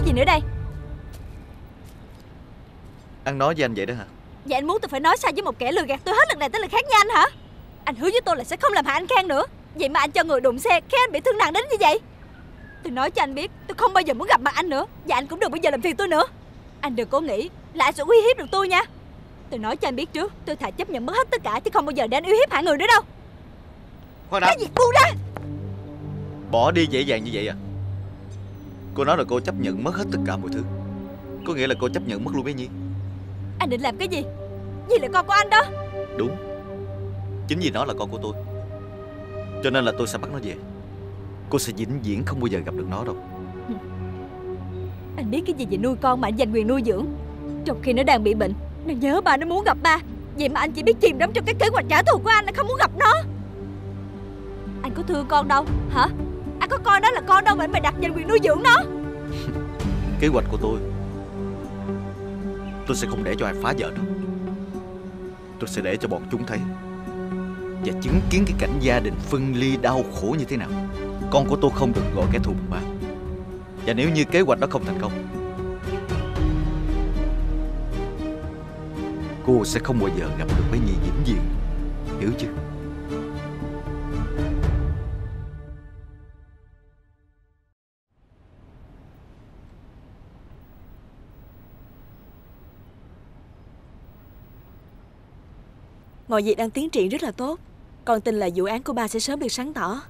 gì nữa đây? Ăn nói với anh vậy đó hả? Vậy anh muốn tôi phải nói sao với một kẻ lừa gạt tôi hết lần này tới lần khác nha anh hả? Anh hứa với tôi là sẽ không làm hại anh Khang nữa. Vậy mà anh cho người đụng xe khiến anh bị thương nặng đến như vậy. Tôi nói cho anh biết, tôi không bao giờ muốn gặp mặt anh nữa. Và anh cũng đừng bao giờ làm phiền tôi nữa. Anh đừng có nghĩ là anh sẽ uy hiếp được tôi nha. Tôi nói cho anh biết trước, tôi thà chấp nhận mất hết tất cả chứ không bao giờ để anh uy hiếp hại người nữa đâu. Khoan đã. Cái gì buông ra. Bỏ đi dễ dàng như vậy à? Cô nói là cô chấp nhận mất hết tất cả mọi thứ. Có nghĩa là cô chấp nhận mất luôn bé Nhi. Anh định làm cái gì? Nhi là con của anh đó. Đúng. Chính vì nó là con của tôi, cho nên là tôi sẽ bắt nó về. Cô sẽ vĩnh viễn không bao giờ gặp được nó đâu. Anh biết cái gì về nuôi con mà anh giành quyền nuôi dưỡng. Trong khi nó đang bị bệnh, nó nhớ ba, nó muốn gặp ba. Vậy mà anh chỉ biết chìm đắm trong cái kế hoạch trả thù của anh không muốn gặp nó. Anh có thương con đâu hả? Anh có coi nó là con đâu mà anh phải đặt giành quyền nuôi dưỡng nó. Kế hoạch của tôi sẽ không để cho ai phá vỡ đâu. Tôi sẽ để cho bọn chúng thấy và chứng kiến cái cảnh gia đình phân ly đau khổ như thế nào. Con của tôi không được gọi kẻ thù bằng ba. Và nếu như kế hoạch đó không thành công, cô sẽ không bao giờ gặp được bé Nhi vĩnh viễn. Hiểu chưa? Mọi việc đang tiến triển rất là tốt. Con tin là vụ án của ba sẽ sớm được sáng tỏ.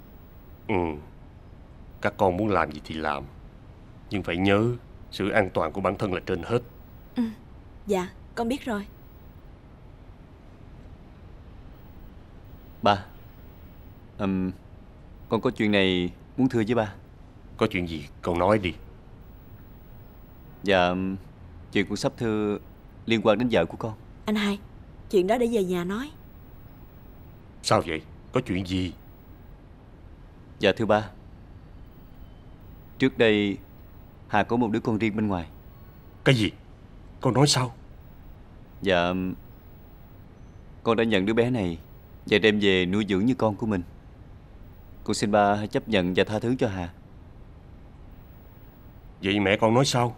Các con muốn làm gì thì làm, nhưng phải nhớ sự an toàn của bản thân là trên hết. Dạ, con biết rồi. Ba, con có chuyện này muốn thưa với ba. Có chuyện gì con nói đi. Dạ, chuyện con sắp thưa liên quan đến vợ của con. Anh hai, chuyện đó để về nhà nói. Sao vậy? Có chuyện gì? Dạ thưa ba, trước đây Hà có một đứa con riêng bên ngoài. Cái gì? Con nói sao? Dạ, con đã nhận đứa bé này và đem về nuôi dưỡng như con của mình. Con xin ba hãy chấp nhận và tha thứ cho Hà. Vậy mẹ con nói sao?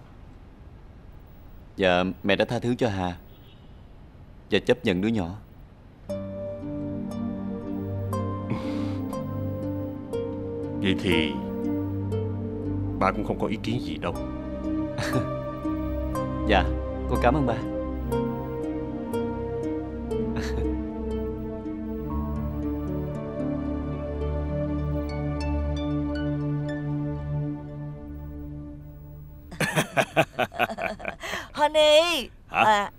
Dạ, mẹ đã tha thứ cho Hà và chấp nhận đứa nhỏ. Vậy thì ba cũng không có ý kiến gì đâu. Dạ, con cảm ơn ba. Honey. Hả?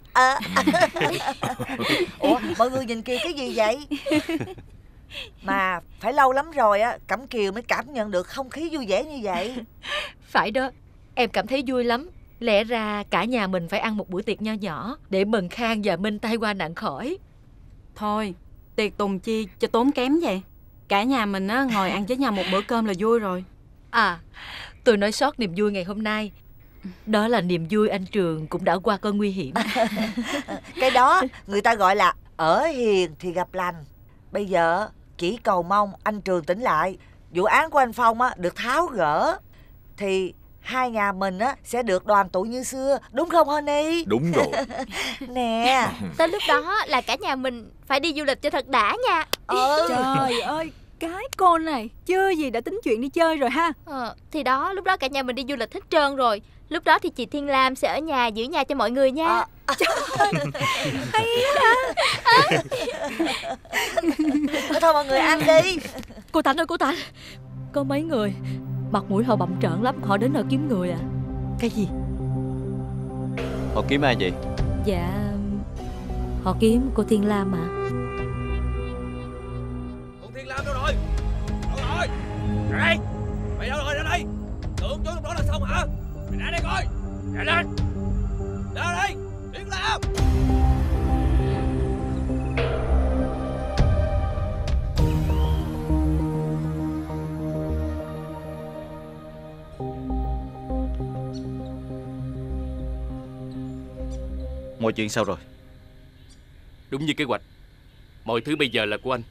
Ủa, mọi người nhìn kìa, cái gì vậy? Mà phải lâu lắm rồi á, Cẩm Kiều mới cảm nhận được không khí vui vẻ như vậy. Phải đó, em cảm thấy vui lắm. Lẽ ra cả nhà mình phải ăn một bữa tiệc nho nhỏ để mừng Khang và Minh tai qua nạn khỏi. Thôi, tiệc tùng chi cho tốn kém vậy. Cả nhà mình á, ngồi ăn với nhau một bữa cơm là vui rồi. À, tôi nói sót niềm vui ngày hôm nay. Đó là niềm vui anh Trường cũng đã qua cơn nguy hiểm. Cái đó người ta gọi là ở hiền thì gặp lành. Bây giờ chỉ cầu mong anh Trường tỉnh lại, vụ án của anh Phong á được tháo gỡ, thì hai nhà mình á sẽ được đoàn tụ như xưa, đúng không Honey? Đúng rồi. Nè, tới lúc đó là cả nhà mình phải đi du lịch cho thật đã nha. Trời ơi, cái cô này chưa gì đã tính chuyện đi chơi rồi ha. Thì đó, lúc đó cả nhà mình đi du lịch hết trơn rồi. Lúc đó thì chị Thiên Lam sẽ ở nhà giữ nhà cho mọi người nha. Trời, hay ha. Thôi mọi người ăn đi. Cô Thành ơi, cô Thành, có mấy người mặt mũi họ bặm trợn lắm, họ đến ở kiếm người à. Cái gì? Họ kiếm ai vậy? Dạ, họ kiếm cô Thiên Lam mà. Con Thiên Lam đâu rồi? Đâu rồi? Này, mày đâu rồi, ra đây. Tưởng trốn trong đó là xong hả? Mày ra đây coi. Ra lên. Ra đây, Thiên Lam. Mọi chuyện sao rồi? Đúng như kế hoạch, mọi thứ bây giờ là của anh.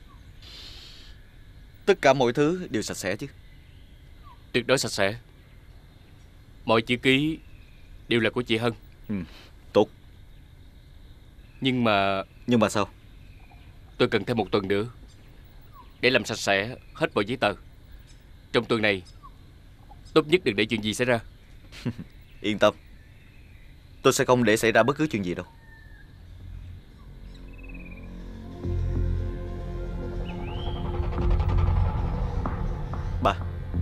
Tất cả mọi thứ đều sạch sẽ chứ? Tuyệt đối sạch sẽ. Mọi chữ ký đều là của chị Hân. Tốt. Nhưng mà sao? tôi cần thêm 1 tuần nữa để làm sạch sẽ hết mọi giấy tờ. Trong tuần này tốt nhất đừng để chuyện gì xảy ra. Yên tâm, tôi sẽ không để xảy ra bất cứ chuyện gì đâu. Ba,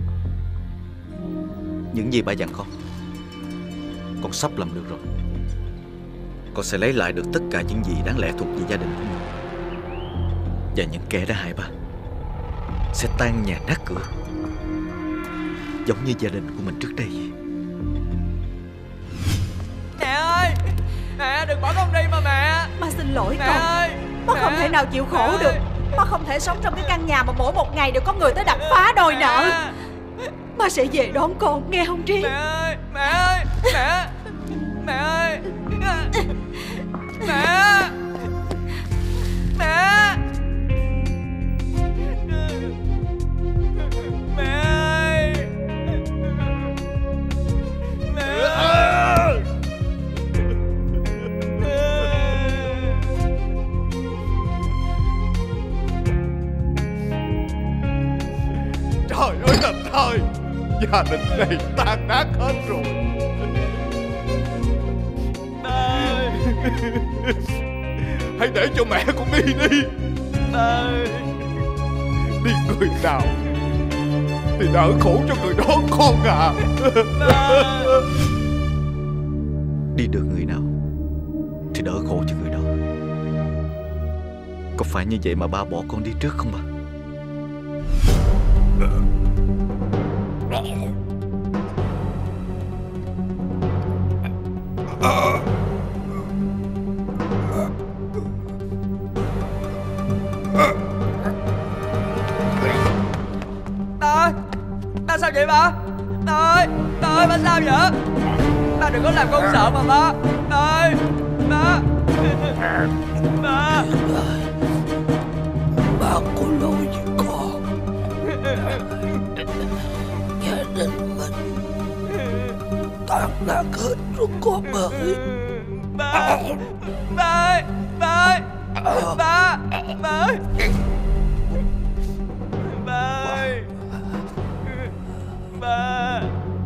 những gì ba dặn con sắp làm được rồi. Con sẽ lấy lại được tất cả những gì đáng lẽ thuộc về gia đình của mình. Và những kẻ đã hại ba sẽ tan nhà nát cửa, giống như gia đình của mình trước đây. Mẹ ơi, mẹ đừng bỏ con đi mà mẹ. Ba xin lỗi mẹ con ơi, Ba mẹ. không thể nào chịu khổ được. Ba không thể sống trong cái căn nhà mà mỗi một ngày đều có người tới đập phá đòi nợ. Ba sẽ về đón con, nghe không Trí? Mẹ ơi, mẹ ơi, mẹ. Mẹ ơi. Mẹ. Mẹ. Mẹ ơi. Mẹ ơi. Trời ơi là trời, gia đình này tan nát hết rồi. Ba ơi. Hãy để cho mẹ con đi đi. Ba ơi. Đi người nào thì đỡ khổ cho người đó con à. Đi được người nào thì đỡ khổ cho người đó. Có phải như vậy mà ba bỏ con đi trước không ba? Ba sao vậy ba? Ba ơi, ba sao vậy? Ba đừng có làm con sợ mà ba. Ba ơi, ba. Ba. Ba có lỗi với con. Gia đình mình tan nát hết rồi con ơi. Ba. Ba ơi, ba ơi. Ba. Ba ơi. Ba ơi. Ba.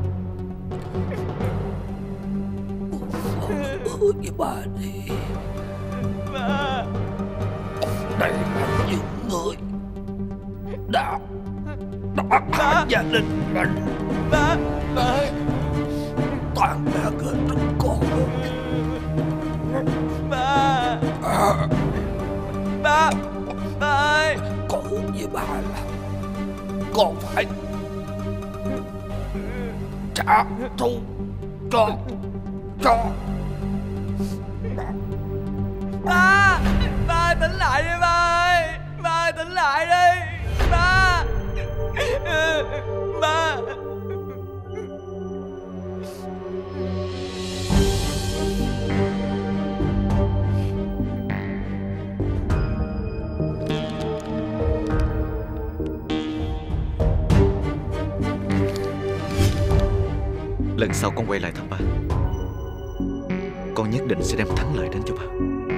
Với ba đi. Ba. Đây là những người đã hại gia đình mình. Ba. Ba ơi. Toàn là hết rồi con ơi. Ba. Ba. Ba ơi. Con hứa với ba là con phải trả thù cho Ba. Ba tỉnh lại đi ba ơi. Ba tỉnh lại đi. Ba. Ba. Lần sau con quay lại thăm ba, con nhất định sẽ đem thắng lợi đến cho ba.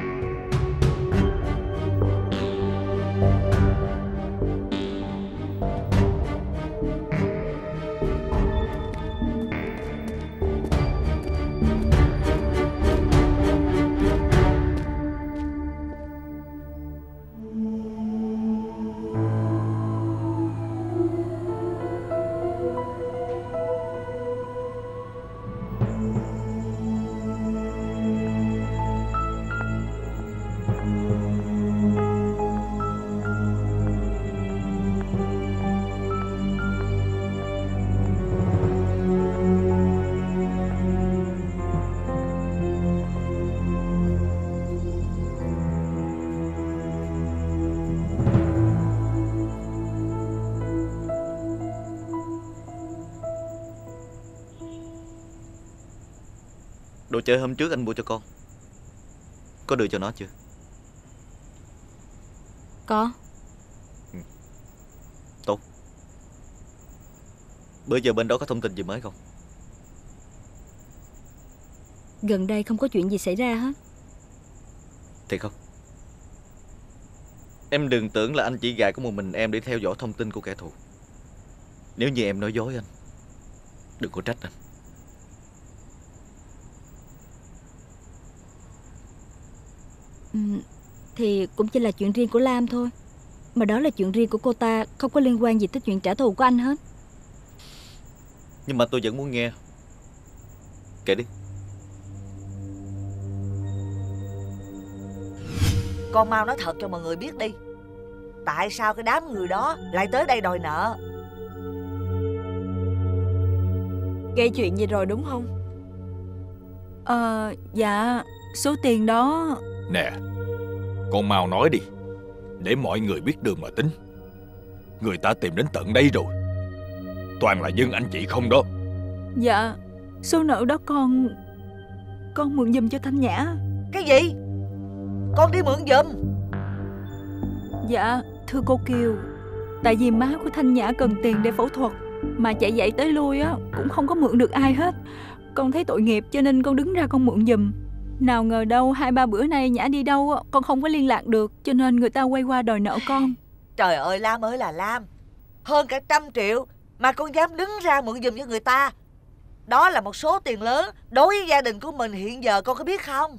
Đồ chơi hôm trước anh mua cho con, có đưa cho nó chưa? Có. Tốt. Bữa giờ bên đó có thông tin gì mới không? Gần đây không có chuyện gì xảy ra hết. Thiệt không? Em đừng tưởng là anh chỉ gài có một mình em để theo dõi thông tin của kẻ thù. Nếu như em nói dối anh, đừng có trách anh. Thì cũng chỉ là chuyện riêng của Lam thôi. Mà đó là chuyện riêng của cô ta, không có liên quan gì tới chuyện trả thù của anh hết. Nhưng mà tôi vẫn muốn nghe. Kể đi. Con mau nói thật cho mọi người biết đi. Tại sao cái đám người đó lại tới đây đòi nợ? Gây chuyện gì rồi đúng không? Dạ, số tiền đó... Nè, con mau nói đi, để mọi người biết đường mà tính. Người ta tìm đến tận đây rồi. Toàn là dân anh chị không đó. Dạ, số nợ đó con mượn giùm cho Thanh Nhã. Cái gì? Con đi mượn giùm? Dạ, thưa cô Kiều, tại vì má của Thanh Nhã cần tiền để phẫu thuật, mà chạy dậy tới lui á cũng không có mượn được ai hết. Con thấy tội nghiệp cho nên con đứng ra con mượn giùm. Nào ngờ đâu 2-3 bữa nay Nhã đi đâu á, con không có liên lạc được, cho nên người ta quay qua đòi nợ con. Trời ơi Lam ơi là Lam, hơn cả 100 triệu mà con dám đứng ra mượn giùm cho người ta. Đó là một số tiền lớn đối với gia đình của mình hiện giờ, con có biết không?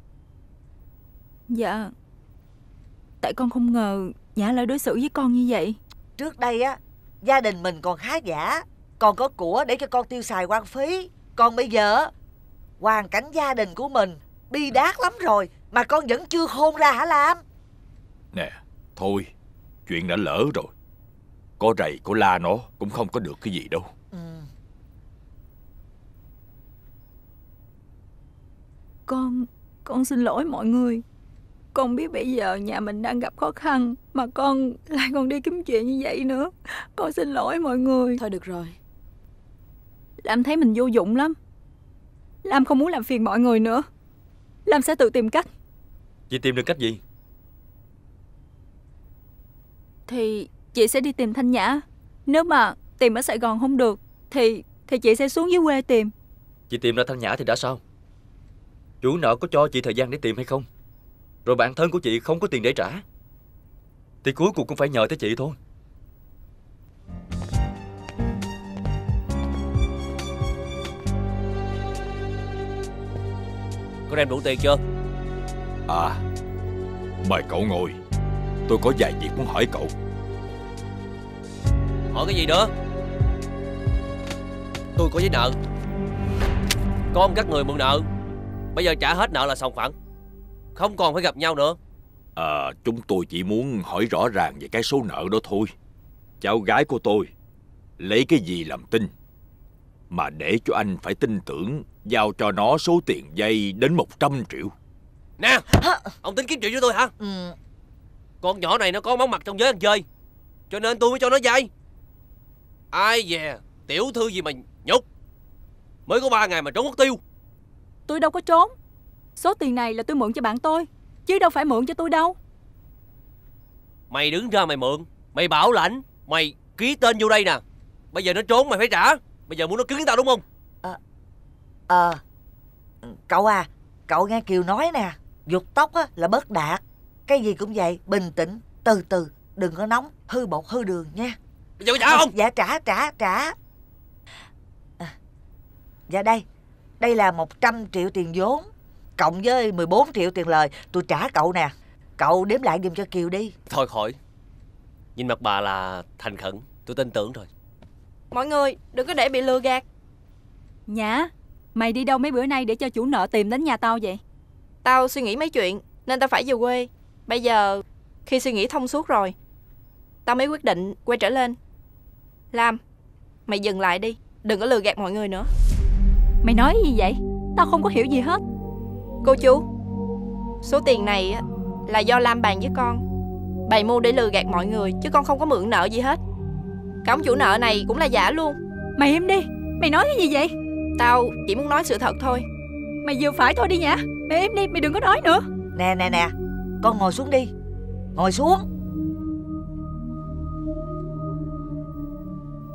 Dạ, tại con không ngờ Nhã lại đối xử với con như vậy. Trước đây á, gia đình mình còn khá giả, còn có của để cho con tiêu xài hoang phí. Còn bây giờ hoàn cảnh gia đình của mình bi đát lắm rồi mà con vẫn chưa khôn ra hả Lam? Nè, thôi, chuyện đã lỡ rồi. Có rầy có la nó cũng không có được cái gì đâu. Con xin lỗi mọi người. Con biết bây giờ nhà mình đang gặp khó khăn, mà con lại còn đi kiếm chuyện như vậy nữa. Con xin lỗi mọi người. Thôi được rồi. Lam thấy mình vô dụng lắm. Lam không muốn làm phiền mọi người nữa. Lam sẽ tự tìm cách. Chị tìm được cách gì? Thì chị sẽ đi tìm Thanh Nhã. Nếu mà tìm ở Sài Gòn không được Thì chị sẽ xuống dưới quê tìm. Chị tìm ra Thanh Nhã thì đã sao? Chủ nợ có cho chị thời gian để tìm hay không? Rồi bạn thân của chị không có tiền để trả thì cuối cùng cũng phải nhờ tới chị thôi. Có đem đủ tiền chưa? À, mời cậu ngồi. Tôi có vài việc muốn hỏi cậu. Hỏi cái gì nữa? Tôi có giấy nợ. Con các người mượn nợ, bây giờ trả hết nợ là xong phẳng, không còn phải gặp nhau nữa. Chúng tôi chỉ muốn hỏi rõ ràng về cái số nợ đó thôi. Cháu gái của tôi lấy cái gì làm tin mà để cho anh phải tin tưởng giao cho nó số tiền vay đến 100 triệu? Nè, ông tính kiếm chuyện với tôi hả? Con nhỏ này nó có máu mặt trong giới ăn chơi, cho nên tôi mới cho nó vay. Ai dè, tiểu thư gì mà nhục. Mới có 3 ngày mà trốn mất tiêu. Tôi đâu có trốn. Số tiền này là tôi mượn cho bạn tôi, chứ đâu phải mượn cho tôi đâu. Mày đứng ra mày mượn, mày bảo lãnh, mày ký tên vô đây nè. Bây giờ nó trốn mày phải trả. Bây giờ muốn nó cứng tao đúng không? Cậu à, cậu nghe Kiều nói nè, giục tóc á là bớt đạt. Cái gì cũng vậy, bình tĩnh, từ từ, đừng có nóng, hư bột hư đường nha. Bây giờ phải trả không? Dạ trả. Dạ đây là 100 triệu tiền vốn cộng với 14 triệu tiền lời. Tôi trả cậu nè. Cậu đếm lại giùm cho Kiều đi. Thôi khỏi. Nhìn mặt bà là thành khẩn, tôi tin tưởng rồi. Mọi người đừng có để bị lừa gạt. Nhã, mày đi đâu mấy bữa nay để cho chủ nợ tìm đến nhà tao vậy? Tao suy nghĩ mấy chuyện nên tao phải về quê. Bây giờ khi suy nghĩ thông suốt rồi, tao mới quyết định quay trở lên. Lam, mày dừng lại đi, đừng có lừa gạt mọi người nữa. Mày nói gì vậy? Tao không có hiểu gì hết. Cô chú, số tiền này là do Lam bàn với con, bày mưu để lừa gạt mọi người, chứ con không có mượn nợ gì hết. Cả ông chủ nợ này cũng là giả luôn. Mày im đi, mày nói cái gì vậy? Tao chỉ muốn nói sự thật thôi. Mày vừa phải thôi đi Nhã. Mày im đi, mày đừng có nói nữa. Nè, con ngồi xuống đi. Ngồi xuống.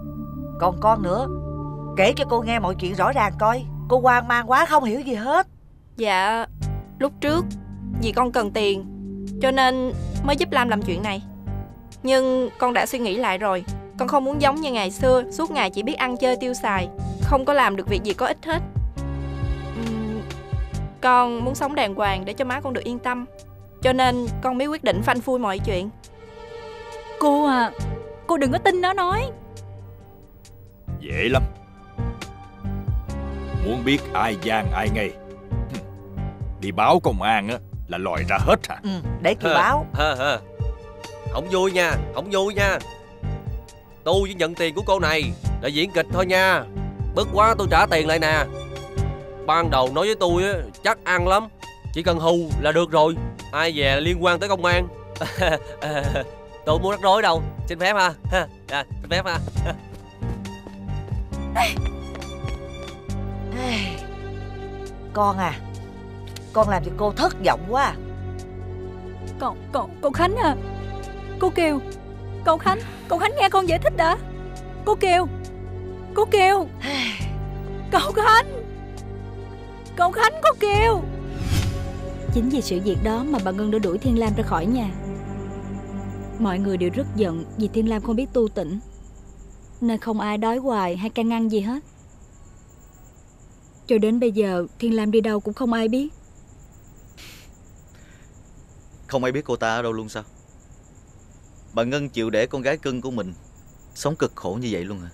Còn con nữa, kể cho cô nghe mọi chuyện rõ ràng coi. Cô hoang mang quá không hiểu gì hết. Dạ, lúc trước vì con cần tiền cho nên mới giúp Lam làm chuyện này. Nhưng con đã suy nghĩ lại rồi. Con không muốn giống như ngày xưa, suốt ngày chỉ biết ăn chơi tiêu xài, không có làm được việc gì có ích hết. Con muốn sống đàng hoàng để cho má con được yên tâm, cho nên con mới quyết định phanh phui mọi chuyện. Cô à, cô đừng có tin nó nói. Dễ lắm. Muốn biết ai gian ai ngây, đi báo công an á là lòi ra hết hả? Để Kiều báo. Không vui nha, không vui nha. Tôi chỉ nhận tiền của cô này là diễn kịch thôi nha. Bất quá tôi trả tiền lại nè. Ban đầu nói với tôi á, chắc ăn lắm, chỉ cần hù là được rồi, ai về liên quan tới công an. Tôi muốn rắc rối đâu. Xin phép ha. Xin phép ha. Con à, con làm cho cô thất vọng quá. Cô Khánh à, cô Kiều, cậu Khánh nghe con giải thích đã. Cô Kiều, cậu Khánh, cô Kiều. Chính vì sự việc đó mà bà Ngân đã đuổi Thiên Lam ra khỏi nhà. Mọi người đều rất giận vì Thiên Lam không biết tu tĩnh, nên không ai đói hoài hay can ngăn gì hết. Cho đến bây giờ Thiên Lam đi đâu cũng không ai biết. Không ai biết cô ta ở đâu luôn sao? Bà Ngân chịu để con gái cưng của mình sống cực khổ như vậy luôn hả?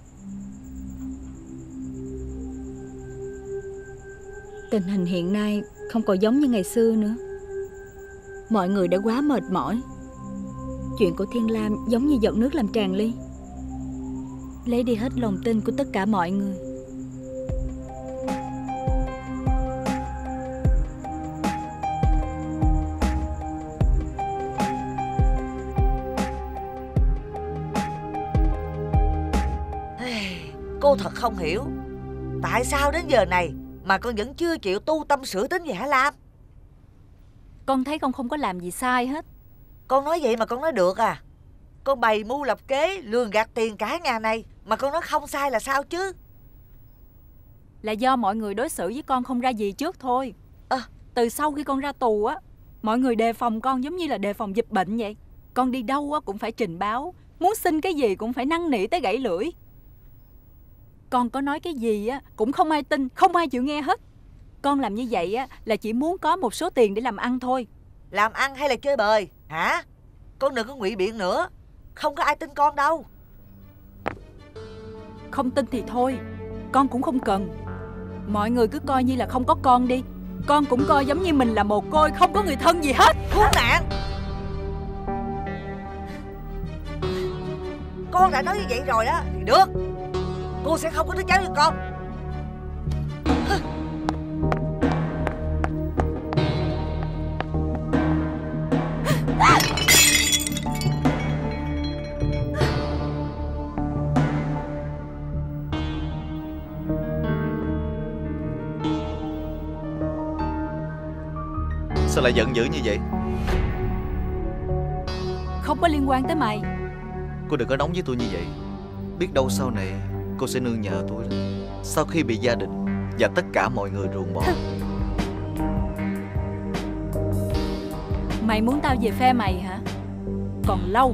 Tình hình hiện nay không còn giống như ngày xưa nữa. Mọi người đã quá mệt mỏi. Chuyện của Thiên Lam giống như giọt nước làm tràn ly, lấy đi hết lòng tin của tất cả mọi người. Cô thật không hiểu, tại sao đến giờ này mà con vẫn chưa chịu tu tâm sửa tính gì hả Lam? Con thấy con không có làm gì sai hết. Con nói vậy mà con nói được à? Con bày mưu lập kế lường gạt tiền cả nhà này mà con nói không sai là sao chứ? Là do mọi người đối xử với con không ra gì trước thôi. Từ sau khi con ra tù á, mọi người đề phòng con giống như là đề phòng dịch bệnh vậy. Con đi đâu á cũng phải trình báo, muốn xin cái gì cũng phải năn nỉ tới gãy lưỡi. Con có nói cái gì á cũng không ai tin, không ai chịu nghe hết. Con làm như vậy á là chỉ muốn có một số tiền để làm ăn thôi. Làm ăn hay là chơi bời hả? Con đừng có ngụy biện nữa, không có ai tin con đâu. Không tin thì thôi, con cũng không cần. Mọi người cứ coi như là không có con đi. Con cũng coi giống như mình là mồ côi, không có người thân gì hết. Khốn nạn! Con đã nói như vậy rồi đó thì được. Cô sẽ không có đứa cháu như con. Sao lại giận dữ như vậy? Không có liên quan tới mày. Cô đừng có nóng với tôi như vậy. Biết đâu sau này cô sẽ nương nhờ tôi đó. Sau khi bị gia đình và tất cả mọi người ruồng bỏ. Mày muốn tao về phe mày hả? Còn lâu.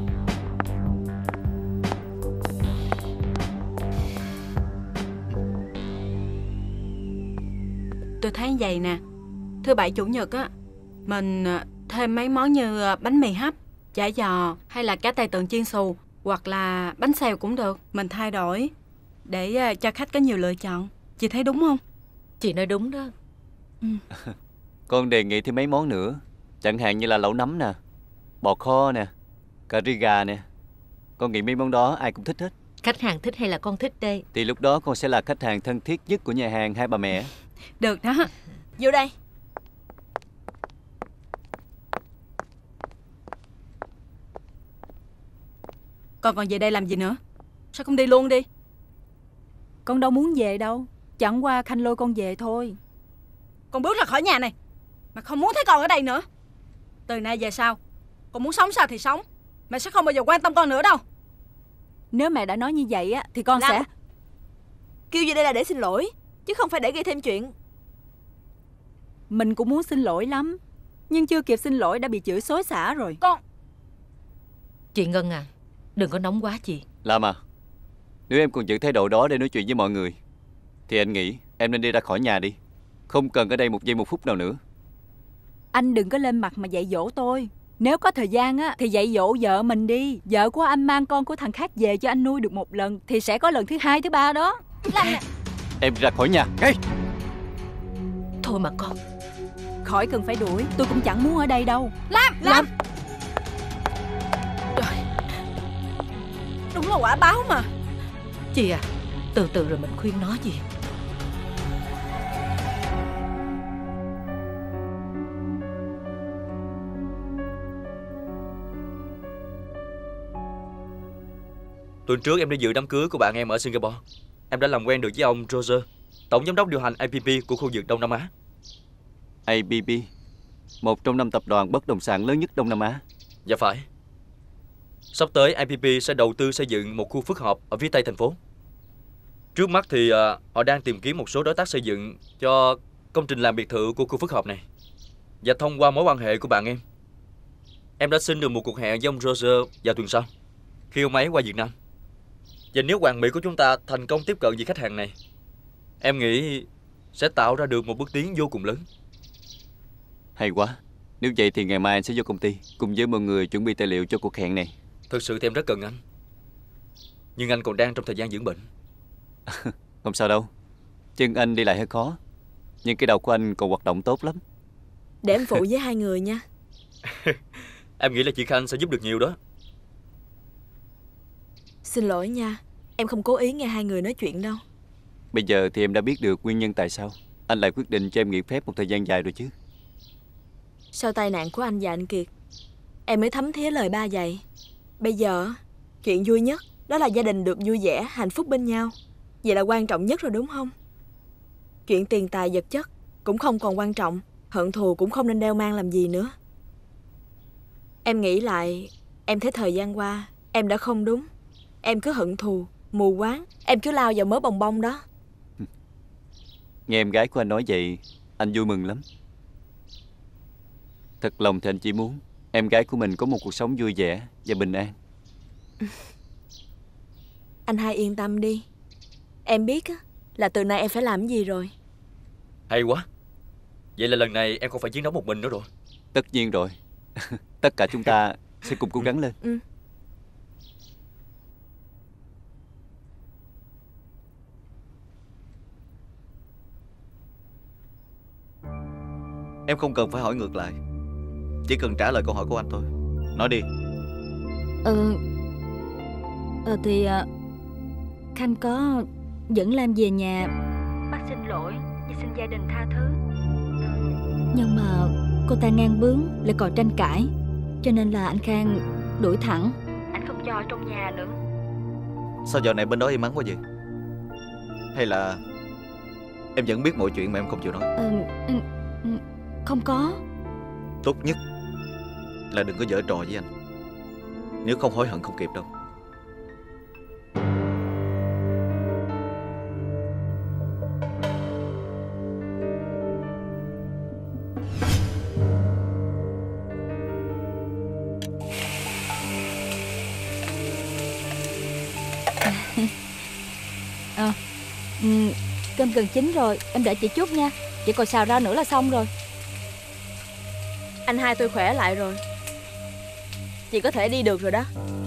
Tôi thấy vậy nè. Thứ bảy chủ nhật á, mình thêm mấy món như bánh mì hấp, chả giò hay là cá tai tượng chiên xù, hoặc là bánh xèo cũng được. Mình thay đổi để cho khách có nhiều lựa chọn. Chị thấy đúng không? Chị nói đúng đó. Con đề nghị thêm mấy món nữa, chẳng hạn như là lẩu nấm nè, bò kho nè, cà ri gà nè. Con nghĩ mấy món đó ai cũng thích hết. Khách hàng thích hay là con thích đây? Thì lúc đó con sẽ là khách hàng thân thiết nhất của nhà hàng Hai Bà Mẹ. Được đó. Vô đây. Con còn về đây làm gì nữa? Sao không đi luôn đi? Con đâu muốn về đâu, chẳng qua Khanh lôi con về thôi. Con bước ra khỏi nhà này mà không muốn thấy con ở đây nữa. Từ nay về sau, con muốn sống sao thì sống, mẹ sẽ không bao giờ quan tâm con nữa đâu. Nếu mẹ đã nói như vậy á thì con sẽ... Kêu về đây là để xin lỗi, chứ không phải để gây thêm chuyện. Mình cũng muốn xin lỗi lắm, nhưng chưa kịp xin lỗi đã bị chửi xối xả rồi. Chị Ngân à, đừng có nóng quá chị. Lam à, nếu em còn giữ thái độ đó để nói chuyện với mọi người thì anh nghĩ em nên đi ra khỏi nhà đi. Không cần ở đây một giây một phút nào nữa. Anh đừng có lên mặt mà dạy dỗ tôi. Nếu có thời gian á thì dạy dỗ vợ mình đi. Vợ của anh mang con của thằng khác về cho anh nuôi được một lần thì sẽ có lần thứ hai, thứ ba đó. Em ra khỏi nhà ngay. Thôi mà con. Khỏi cần phải đuổi, tôi cũng chẳng muốn ở đây đâu. Lam. Trời, Đúng là quả báo mà. chị à, từ từ rồi mình khuyên nó gì. Tuần trước em đi dự đám cưới của bạn em ở Singapore. Em đã làm quen được với ông Roger, tổng giám đốc điều hành APP của khu vực Đông Nam Á. APP, một trong 5 tập đoàn bất động sản lớn nhất Đông Nam Á. Dạ phải. Sắp tới APP sẽ đầu tư xây dựng một khu phức hợp ở phía tây thành phố. Trước mắt thì họ đang tìm kiếm một số đối tác xây dựng cho công trình làm biệt thự của khu phức hợp này. Và thông qua mối quan hệ của bạn em đã xin được một cuộc hẹn với ông Roger vào tuần sau, khi ông ấy qua Việt Nam. Và nếu Hoàng Mỹ của chúng ta thành công tiếp cận với khách hàng này, em nghĩ sẽ tạo ra được một bước tiến vô cùng lớn. Hay quá. Nếu vậy thì ngày mai anh sẽ vô công ty cùng với mọi người chuẩn bị tài liệu cho cuộc hẹn này. Thực sự thì em rất cần anh, nhưng anh còn đang trong thời gian dưỡng bệnh. Không sao đâu. Chân anh đi lại hơi khó, nhưng cái đầu của anh còn hoạt động tốt lắm. Để em phụ với hai người nha. Em nghĩ là chị Khanh sẽ giúp được nhiều đó. Xin lỗi nha, em không cố ý nghe hai người nói chuyện đâu. Bây giờ thì em đã biết được nguyên nhân tại sao anh lại quyết định cho em nghỉ phép một thời gian dài rồi chứ. Sau tai nạn của anh và anh Kiệt, em mới thấm thía lời ba dạy. Bây giờ, chuyện vui nhất đó là gia đình được vui vẻ, hạnh phúc bên nhau. Vậy là quan trọng nhất rồi đúng không? Chuyện tiền tài vật chất cũng không còn quan trọng. Hận thù cũng không nên đeo mang làm gì nữa. Em nghĩ lại, em thấy thời gian qua em đã không đúng. Em cứ hận thù, mù quáng, em cứ lao vào mớ bồng bông đó. Nghe em gái của anh nói vậy, anh vui mừng lắm. Thật lòng thì anh chỉ muốn em gái của mình có một cuộc sống vui vẻ và bình an. Anh hai yên tâm đi. Em biết là từ nay em phải làm gì rồi. Hay quá. Vậy là lần này em không phải chiến đấu một mình nữa rồi. Tất nhiên rồi. Tất cả chúng ta sẽ cùng cố gắng lên. Em không cần phải hỏi ngược lại, chỉ cần trả lời câu hỏi của anh thôi. Nói đi. Thì Khanh có dẫn Lam về nhà bác xin lỗi và xin gia đình tha thứ. Nhưng mà cô ta ngang bướng lại còn tranh cãi, cho nên là anh Khang đuổi thẳng. Anh không cho ở trong nhà nữa. Sao giờ này bên đó im ắng quá vậy? Hay là em vẫn biết mọi chuyện mà em không chịu nói? Không có. Tốt nhất là đừng có giở trò với anh, nếu không hối hận không kịp đâu. Cơm gần chín rồi, em đợi chị chút nha. Chỉ còn xào rau nữa là xong rồi. Anh hai tôi khỏe lại rồi. Chị có thể đi được rồi đó.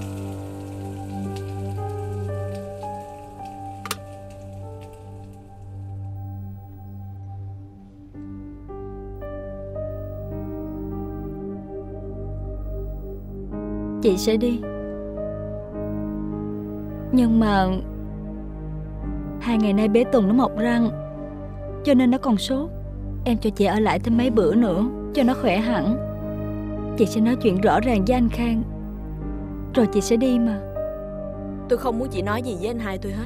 Chị sẽ đi. Nhưng mà 2 ngày nay bé Tùng nó mọc răng, cho nên nó còn sốt. Em cho chị ở lại thêm mấy bữa nữa cho nó khỏe hẳn. Chị sẽ nói chuyện rõ ràng với anh Khang, rồi chị sẽ đi mà. Tôi không muốn chị nói gì với anh hai tôi hết.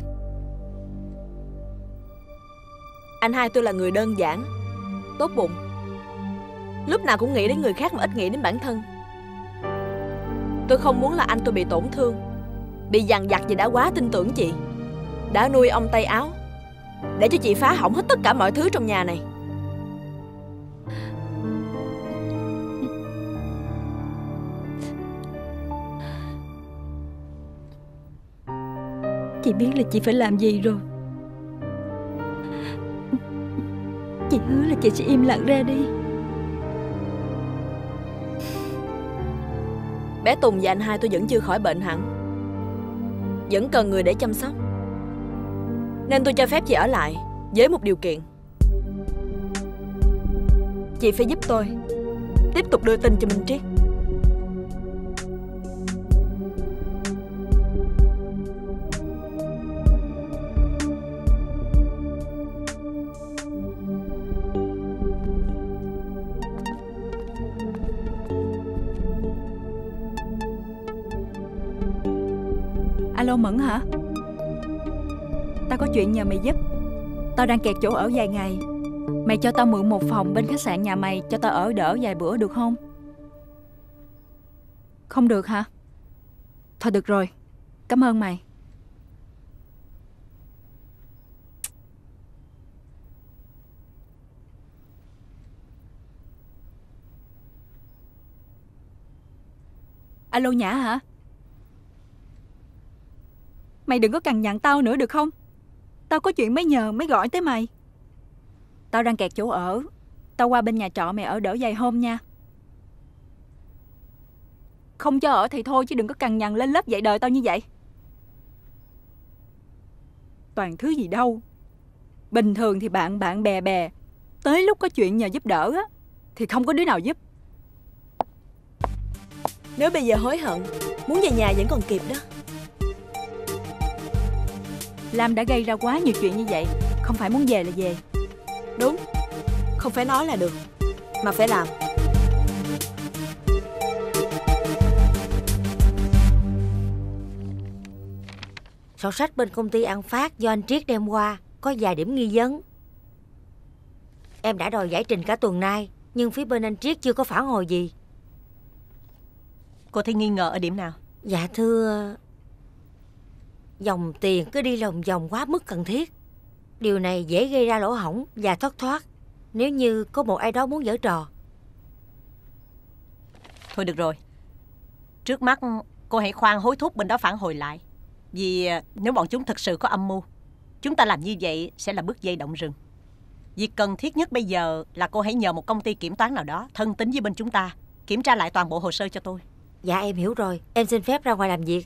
Anh hai tôi là người đơn giản, tốt bụng, lúc nào cũng nghĩ đến người khác mà ít nghĩ đến bản thân. Tôi không muốn là anh tôi bị tổn thương, bị dằn vặt vì đã quá tin tưởng chị, đã nuôi ông tay áo để cho chị phá hỏng hết tất cả mọi thứ trong nhà này. Chị biết là chị phải làm gì rồi. Chị hứa là chị sẽ im lặng ra đi. Bé Tùng và anh hai tôi vẫn chưa khỏi bệnh hẳn, vẫn cần người để chăm sóc, nên tôi cho phép chị ở lại với một điều kiện. Chị phải giúp tôi tiếp tục đưa tin cho Minh Triết. Alo Mẫn hả? Tao có chuyện nhờ mày giúp. Tao đang kẹt chỗ ở vài ngày. Mày cho tao mượn một phòng bên khách sạn nhà mày, cho tao ở đỡ vài bữa được không? Không được hả? Thôi được rồi, cảm ơn mày. Alo Nhã hả? Mày đừng có cằn nhằn tao nữa được không? Tao có chuyện mới nhờ mới gọi tới mày. Tao đang kẹt chỗ ở. Tao qua bên nhà trọ mày ở đỡ vài hôm nha. Không cho ở thì thôi, chứ đừng có cằn nhằn lên lớp dạy đời tao như vậy. Toàn thứ gì đâu. Bình thường thì bạn bè. Tới lúc có chuyện nhờ giúp đỡ á thì không có đứa nào giúp. Nếu bây giờ hối hận, muốn về nhà vẫn còn kịp đó. Lam đã gây ra quá nhiều chuyện như vậy, không phải muốn về là về. Đúng, không phải nói là được, mà phải làm. Sổ sách bên công ty An Phát do anh Triết đem qua có vài điểm nghi vấn. Em đã đòi giải trình cả tuần nay, nhưng phía bên anh Triết chưa có phản hồi gì. Cô thấy nghi ngờ ở điểm nào? Dạ thưa, dòng tiền cứ đi lòng vòng quá mức cần thiết. Điều này dễ gây ra lỗ hổng và thất thoát nếu như có một ai đó muốn giở trò. Thôi được rồi, trước mắt cô hãy khoan hối thúc bên đó phản hồi lại. Vì nếu bọn chúng thực sự có âm mưu, chúng ta làm như vậy sẽ là bước dây động rừng. Việc cần thiết nhất bây giờ là cô hãy nhờ một công ty kiểm toán nào đó thân tín với bên chúng ta kiểm tra lại toàn bộ hồ sơ cho tôi. Dạ em hiểu rồi, em xin phép ra ngoài làm việc.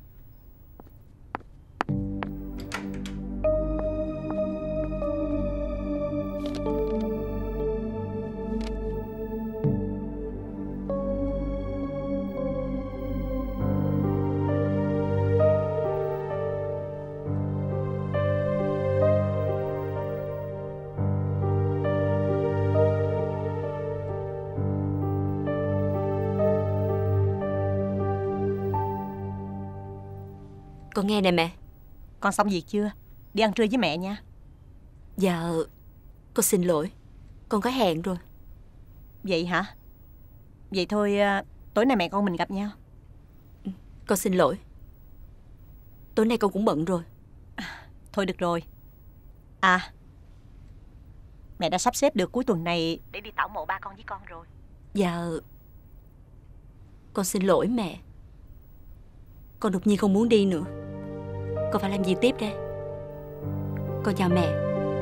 Con nghe nè mẹ. Con xong việc chưa? Đi ăn trưa với mẹ nha. Dạ, con xin lỗi, con có hẹn rồi. Vậy hả? Vậy thôi, tối nay mẹ con mình gặp nhau. Con xin lỗi, tối nay con cũng bận rồi. Thôi được rồi. À, mẹ đã sắp xếp được cuối tuần này để đi tảo mộ ba con với con rồi. Dạ, con xin lỗi mẹ. Con đột nhiên không muốn đi nữa. Con phải làm gì tiếp đây? Con chào mẹ.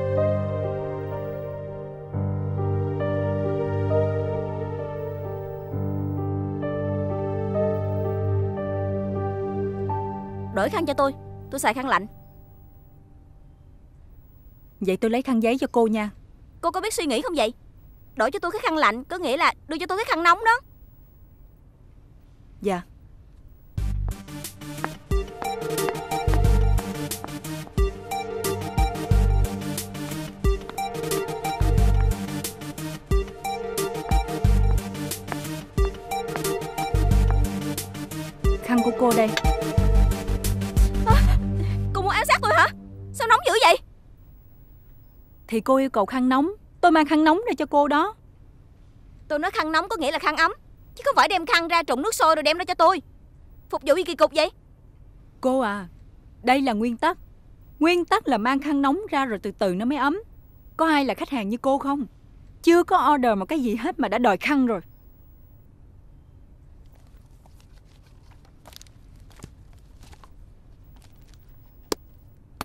Đổi khăn cho tôi xài khăn lạnh. Vậy tôi lấy khăn giấy cho cô nha. Cô có biết suy nghĩ không vậy? Đổi cho tôi cái khăn lạnh có nghĩa là đưa cho tôi cái khăn nóng đó. Dạ. Khăn của cô đây. Cô muốn ám sát tôi hả? Sao nóng dữ vậy? Thì cô yêu cầu khăn nóng, tôi mang khăn nóng ra cho cô đó. Tôi nói khăn nóng có nghĩa là khăn ấm, chứ không phải đem khăn ra trụng nước sôi rồi đem ra cho tôi. Phục vụ gì kỳ cục vậy? Cô à, đây là nguyên tắc. Nguyên tắc là mang khăn nóng ra rồi từ từ nó mới ấm. Có ai là khách hàng như cô không? Chưa có order một cái gì hết mà đã đòi khăn rồi.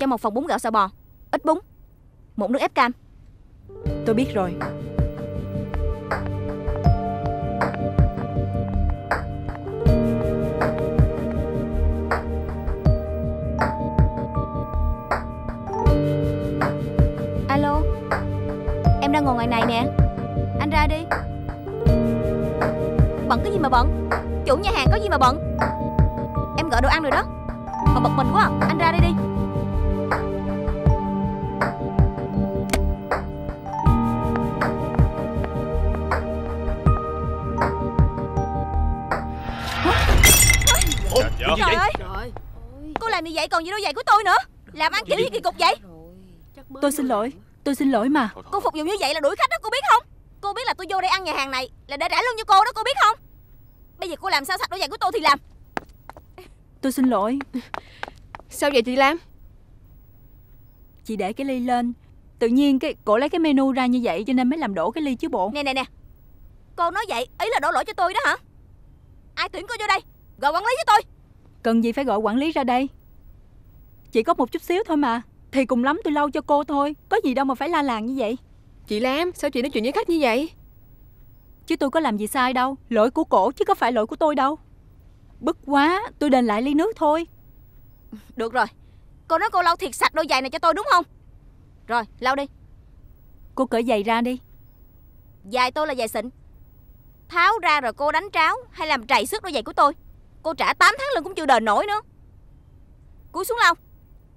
cho một phần bún gạo xào bò, ít bún, một nước ép cam. Tôi biết rồi. Alo, em đang ngồi ngoài này nè. Anh ra đi. Bận cái gì mà bận? Chủ nhà hàng có gì mà bận? Em gọi đồ ăn rồi đó. Mà bực mình quá à. Anh ra đây đi. Trời ơi, cô làm như vậy còn gì đâu vậy của tôi nữa. Làm ăn kiểu gì kỳ cục vậy? Tôi xin lỗi mà. Cô phục vụ như vậy là đuổi khách đó, cô biết không? Cô biết là tôi vô đây ăn nhà hàng này là để trả lương cho cô đó, cô biết không? Bây giờ cô làm sao sạch đôi giày của tôi thì làm. Tôi xin lỗi. Sao vậy chị Lam? Chị để cái ly lên, tự nhiên cổ lấy cái menu ra như vậy cho nên mới làm đổ cái ly chứ bộ. Nè, cô nói vậy ý là đổ lỗi cho tôi đó hả? Ai tuyển cô vô đây? Gọi quản lý với tôi. Cần gì phải gọi quản lý ra đây? Chỉ có một chút xíu thôi mà. Thì cùng lắm tôi lau cho cô thôi. Có gì đâu mà phải la làng như vậy. Chị Lam, sao chị nói chuyện với khách như vậy? Chứ tôi có làm gì sai đâu. Lỗi của cổ chứ có phải lỗi của tôi đâu. Bức quá, tôi đền lại ly nước thôi. Được rồi, cô nói cô lau thiệt sạch đôi giày này cho tôi đúng không? Rồi, lau đi. Cô cởi giày ra đi. Giày tôi là giày xịn. Tháo ra rồi cô đánh tráo hay làm trầy xước đôi giày của tôi. Cô trả 8 tháng lương cũng chưa đền nổi nữa. Cúi xuống lau.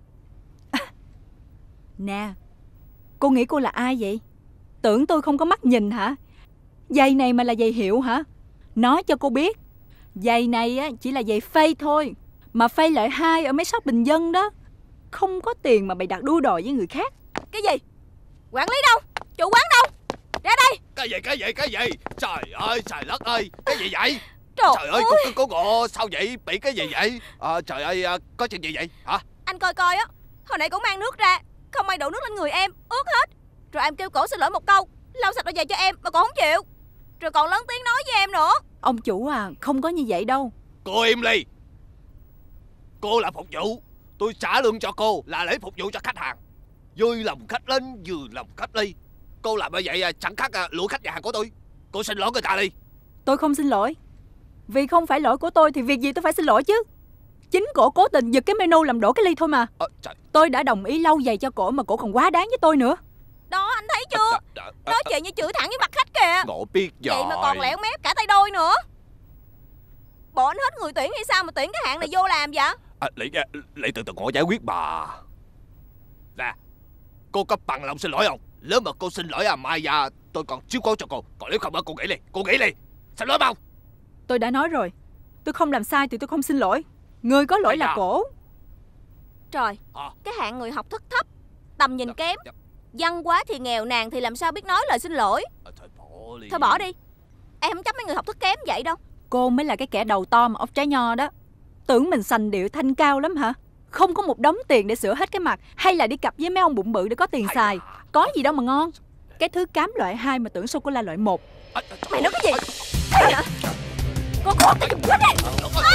Nè, cô nghĩ cô là ai vậy? Tưởng tôi không có mắt nhìn hả? Giày này mà là giày hiệu hả? Nói cho cô biết, giày này á chỉ là giày phây thôi. Mà phây loại 2 ở mấy shop bình dân đó. Không có tiền mà bày đặt đua đòi với người khác. Cái gì? Quản lý đâu? Chủ quán đâu? Ra đây. Cái gì? Trời ơi, trời đất ơi, cái gì vậy? Trời ơi, cô Ngọ sao vậy? Bị cái gì vậy? Trời ơi, có chuyện gì vậy hả? Anh coi á, hồi nãy cổ mang nước ra, không may đổ nước lên người em, ướt hết. Rồi em kêu cổ xin lỗi một câu, lau sạch đôi giày cho em mà cổ không chịu. Rồi còn lớn tiếng nói với em nữa. Ông chủ à, không có như vậy đâu. Cô im đi. Cô là phục vụ, tôi trả lương cho cô là để phục vụ cho khách hàng. Vui lòng khách lên, vừa lòng khách đi. Cô làm như vậy chẳng khác lũi khách nhà hàng của tôi. Cô xin lỗi người ta đi. Tôi không xin lỗi. Vì không phải lỗi của tôi thì việc gì tôi phải xin lỗi chứ. Chính cổ cố tình giật cái menu làm đổ cái ly thôi mà. Tôi đã đồng ý lau giày cho cổ mà cổ còn quá đáng với tôi nữa. Đó, anh thấy chưa? Nói chuyện như chửi thẳng với mặt khách kìa. Ngộ biết rồi. Vậy mà còn lẻo mép cả tay đôi nữa. Bộ anh hết người tuyển hay sao mà tuyển cái hạng này vô làm vậy? Lại từ từ ngồi giải quyết bà. Nè, cô có bằng lòng xin lỗi không? Nếu mà cô xin lỗi mai tôi còn chiếu cố cho cô. Còn nếu không cô nghĩ đi. Xin lỗi không? Tôi đã nói rồi, tôi không làm sai thì tôi không xin lỗi. Người có lỗi là cổ. Trời, cái hạng người học thức thấp, tầm nhìn kém, văn hóa thì nghèo nàn thì làm sao biết nói lời xin lỗi. Thôi bỏ đi. Em không chấp mấy người học thức kém vậy đâu. Cô mới là cái kẻ đầu to mà ốc trái nho đó. Tưởng mình sành điệu thanh cao lắm hả? Không có một đống tiền để sửa hết cái mặt, hay là đi cặp với mấy ông bụng bự để có tiền xài. Có gì đâu mà ngon. Cái thứ cám loại 2 mà tưởng sô-cô-la loại 1. Mày nói cái gì? Cô khó cái dùng quá đi.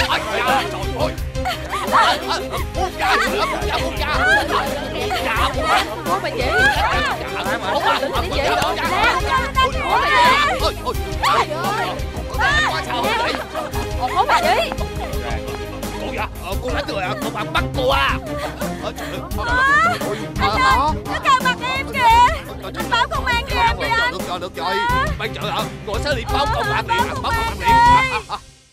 Ủa bà chị. Ủa bà chị. Cô đánh người à? Không ăn bắt cô à? Anh ơi, nó cào mặt em kìa. Anh báo công an cho em đi anh. Được rồi. Ban chợ hả? Gọi xe liền báo công an liền. Báo công an liền.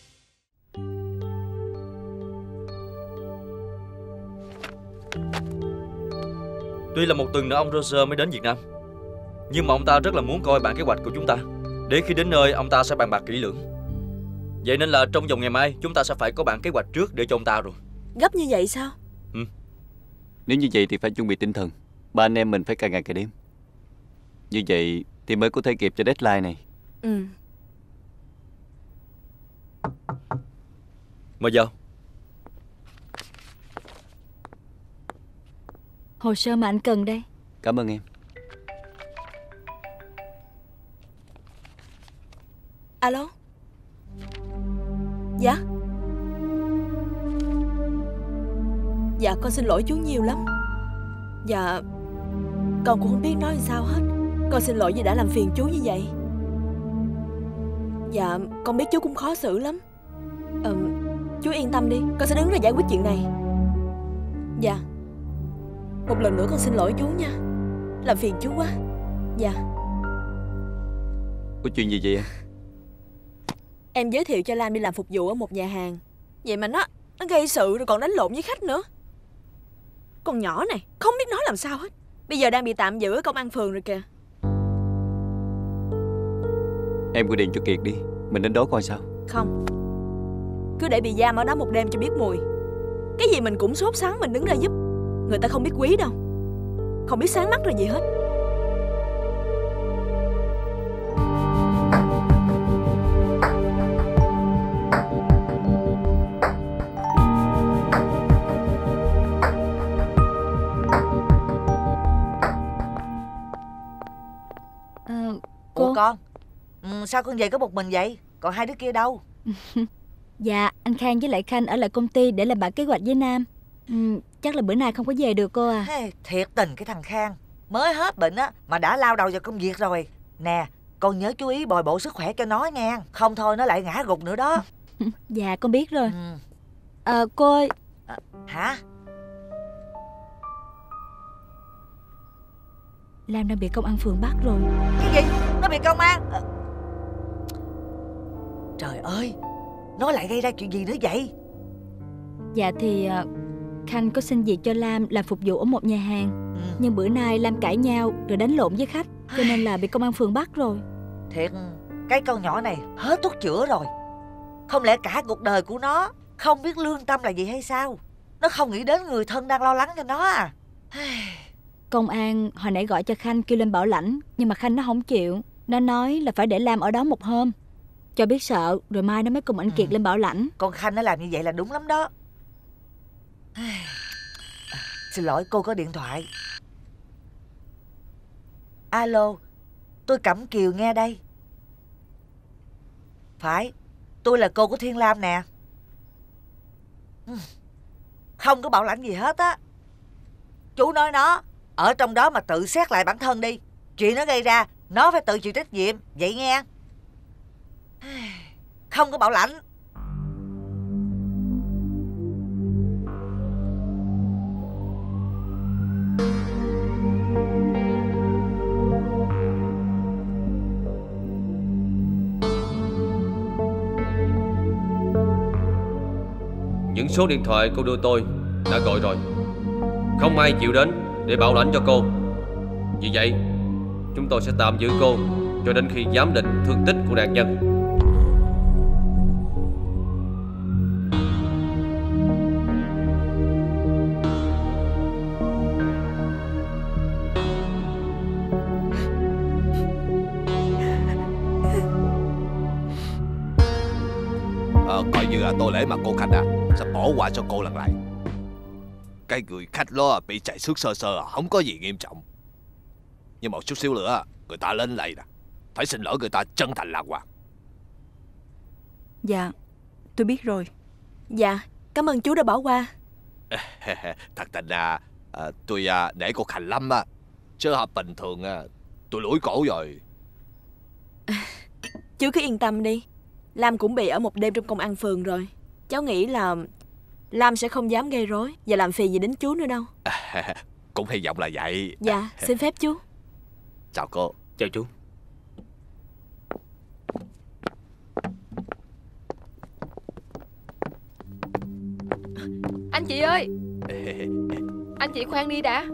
Tuy là một tuần nữa ông Roger mới đến Việt Nam, nhưng mà ông ta rất là muốn coi bản kế hoạch của chúng ta, để khi đến nơi ông ta sẽ bàn bạc kỹ lưỡng. Vậy nên là trong vòng ngày mai chúng ta sẽ phải có bản kế hoạch trước để cho ông ta rồi. Gấp như vậy sao? Nếu như vậy thì phải chuẩn bị tinh thần. Ba anh em mình phải càng ngày càng đêm. Như vậy thì mới có thể kịp cho deadline này. Mời vào. Hồ sơ mà anh cần đây. Cảm ơn em. Alo. Dạ. Dạ con xin lỗi chú nhiều lắm. Dạ, con cũng không biết nói làm sao hết. Con xin lỗi vì đã làm phiền chú như vậy. Dạ, con biết chú cũng khó xử lắm. Chú yên tâm đi, con sẽ đứng ra giải quyết chuyện này. Dạ. Một lần nữa con xin lỗi chú nha. Làm phiền chú quá. Dạ. Có chuyện gì vậy em? Em giới thiệu cho Lam đi làm phục vụ ở một nhà hàng. Vậy mà nó gây sự rồi còn đánh lộn với khách nữa. Con nhỏ này không biết nói làm sao hết. Bây giờ đang bị tạm giữ ở công an phường rồi kìa. Em gọi điện cho Kiệt đi, mình đến đó coi sao. Không, cứ để bị giam ở đó một đêm cho biết mùi. Cái gì mình cũng sốt sắng mình đứng ra giúp. Người ta không biết quý đâu. Không biết sáng mắt rồi gì hết. Ủa con, sao con về có một mình vậy? Còn hai đứa kia đâu? Dạ, anh Khang với lại Khanh ở lại công ty để làm bản kế hoạch với Nam. Chắc là bữa nay không có về được cô à. Hey, thiệt tình cái thằng Khang, mới hết bệnh á mà đã lao đầu vào công việc rồi. Nè, con nhớ chú ý bồi bổ sức khỏe cho nó nha. Không thôi nó lại ngã gục nữa đó. Dạ con biết rồi. Cô ơi. Hả? Lam đang bị công an phường bắt rồi. Cái gì? Nó bị công an? Trời ơi, nó lại gây ra chuyện gì nữa vậy? Dạ thì Khanh có xin việc cho Lam làm phục vụ ở một nhà hàng. Nhưng bữa nay Lam cãi nhau rồi đánh lộn với khách, cho nên là bị công an phường bắt rồi. Thiệt, cái con nhỏ này hết thuốc chữa rồi. Không lẽ cả cuộc đời của nó không biết lương tâm là gì hay sao? Nó không nghĩ đến người thân đang lo lắng cho nó à? Công an hồi nãy gọi cho Khanh kêu lên bảo lãnh, nhưng mà Khanh nó không chịu. Nó nói là phải để Lam ở đó một hôm cho biết sợ, rồi mai nó mới cùng anh Kiệt lên bảo lãnh. Con Khanh nó làm như vậy là đúng lắm đó. Xin lỗi, cô có điện thoại. Alo, tôi Cẩm Kiều nghe đây. Phải, tôi là cô của Thiên Lam nè. Không có bảo lãnh gì hết á. Chú nói nó ở trong đó mà tự xét lại bản thân đi. Chuyện nó gây ra nó phải tự chịu trách nhiệm. Vậy nghe. Không có bảo lãnh. Những số điện thoại cô đưa tôi đã gọi rồi. Không ai chịu đến để bảo lãnh cho cô. Vì vậy chúng tôi sẽ tạm giữ cô cho đến khi giám định thương tích của nạn nhân. Coi như là tôi lễ mặt cô Khanh sẽ bỏ qua cho cô lần này. Cái người khách đó bị chạy xước sơ sơ, không có gì nghiêm trọng. Nhưng một chút xíu nữa người ta lên lầy nè, phải xin lỗi người ta chân thành lạc quan. Dạ, tôi biết rồi. Dạ, cảm ơn chú đã bỏ qua. Thật tình tôi để cô Khanh lắm á. Chứ bình thường tôi lủi cổ rồi. Chú cứ yên tâm đi. Lam cũng bị ở một đêm trong công an phường rồi. Cháu nghĩ là Lam sẽ không dám gây rối và làm phiền gì đến chú nữa đâu. Cũng hy vọng là vậy. Dạ, xin phép chú. Chào cô. Chào chú. Anh chị ơi, anh chị khoan đi đã.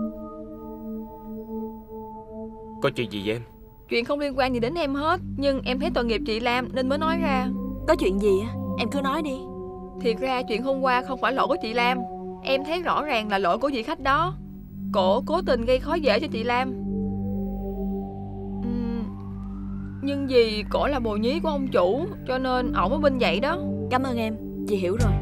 Có chuyện gì vậy em? Chuyện không liên quan gì đến em hết, nhưng em thấy tội nghiệp chị Lam nên mới nói ra. Có chuyện gì á? Em cứ nói đi. Thiệt ra chuyện hôm qua không phải lỗi của chị Lam. Em thấy rõ ràng là lỗi của vị khách đó. Cổ cố tình gây khó dễ cho chị Lam. Nhưng vì cổ là bồ nhí của ông chủ, cho nên ổng mới binh vậy đó. Cảm ơn em, chị hiểu rồi.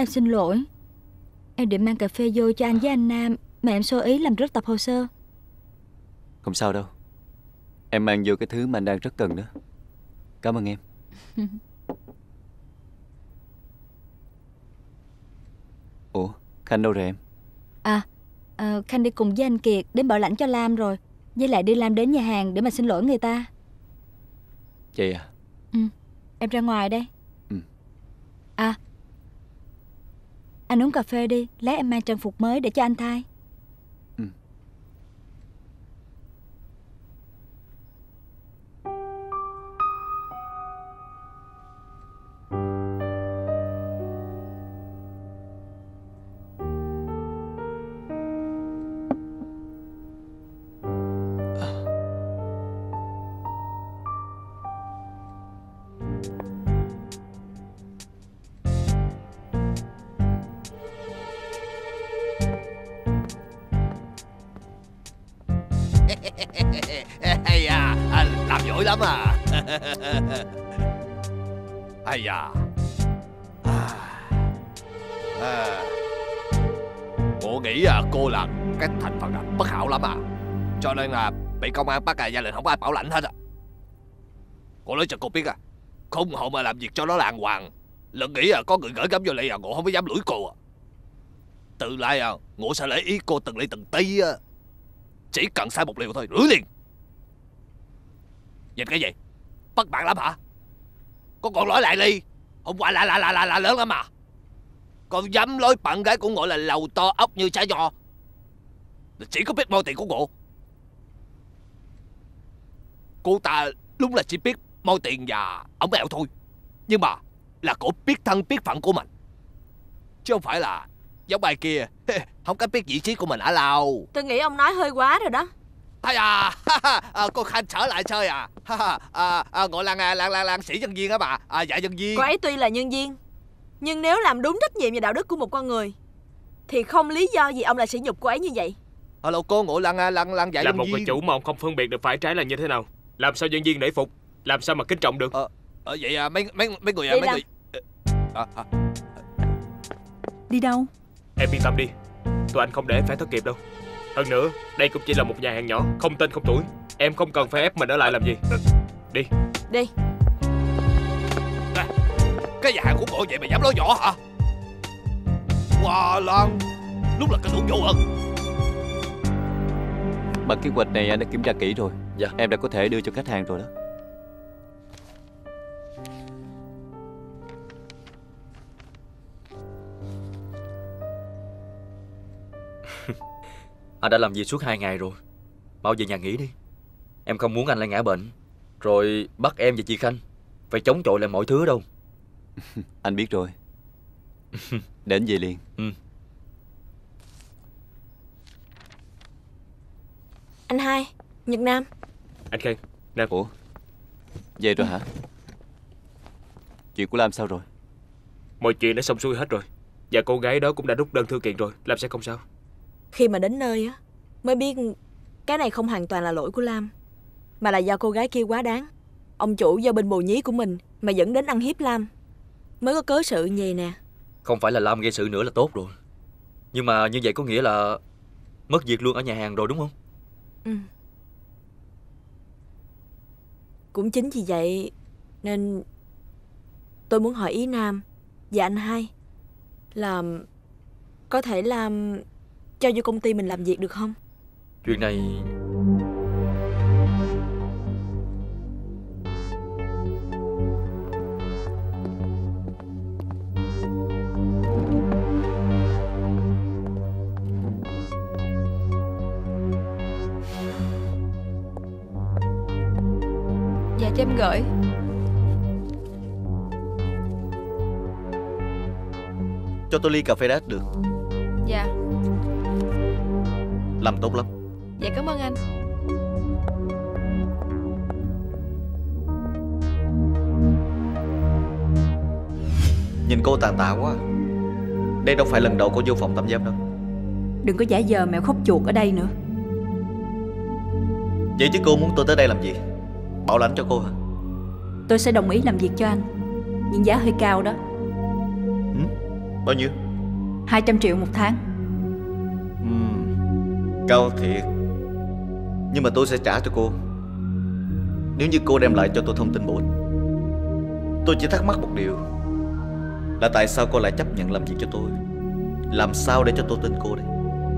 Em xin lỗi. Em định mang cà phê vô cho anh với anh Nam, mà em sơ ý làm rớt tập hồ sơ. Không sao đâu. Em mang vô cái thứ mà anh đang rất cần đó. Cảm ơn em. Ủa, Khanh đâu rồi em? Khanh đi cùng với anh Kiệt đến bảo lãnh cho Lam rồi. Với lại đi Lam đến nhà hàng để mà xin lỗi người ta. Vậy à? Em ra ngoài đây. Anh uống cà phê đi, lát em mang trang phục mới để cho anh thay. Hay à, làm giỏi lắm à. Hay à. Cô nghĩ cô là cái thành phần bất hảo lắm à, cho nên là bị công an bắt ra lệnh không có ai bảo lãnh hết à. Cô nói cho cô biết không họ mà làm việc cho nó đàng hoàng, lần nghĩ có người gửi gắm vô lại ngộ không có dám lủi cô à. Từ lại ngộ sẽ để ý cô từng ly từng tí á. Chỉ cần sai một liều thôi, rưỡi liền. Nhìn cái gì? Bất bạn lắm hả? Con còn nói lại đi. Hôm qua là lớn lắm mà. Còn dám nói bạn gái của ngộ là lầu to ốc như trái nho. Chỉ có biết moi tiền của ngộ. Cô ta đúng là chỉ biết moi tiền và ống ẹo thôi. Nhưng mà là cổ biết thân biết phận của mình, chứ không phải là giống bài kia không có biết vị trí của mình ở đâu. Tôi nghĩ ông nói hơi quá rồi đó. Hay cô Khanh trở lại chơi à? Gọi là sĩ nhân viên á bà. Dạ nhân viên. Cô ấy tuy là nhân viên, nhưng nếu làm đúng trách nhiệm và đạo đức của một con người thì không lý do gì ông lại sỉ nhục cô ấy như vậy. Hello cô ngộ lăng dạ nhân viên. Là một người chủ mà ông không phân biệt được phải trái là như thế nào, làm sao nhân viên nể phục, làm sao mà kính trọng được. Vậy mấy người Đi đâu? Em yên tâm đi, tụi anh không để em phải thất nghiệp đâu. Hơn nữa, đây cũng chỉ là một nhà hàng nhỏ, không tên không tuổi. Em không cần phải ép mình ở lại làm gì. Đi. Đi. Cái nhà hàng của bộ vậy mà dám nói nhỏ hả? Hoa Lan, lúc là cái thủ vô ơn. Bản kế hoạch này anh đã kiểm tra kỹ rồi. Dạ. Em đã có thể đưa cho khách hàng rồi đó. Anh đã làm việc suốt 2 ngày rồi, mau về nhà nghỉ đi. Em không muốn anh lại ngã bệnh rồi bắt em và chị Khanh phải chống chọi lại mọi thứ đâu. Anh biết rồi. Đến về liền. Anh Hai, Nhật Nam. Anh Khang, Nam. Ủa, về rồi hả? Chuyện của Lam sao rồi? Mọi chuyện đã xong xuôi hết rồi, và cô gái đó cũng đã rút đơn thư kiện rồi. Lam sẽ không sao. Khi mà đến nơi á mới biết cái này không hoàn toàn là lỗi của Lam, mà là do cô gái kia quá đáng. Ông chủ do bên bồ nhí của mình mà dẫn đến ăn hiếp Lam, mới có cớ sự như vậy nè. Không phải là Lam gây sự nữa là tốt rồi, nhưng mà như vậy có nghĩa là mất việc luôn ở nhà hàng rồi đúng không? Cũng chính vì vậy nên tôi muốn hỏi ý Nam và anh Hai là có thể làm cho vô công ty mình làm việc được không? Chuyện này Dạ cho em gửi. Cho tôi ly cà phê đắt được. Dạ. Làm tốt lắm. Dạ cảm ơn anh. Nhìn cô tàn tạ quá. Đây đâu phải lần đầu cô vô phòng tạm giam đâu. Đừng có giả vờ mèo khóc chuột ở đây nữa. Vậy chứ cô muốn tôi tới đây làm gì? Bảo lãnh cho cô hả? Tôi sẽ đồng ý làm việc cho anh, nhưng giá hơi cao đó. Bao nhiêu? 200 triệu một tháng. Cao thiệt. Nhưng mà tôi sẽ trả cho cô nếu như cô đem lại cho tôi thông tin bổ ích. Tôi chỉ thắc mắc một điều là tại sao cô lại chấp nhận làm việc cho tôi. Làm sao để cho tôi tin cô đây?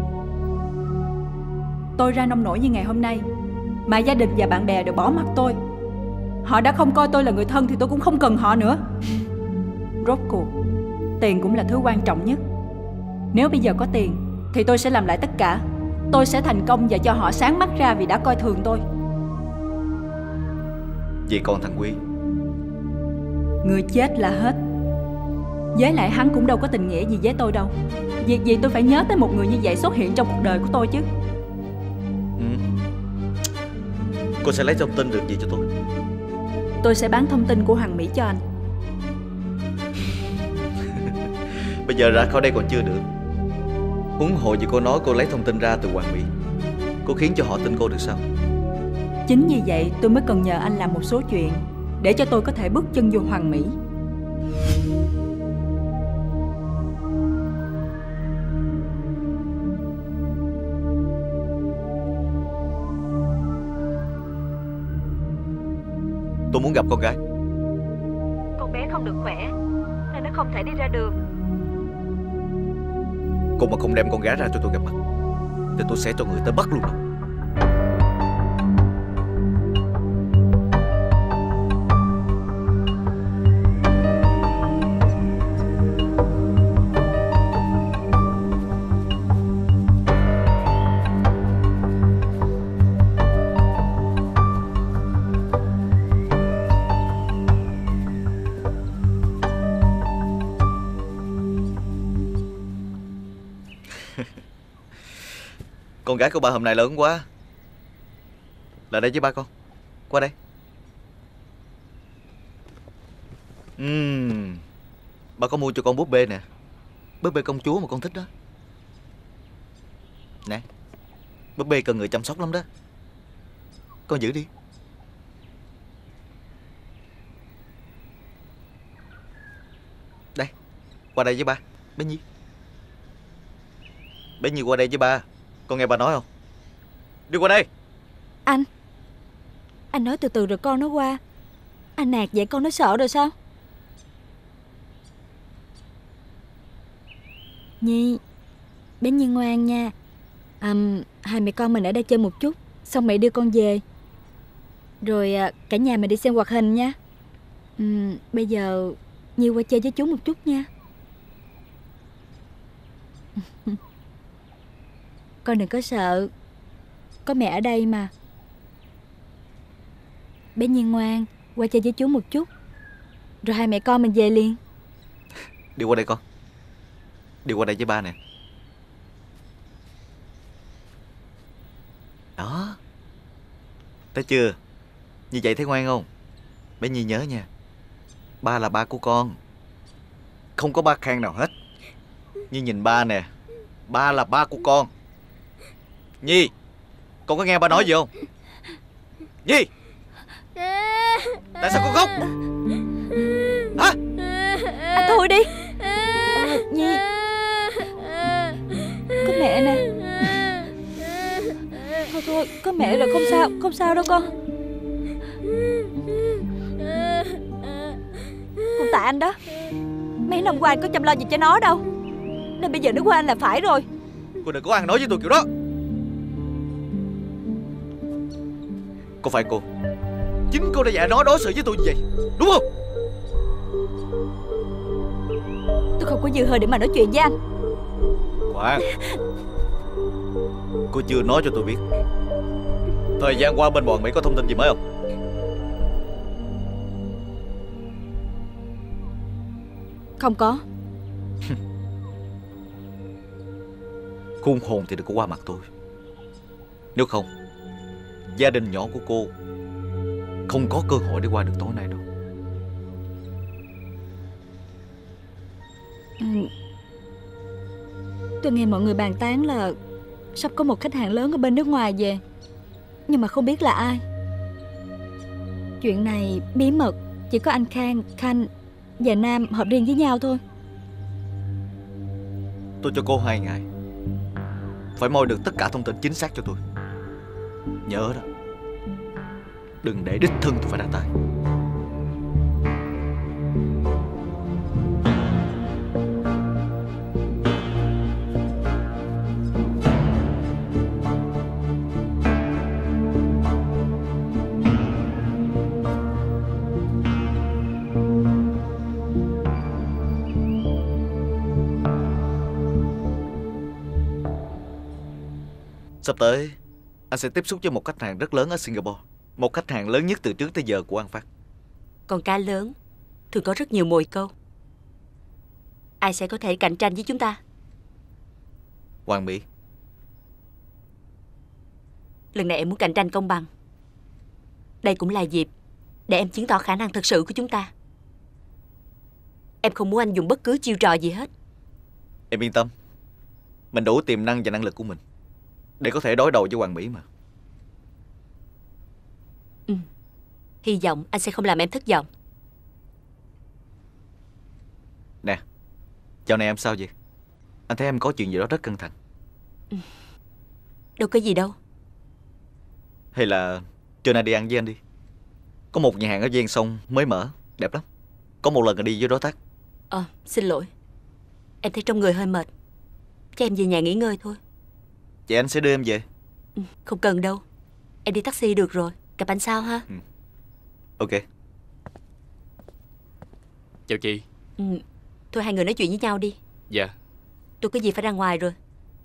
Tôi ra nông nổi như ngày hôm nay mà gia đình và bạn bè đều bỏ mặc tôi. Họ đã không coi tôi là người thân thì tôi cũng không cần họ nữa. Rốt cuộc tiền cũng là thứ quan trọng nhất. Nếu bây giờ có tiền thì tôi sẽ làm lại tất cả. Tôi sẽ thành công và cho họ sáng mắt ra vì đã coi thường tôi. Vậy còn thằng Quy? Người chết là hết. Với lại hắn cũng đâu có tình nghĩa gì với tôi đâu. Việc gì tôi phải nhớ tới một người như vậy xuất hiện trong cuộc đời của tôi chứ. Cô sẽ lấy thông tin được gì cho tôi? Tôi sẽ bán thông tin của Hoàng Mỹ cho anh. Bây giờ ra khỏi đây còn chưa được. Huống hồ gì cô nói cô lấy thông tin ra từ Hoàng Mỹ. Cô khiến cho họ tin cô được sao? Chính vì vậy tôi mới cần nhờ anh làm một số chuyện để cho tôi có thể bước chân vô Hoàng Mỹ. Tôi muốn gặp con gái. Con bé không được khỏe nên nó không thể đi ra đường. Cô mà không đem con gái ra cho tôi gặp mặt thì tôi sẽ cho người tới bắt luôn đó. Con gái của ba hôm nay lớn quá. Lại đây với ba con. Qua đây. Ba có mua cho con búp bê nè. Búp bê công chúa mà con thích đó. Nè, búp bê cần người chăm sóc lắm đó. Con giữ đi. Đây, qua đây với ba. Bé Nhi. Bé Nhi qua đây với ba. Con nghe bà nói không? Đi qua đây. Anh nói từ từ rồi con nó qua. Anh nạt vậy con nó sợ rồi sao? Nhi, bé Nhi ngoan nha. Hai mẹ con mình ở đây chơi một chút, xong mẹ đưa con về. Rồi cả nhà mình đi xem hoạt hình nha. Bây giờ Nhi qua chơi với chú một chút nha. Con đừng có sợ, có mẹ ở đây mà. Bé Nhi ngoan, qua chơi với chú một chút, rồi hai mẹ con mình về liền. Đi qua đây con. Đi qua đây với ba nè. Đó, thấy chưa? Như vậy thấy ngoan không? Bé Nhi nhớ nha, ba là ba của con, không có ba Khang nào hết. Nhi nhìn ba nè, ba là ba của con. Nhi, con có nghe ba nói gì không? Nhi, tại sao con khóc? Hả? Anh thôi đi. Nhi, có mẹ nè. Thôi, có mẹ rồi, không sao đâu con. Con Tạ anh đó, mấy năm qua anh có chăm lo gì cho nó đâu, nên bây giờ nó qua anh là phải rồi. Cô đừng có ăn nói với tôi kiểu đó. Có phải cô, chính cô đã dạy nó đối xử với tôi như vậy, đúng không? Tôi không có dư hơi để mà nói chuyện với anh. Khoan, cô chưa nói cho tôi biết thời gian qua bên bọn Mỹ có thông tin gì mới không? Không có. Khôn hồn thì đừng có qua mặt tôi. Nếu không, gia đình nhỏ của cô không có cơ hội để qua được tối nay đâu. Tôi nghe mọi người bàn tán là sắp có một khách hàng lớn ở bên nước ngoài về, nhưng mà không biết là ai. Chuyện này bí mật, chỉ có anh Khang, Khanh và Nam hợp riêng với nhau thôi. Tôi cho cô 2 ngày, phải moi được tất cả thông tin chính xác cho tôi. Nhớ đó, đừng để đích thân tôi phải ra tay. Sắp tới, anh sẽ tiếp xúc với một khách hàng rất lớn ở Singapore. Một khách hàng lớn nhất từ trước tới giờ của An Phát. Con cá lớn thường có rất nhiều mồi câu. Ai sẽ có thể cạnh tranh với chúng ta? Hoàng Mỹ. Lần này em muốn cạnh tranh công bằng. Đây cũng là dịp để em chứng tỏ khả năng thực sự của chúng ta. Em không muốn anh dùng bất cứ chiêu trò gì hết. Em yên tâm, mình đủ tiềm năng và năng lực của mình để có thể đối đầu với Hoàng Mỹ mà. Hy vọng anh sẽ không làm em thất vọng. Nè, dạo này em sao vậy? Anh thấy em có chuyện gì đó rất căng thẳng. Đâu có gì đâu. Hay là trưa nay đi ăn với anh đi. Có một nhà hàng ở ven sông mới mở, đẹp lắm. Có một lần đi với đối tác. Xin lỗi. Em thấy trong người hơi mệt. Cho em về nhà nghỉ ngơi thôi. Vậy anh sẽ đưa em về. Không cần đâu. Em đi taxi được rồi. Gặp anh sau ha. Ok. Chào chị. Thôi hai người nói chuyện với nhau đi. Dạ. Tôi có gì phải ra ngoài rồi.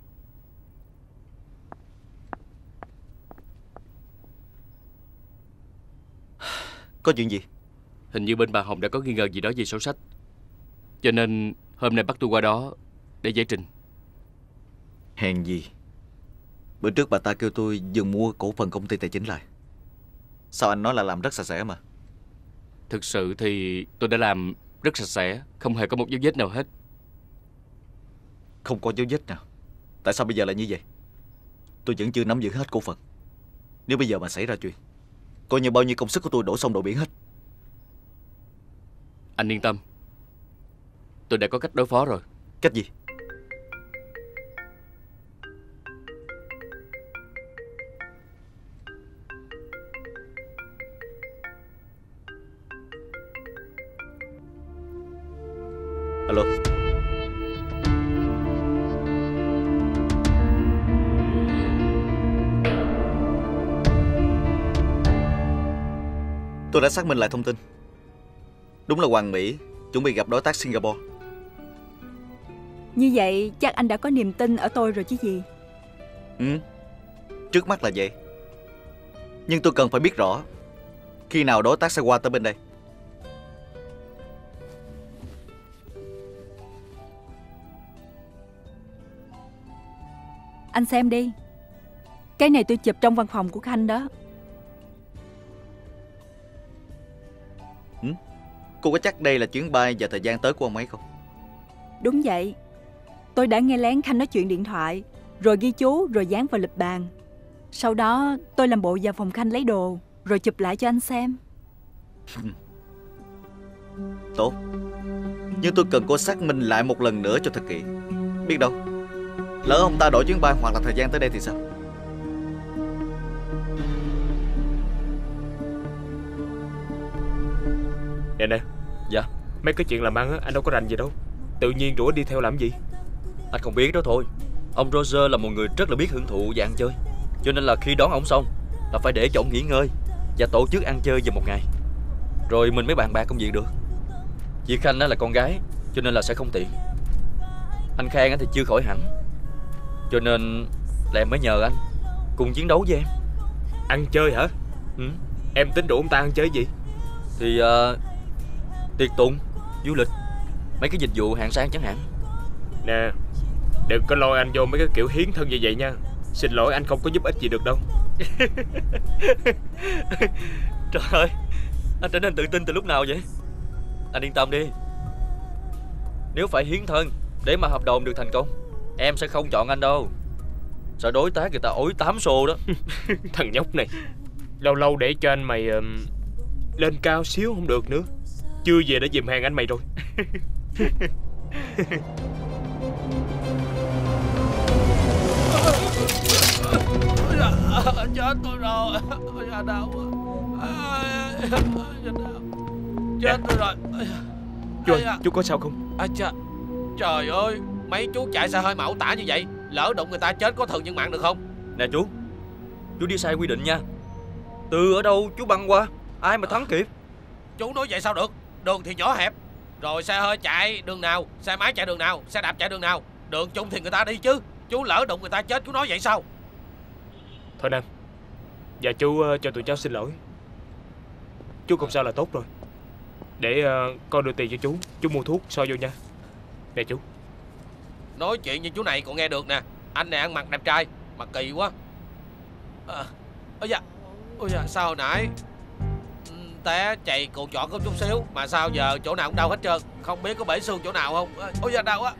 Có chuyện gì? Hình như bên bà Hồng đã có nghi ngờ gì đó về sổ sách, cho nên hôm nay bắt tôi qua đó để giải trình. Hèn gì. Bữa trước bà ta kêu tôi dừng mua cổ phần công ty tài chính lại. Sao anh nói là làm rất sạch sẽ mà? Thực sự thì tôi đã làm rất sạch sẽ, không hề có một dấu vết nào hết. Không có dấu vết nào? Tại sao bây giờ lại như vậy? Tôi vẫn chưa nắm giữ hết cổ phần. Nếu bây giờ mà xảy ra chuyện, coi như bao nhiêu công sức của tôi đổ sông đổ biển hết. Anh yên tâm, tôi đã có cách đối phó rồi. Cách gì? Alo. Tôi đã xác minh lại thông tin. Đúng là Hoàng Mỹ chuẩn bị gặp đối tác Singapore. Như vậy chắc anh đã có niềm tin ở tôi rồi chứ gì. Trước mắt là vậy. Nhưng tôi cần phải biết rõ khi nào đối tác sẽ qua tới bên đây. Anh xem đi. Cái này tôi chụp trong văn phòng của Khanh đó. Cô có chắc đây là chuyến bay và thời gian tới của ông ấy không? Đúng vậy. Tôi đã nghe lén Khanh nói chuyện điện thoại, rồi ghi chú, rồi dán vào lịch bàn. Sau đó tôi làm bộ vào phòng Khanh lấy đồ, rồi chụp lại cho anh xem. Tốt. Nhưng tôi cần cô xác minh lại một lần nữa cho thật kỹ. Biết đâu lỡ ông ta đổi chuyến bay hoặc là thời gian tới đây thì sao? Nè. Dạ. Mấy cái chuyện làm ăn á, anh đâu có rành gì đâu. Tự nhiên rủ đi theo làm gì? Anh không biết đó thôi. Ông Roger là một người rất là biết hưởng thụ và ăn chơi, cho nên là khi đón ông xong là phải để cho ông nghỉ ngơi và tổ chức ăn chơi về một ngày, rồi mình mới bàn bạc công việc được. Chị Khanh là con gái, cho nên là sẽ không tiện. Anh Khang thì chưa khỏi hẳn, cho nên là em mới nhờ anh cùng chiến đấu với em. Ăn chơi hả? Em tính rủ ông ta ăn chơi gì? Thì tiệc tùng, du lịch, mấy cái dịch vụ hạng sang chẳng hạn. Nè, đừng có lôi anh vô mấy cái kiểu hiến thân như vậy nha. Xin lỗi, anh không có giúp ích gì được đâu. Trời ơi, anh trở nên tự tin từ lúc nào vậy? Anh yên tâm đi. Nếu phải hiến thân để mà hợp đồng được thành công, em sẽ không chọn anh đâu. Sợ đối tác người ta ối 8 xô đó. Thằng nhóc này, lâu lâu để cho anh mày lên cao xíu không được nữa. Chưa về đã dìm hàng anh mày rồi. Chết tôi rồi. Đau quá. Chết tôi rồi. Chú ơi, chú có sao không? Trời ơi, mấy chú chạy xe hơi mà ẩu tả như vậy, lỡ đụng người ta chết có thường nhân mạng được không? Nè chú đi sai quy định nha. Từ ở đâu chú băng qua, ai mà thắng kịp. Chú nói vậy sao được? Đường thì nhỏ hẹp, rồi xe hơi chạy đường nào, xe máy chạy đường nào, xe đạp chạy đường nào. Đường chung thì người ta đi chứ. Chú lỡ đụng người ta chết, chú nói vậy sao? Thôi Nam, dạ chú cho tụi cháu xin lỗi. Chú không sao là tốt rồi. Để con đưa tiền cho chú mua thuốc soi vô nha. Nè chú. Nói chuyện như chú này còn nghe được nè. Anh này ăn mặc đẹp trai mà kỳ quá. Ôi dạ, sao hồi nãy té chạy cột chọn có chút xíu mà sao giờ chỗ nào cũng đau hết trơn, không biết có bể xương chỗ nào không. Ôi dạ, đau quá.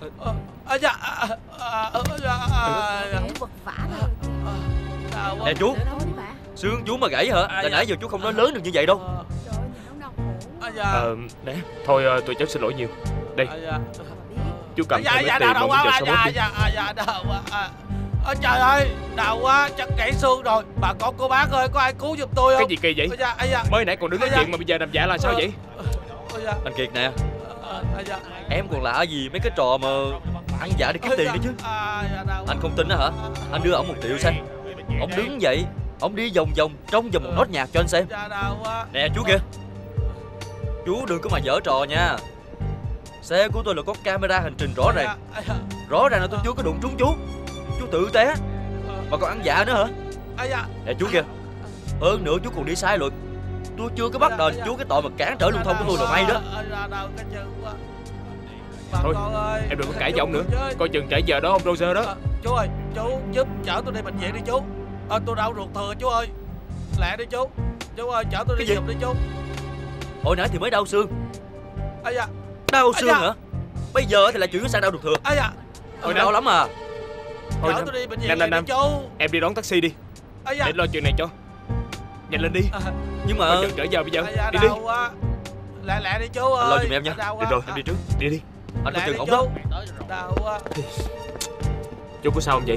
Nè chú, xương chú mà gãy hả? Là nãy giờ chú không nói lớn được như vậy đâu. Nè, thôi tụi cháu xin lỗi nhiều. Đây, chú cầm thêm ít tiền mà bây giờ sao bớt đi. Trời ơi, đau quá, chắc gãy xương rồi. Bà con cô bác ơi, có ai cứu giùm tôi không? Cái gì kỳ vậy? Mới nãy còn đứng nói chuyện mà bây giờ nằm dạ là sao vậy? Anh Kiệt nè, em còn lạ gì mấy cái trò mà ăn dạ để kiếm tiền nữa chứ. Anh không tin đó hả? Anh đưa ổng 1 triệu xem. Ổng đứng dậy, ổng đi vòng vòng trong vòng một nốt nhạc cho anh xem. Nè chú kìa, chú đừng có mà giở trò nha. Xe của tôi là có camera hành trình rõ ràng. Rõ ràng là tôi chưa có đụng trúng chú. Chú tự té mà còn ăn dạ nữa hả? Nè chú kìa, hơn nữa chú còn đi sai luật. Tôi chưa có bắt đền chú cái tội mà cản trở lưu thông của tôi là may đó. Thôi em đừng có cãi giọng nữa, coi chừng trễ giờ đó ông Roger đó. Chú ơi, chú giúp chở tôi đi bệnh viện đi chú. Tôi đau ruột thừa chú ơi. Lẹ đi chú. Chú ơi, chở tôi đi giùm đi chú. Hồi nãy thì mới đau xương. Đau xương hả? Bây giờ thì là chuyện sang đau ruột thừa. Hồi đau lắm à. Thôi chở tôi đi bệnh viện liền đi chú. Em đi đón taxi đi để lo chuyện này cho. Nhanh lên đi. Nhưng mà coi chừng trễ giờ bây giờ. Đi đi. Lẹ đi chú ơi. Anh lo giùm em nha. Được rồi, em đi trước. Đi đi. Anh có chừng ổng đó. Đau quá. Chú có sao không vậy?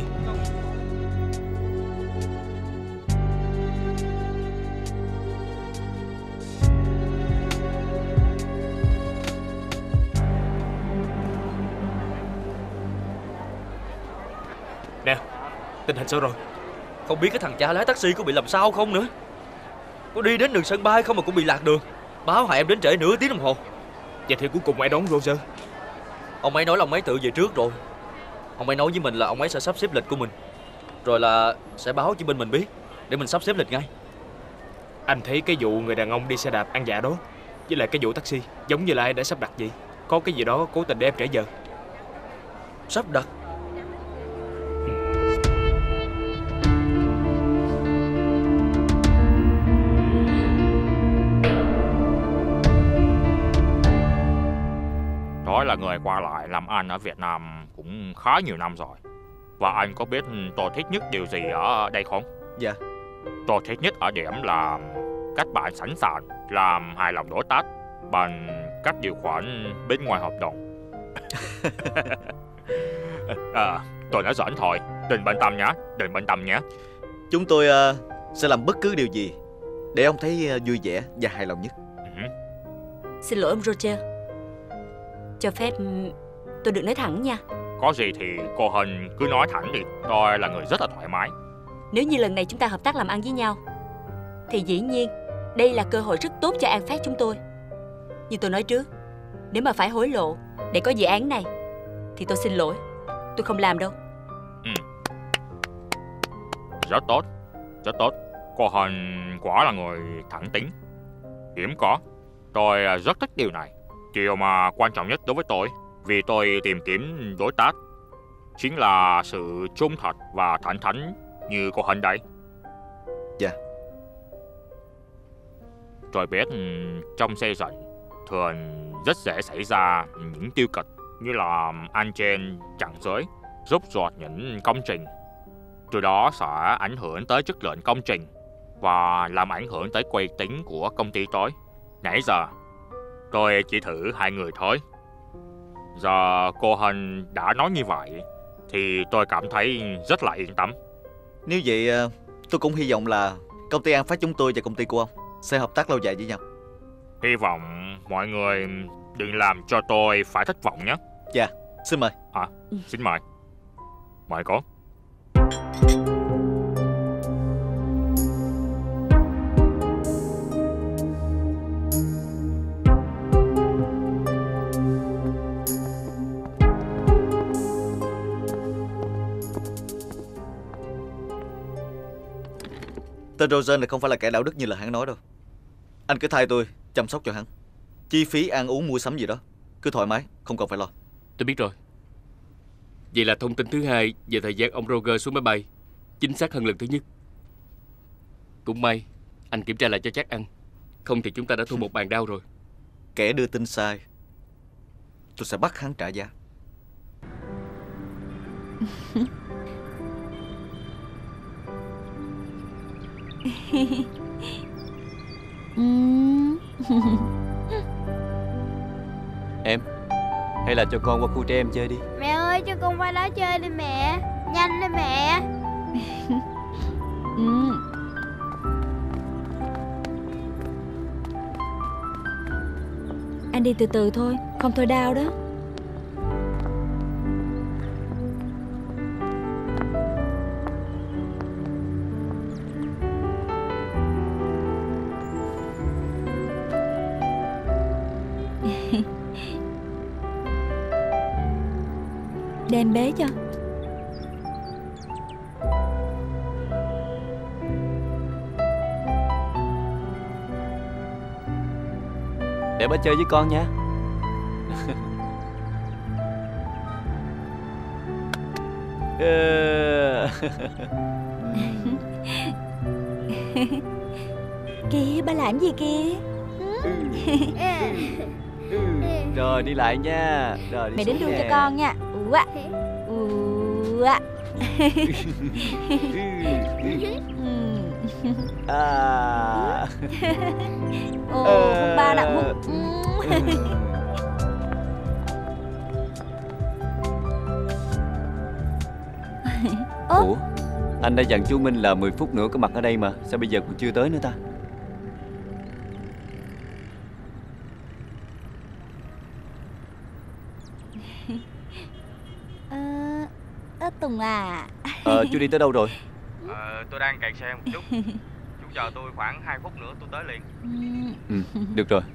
Nè, tình hình sao rồi? Không biết cái thằng cha lái taxi có bị làm sao không nữa. Có đi đến đường sân bay không mà cũng bị lạc đường. Báo hại em đến trễ nửa tiếng đồng hồ. Vậy thì cuối cùng ai đón Roger? Ông ấy nói là ông ấy tự về trước rồi. Ông ấy nói với mình là ông ấy sẽ sắp xếp lịch của mình, rồi là sẽ báo cho bên mình biết để mình sắp xếp lịch ngay. Anh thấy cái vụ người đàn ông đi xe đạp ăn dạ đó với lại cái vụ taxi giống như là ai đã sắp đặt vậy. Có cái gì đó cố tình để em trễ giờ. Sắp đặt? Tôi là người qua lại làm ăn ở Việt Nam cũng khá nhiều năm rồi. Và anh có biết tôi thích nhất điều gì ở đây không? Dạ. Tôi thích nhất ở điểm là các bạn sẵn sàng làm hài lòng đối tác bằng các điều khoản bên ngoài hợp đồng. Tôi nói giỡn thôi, đừng bận tâm nhé, đừng bận tâm nhé. Chúng tôi sẽ làm bất cứ điều gì để ông thấy vui vẻ và hài lòng nhất. Xin lỗi ông Roger, cho phép tôi được nói thẳng nha. Có gì thì cô Hân cứ nói thẳng đi, tôi là người rất là thoải mái. Nếu như lần này chúng ta hợp tác làm ăn với nhau thì dĩ nhiên đây là cơ hội rất tốt cho An Phát chúng tôi. Như tôi nói trước, nếu mà phải hối lộ để có dự án này thì tôi xin lỗi, tôi không làm đâu. Rất tốt, rất tốt. Cô Hân quả là người thẳng tính, hiếm có. Tôi rất thích điều này. Điều mà quan trọng nhất đối với tôi, vì tôi tìm kiếm đối tác, chính là sự trung thật và thẳng thắn như cô Hân đây. Dạ. Tôi biết trong xây dựng thường rất dễ xảy ra những tiêu cực như là ăn trên chặn dưới, rút ruột những công trình. Từ đó sẽ ảnh hưởng tới chất lượng công trình và làm ảnh hưởng tới uy tín của công ty tôi. Nãy giờ tôi chỉ thử 2 người thôi. Giờ cô Hân đã nói như vậy thì tôi cảm thấy rất là yên tâm. Nếu vậy tôi cũng hy vọng là công ty An Phát chúng tôi và công ty của ông sẽ hợp tác lâu dài với nhau. Hy vọng mọi người đừng làm cho tôi phải thất vọng nhé. Dạ, xin mời. Xin mời. Mời cô. Tên Rosen này không phải là kẻ đạo đức như là hắn nói đâu. Anh cứ thay tôi chăm sóc cho hắn. Chi phí ăn uống mua sắm gì đó cứ thoải mái, không cần phải lo. Tôi biết rồi. Vậy là thông tin thứ hai về thời gian ông Roger xuống máy bay chính xác hơn lần thứ nhất. Cũng may anh kiểm tra lại cho chắc ăn, không thì chúng ta đã thua một bàn đao rồi. Kẻ đưa tin sai, tôi sẽ bắt hắn trả giá. Em, hay là cho con qua khu trẻ em chơi đi. Mẹ ơi, cho con qua đó chơi đi mẹ. Nhanh đi mẹ. Anh đi từ từ thôi, không thôi đau đó. Đem bế cho. Để ba chơi với con nha. Kìa, ba làm gì kìa? Rồi đi lại nha. Rồi đi. Mẹ đến xuống đuôi cho nè. con nha. Hôn ba nè. Ủa, anh đã dặn chú Minh là 10 phút nữa có mặt ở đây mà, sao bây giờ còn chưa tới nữa ta? Tùng à. Chú đi tới đâu rồi? Tôi đang kẹt xe một chút. Chú chờ tôi khoảng 2 phút nữa tôi tới liền. Được rồi.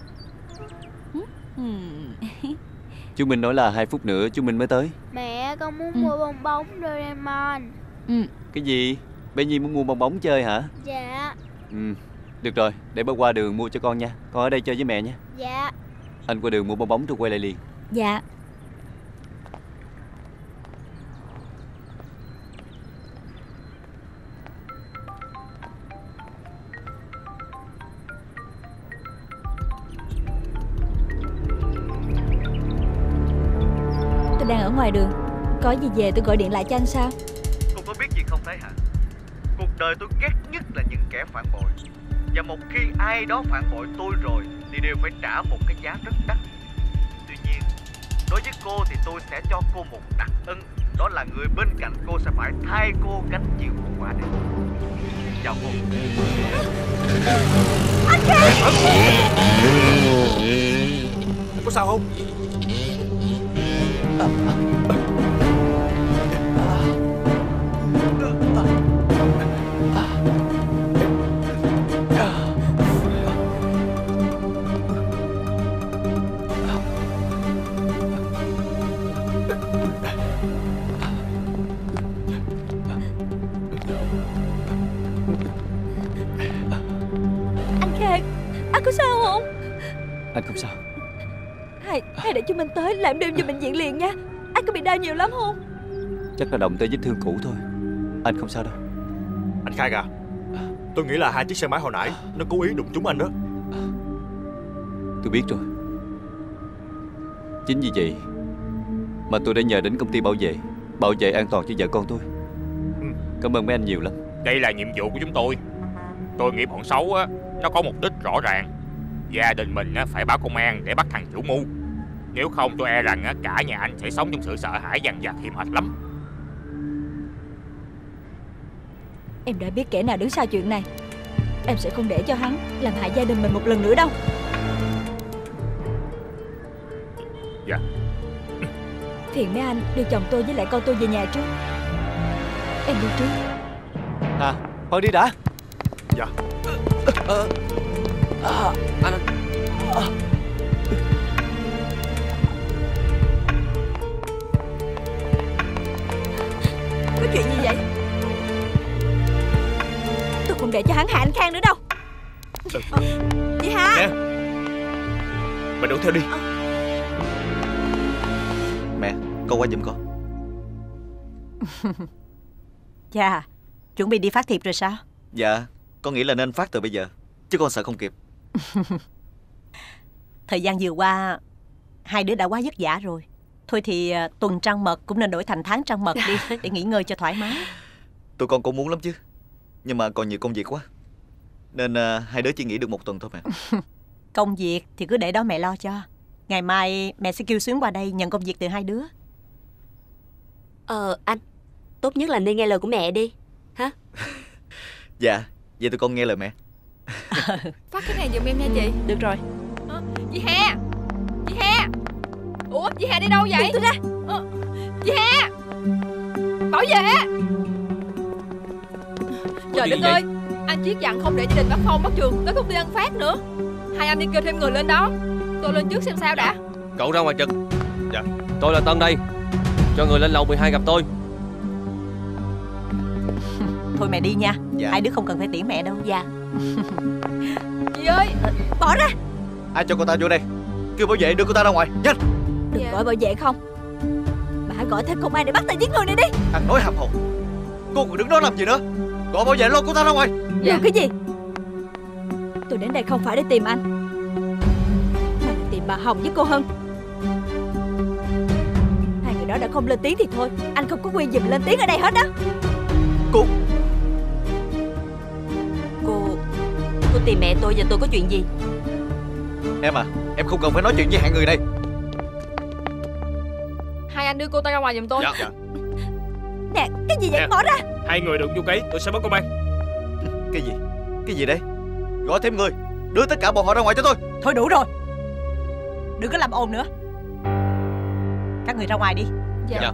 Chú Minh nói là 2 phút nữa chú Minh mới tới. Mẹ, con muốn mua bong bóng Doraemon. Cái gì? Bé Nhi muốn mua bong bóng chơi hả? Dạ. Được rồi, để ba qua đường mua cho con nha. Con ở đây chơi với mẹ nha. Dạ. Anh qua đường mua bong bóng rồi quay lại liền. Dạ. Tôi đang ở ngoài đường. Có gì về tôi gọi điện lại cho anh sao? Cô có biết gì không Thái Hà? Cuộc đời tôi ghét nhất là những kẻ phản bội. Và một khi ai đó phản bội tôi rồi thì đều phải trả một cái giá rất đắt. Tuy nhiên, đối với cô thì tôi sẽ cho cô một đặc ân. Đó là người bên cạnh cô sẽ phải thay cô gánh chịu hậu quả này. Chào cô. Anh Khang! Có sao không? Anh Khang, anh có sao không? Anh không sao. Hay để chú Minh tới làm đêm cho bệnh viện liền nha. Anh có bị đau nhiều lắm không? Chắc là động tới vết thương cũ thôi. Anh không sao đâu. Anh Khang à, tôi nghĩ là 2 chiếc xe máy hồi nãy nó cố ý đụng trúng anh đó. Tôi biết rồi. Chính vì vậy mà tôi đã nhờ đến công ty bảo vệ an toàn cho vợ con tôi. Cảm ơn mấy anh nhiều lắm. Đây là nhiệm vụ của chúng tôi. Tôi nghĩ bọn xấu á, nó có mục đích rõ ràng. Gia đình mình á, phải báo công an để bắt thằng chủ mưu. Nếu không tôi e rằng cả nhà anh sẽ sống trong sự sợ hãi dằn vặt hiểm hệt lắm. Em đã biết kẻ nào đứng sau chuyện này. Em sẽ không để cho hắn làm hại gia đình mình một lần nữa đâu. Dạ. Phiền mấy anh đưa chồng tôi với lại con tôi về nhà trước. Em đi trước. Khoan đi đã. Dạ. Anh có chuyện gì vậy? Tôi không để cho hắn hại anh Khang nữa đâu. Chị Hà. Nè, mày đuổi theo đi. Mẹ, con qua giùm con. Chà, chuẩn bị đi phát thiệp rồi sao? Dạ, con nghĩ là nên phát từ bây giờ, chứ con sợ không kịp. Thời gian vừa qua hai đứa đã quá vất vả rồi. Thôi thì tuần trăng mật cũng nên đổi thành tháng trăng mật đi, để nghỉ ngơi cho thoải mái. Tụi con cũng muốn lắm chứ, nhưng mà còn nhiều công việc quá, nên hai đứa chỉ nghỉ được một tuần thôi mẹ. Công việc thì cứ để đó mẹ lo cho. Ngày mai mẹ sẽ kêu Xuyến qua đây nhận công việc từ hai đứa. Anh, tốt nhất là nên nghe lời của mẹ đi, hả? Dạ, vậy tụi con nghe lời mẹ. Phát cái này giùm em nha chị. Được rồi. Chị Hà. Chị Hà. Ủa chị Hà đi đâu vậy? Tôi ra. Chị Hà. Bảo vệ. Trời đất ơi, anh Chiết dặn không để gia đình bác Phong bác Trường tới công ty ăn phát nữa. Hai anh đi kêu thêm người lên đó. Tôi lên trước xem sao đã. Cậu ra ngoài trực. Dạ. Tôi là Tân đây. Cho người lên lầu 12 gặp tôi. Thôi mẹ đi nha. Dạ. Hai đứa không cần phải tiễn mẹ đâu. Dạ. Chị ơi, bỏ ra. Ai cho cô ta vô đây? Kêu bảo vệ đưa cô ta ra ngoài, nhanh. Đừng gọi bảo vệ không. Bà hãy gọi thêm công an để bắt tay giết người này đi. Ăn nói hàm hồ. Cô còn đứng đó làm gì nữa? Gọi bảo vệ lôi cô ta ra ngoài. Dạ. Cái gì? Tôi đến đây không phải để tìm anh, mà là tìm bà Hồng với cô Hân. Hai người đó đã không lên tiếng thì thôi, anh không có quyền gì mà lên tiếng ở đây hết đó. Cô tìm mẹ tôi và tôi có chuyện gì? Em à, em không cần phải nói chuyện với hạng người này. Hai anh đưa cô ta ra ngoài giùm tôi. Dạ. Nè, cái gì vậy? Nè, bỏ ra. Hai người đừng vô cấy, tôi sẽ báo công an. Cái gì? Cái gì đây? Gọi thêm người, đưa tất cả bọn họ ra ngoài cho tôi. Thôi đủ rồi, đừng có làm ồn nữa. Các người ra ngoài đi. Dạ.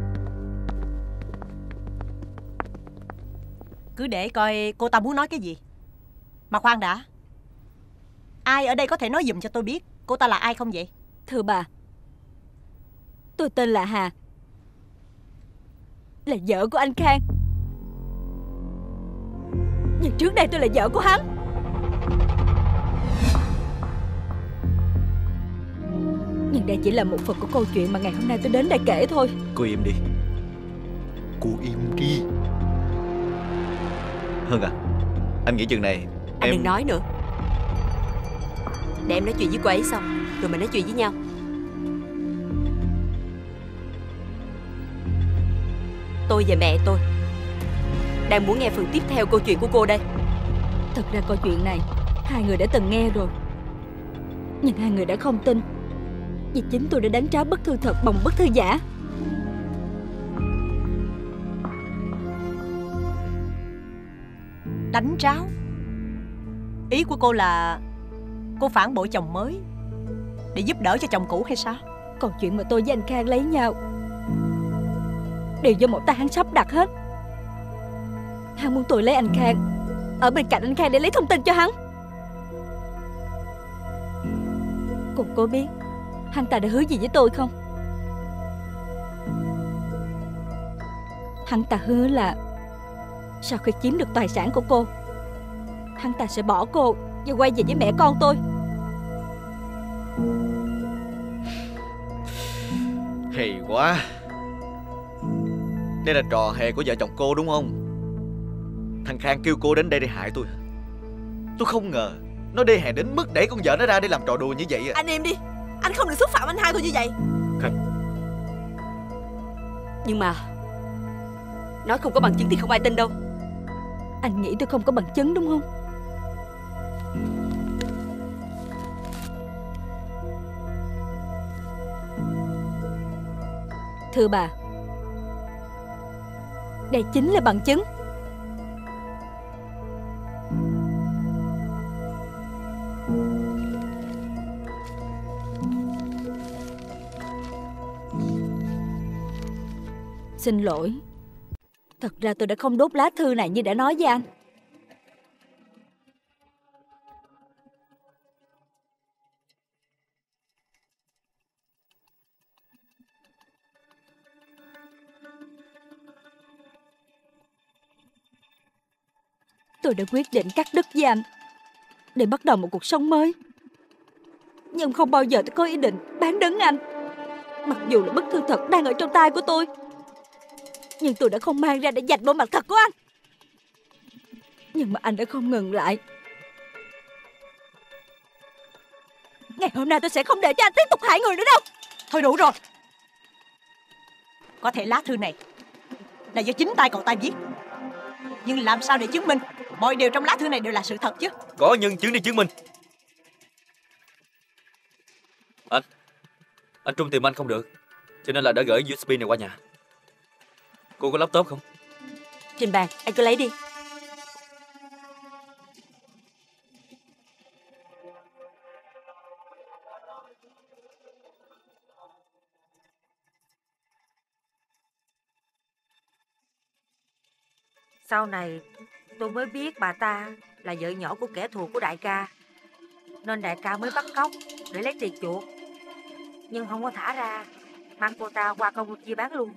Cứ để coi cô ta muốn nói cái gì. Mà khoan đã, ai ở đây có thể nói giùm cho tôi biết cô ta là ai không vậy? Thưa bà, tôi tên là Hà, là vợ của anh Khang. Nhưng trước đây tôi là vợ của hắn. Nhưng đây chỉ là một phần của câu chuyện mà ngày hôm nay tôi đến đây kể thôi. Cô im đi. Cô im đi. Hân à, anh nghĩ chừng này Anh đừng nói nữa. Để em nói chuyện với cô ấy xong rồi mình nói chuyện với nhau. Tôi và mẹ tôi đang muốn nghe phần tiếp theo câu chuyện của cô đây. Thật ra câu chuyện này hai người đã từng nghe rồi, nhưng hai người đã không tin, vì chính tôi đã đánh tráo bức thư thật bằng bức thư giả. Đánh tráo? Ý của cô là cô phản bội chồng mới để giúp đỡ cho chồng cũ hay sao? Còn chuyện mà tôi với anh Khang lấy nhau đều do một tay hắn sắp đặt hết. Hắn muốn tôi lấy anh Khang, ở bên cạnh anh Khang để lấy thông tin cho hắn. Cô có biết hắn ta đã hứa gì với tôi không? Hắn ta hứa là sau khi chiếm được tài sản của cô, hắn ta sẽ bỏ cô và quay về với mẹ con tôi. Hay quá. Đây là trò hề của vợ chồng cô đúng không? Thằng Khang kêu cô đến đây để hại tôi. Tôi không ngờ nó đê hèn đến mức đẩy con vợ nó ra để làm trò đùa như vậy. Anh im đi, anh không được xúc phạm anh hai tôi như vậy. Nhưng mà nói không có bằng chứng thì không ai tin đâu. Anh nghĩ tôi không có bằng chứng đúng không? Thưa bà, đây chính là bằng chứng. Xin lỗi. Thật ra tôi đã không đốt lá thư này như đã nói với anh. Tôi đã quyết định cắt đứt với anh để bắt đầu một cuộc sống mới. Nhưng không bao giờ tôi có ý định bán đứng anh. Mặc dù là bức thư thật đang ở trong tay của tôi, nhưng tôi đã không mang ra để dạch bộ mặt thật của anh. Nhưng mà anh đã không ngừng lại. Ngày hôm nay tôi sẽ không để cho anh tiếp tục hại người nữa đâu. Thôi đủ rồi. Có thể lá thư này là do chính tay cậu ta viết, nhưng làm sao để chứng minh mọi điều trong lá thư này đều là sự thật chứ? Có nhân chứng để chứng minh. Anh Trung tìm anh không được, cho nên là đã gửi USB này qua nhà. Cô có laptop không? Trên bàn, anh cứ lấy đi. Sau này tôi mới biết bà ta là vợ nhỏ của kẻ thù của đại ca, nên đại ca mới bắt cóc để lấy tiền chuộc, nhưng không có thả ra, mang cô ta qua Campuchia bán luôn.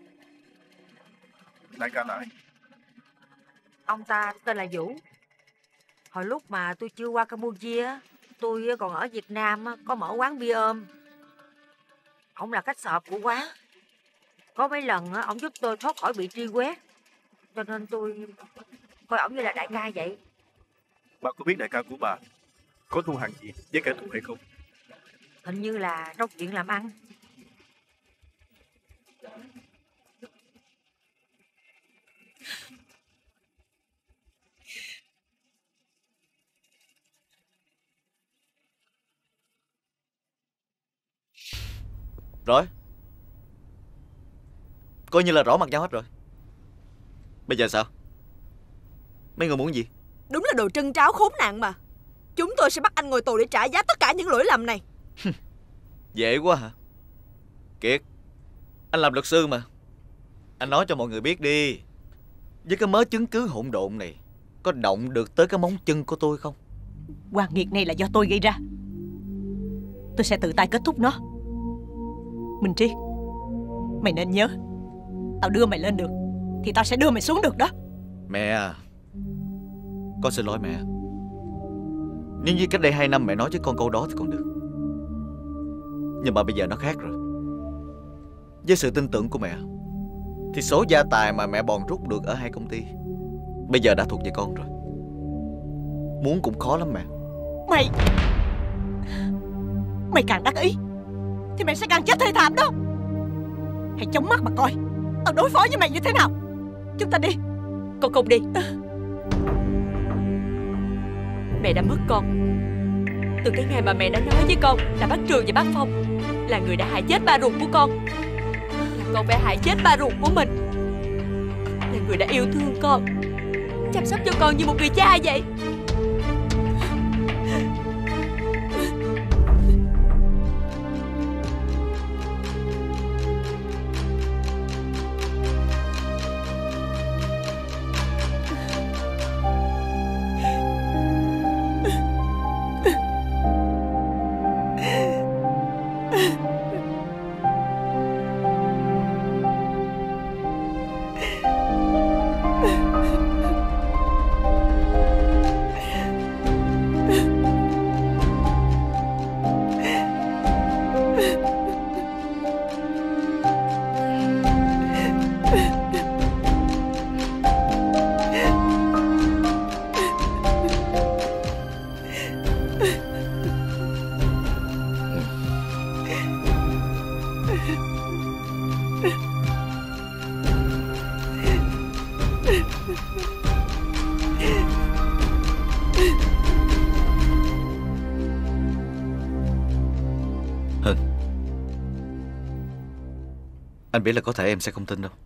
Đại ca lại. Ông ta tên là Vũ. Hồi lúc mà tôi chưa qua Campuchia, tôi còn ở Việt Nam có mở quán bia ôm. Ông là khách sộp của quán. Có mấy lần ông giúp tôi thoát khỏi bị truy quét, cho nên tôi coi ổng như là đại ca vậy. Bà có biết đại ca của bà có thù hằn gì với kẻ thù hay không? Hình như là trong chuyện làm ăn. Rồi, coi như là rõ mặt nhau hết rồi. Bây giờ sao? Mấy người muốn gì? Đúng là đồ trân tráo khốn nạn mà. Chúng tôi sẽ bắt anh ngồi tù để trả giá tất cả những lỗi lầm này. Dễ quá hả? Kiệt, anh làm luật sư mà. Anh nói cho mọi người biết đi, với cái mớ chứng cứ hỗn độn này có động được tới cái móng chân của tôi không? Oan nghiệt này là do tôi gây ra. Tôi sẽ tự tay kết thúc nó. Minh Triết, mày nên nhớ, tao đưa mày lên được thì tao sẽ đưa mày xuống được đó. Mẹ à, con xin lỗi mẹ. Nếu như cách đây 2 năm mẹ nói với con câu đó thì còn được, nhưng mà bây giờ nó khác rồi. Với sự tin tưởng của mẹ thì số gia tài mà mẹ bòn rút được ở 2 công ty bây giờ đã thuộc về con rồi. Muốn cũng khó lắm mẹ. Mày càng đắc ý thì mày sẽ càng chết thê thảm đó. Hãy chống mắt mà coi tao đối phó với mày như thế nào. Chúng ta đi. Con không đi. Mẹ đã mất con. Từ cái ngày mà mẹ đã nói với con là bác Trường và bác Phong là người đã hại chết ba ruột của con, là con phải hại chết ba ruột của mình, là người đã yêu thương con, chăm sóc cho con như một người cha vậy. Anh biết là có thể em sẽ không tin đâu.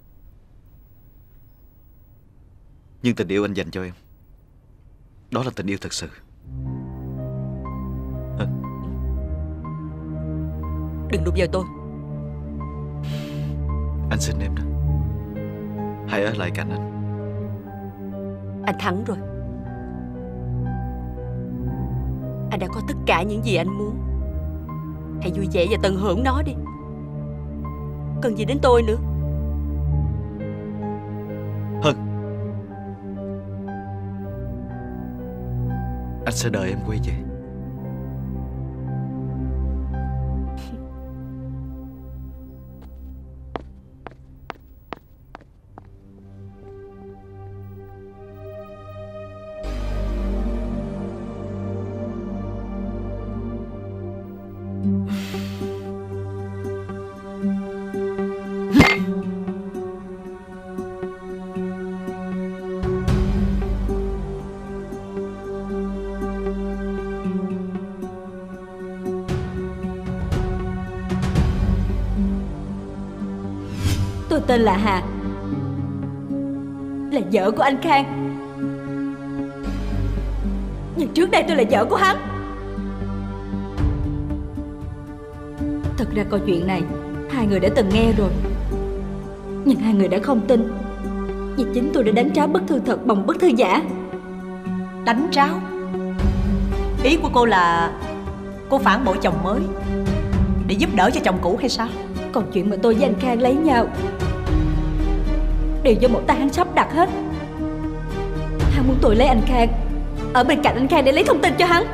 Nhưng tình yêu anh dành cho em, đó là tình yêu thật sự. Đừng đụng vào tôi. Anh xin em đó, hãy ở lại cạnh anh. Anh thắng rồi. Anh đã có tất cả những gì anh muốn. Hãy vui vẻ và tận hưởng nó đi. Cần gì đến tôi nữa. Hân, anh sẽ đợi em quay về. Tôi tên là Hà, là vợ của anh Khang. Nhưng trước đây tôi là vợ của hắn. Thật ra câu chuyện này hai người đã từng nghe rồi, nhưng hai người đã không tin, vì chính tôi đã đánh tráo bức thư thật bằng bức thư giả. Đánh tráo? Ý của cô là cô phản bội chồng mới để giúp đỡ cho chồng cũ hay sao? Còn chuyện mà tôi với anh Khang lấy nhau đều do một tay hắn sắp đặt hết. Hắn muốn tôi lấy anh Khang, ở bên cạnh anh Khang để lấy thông tin cho hắn.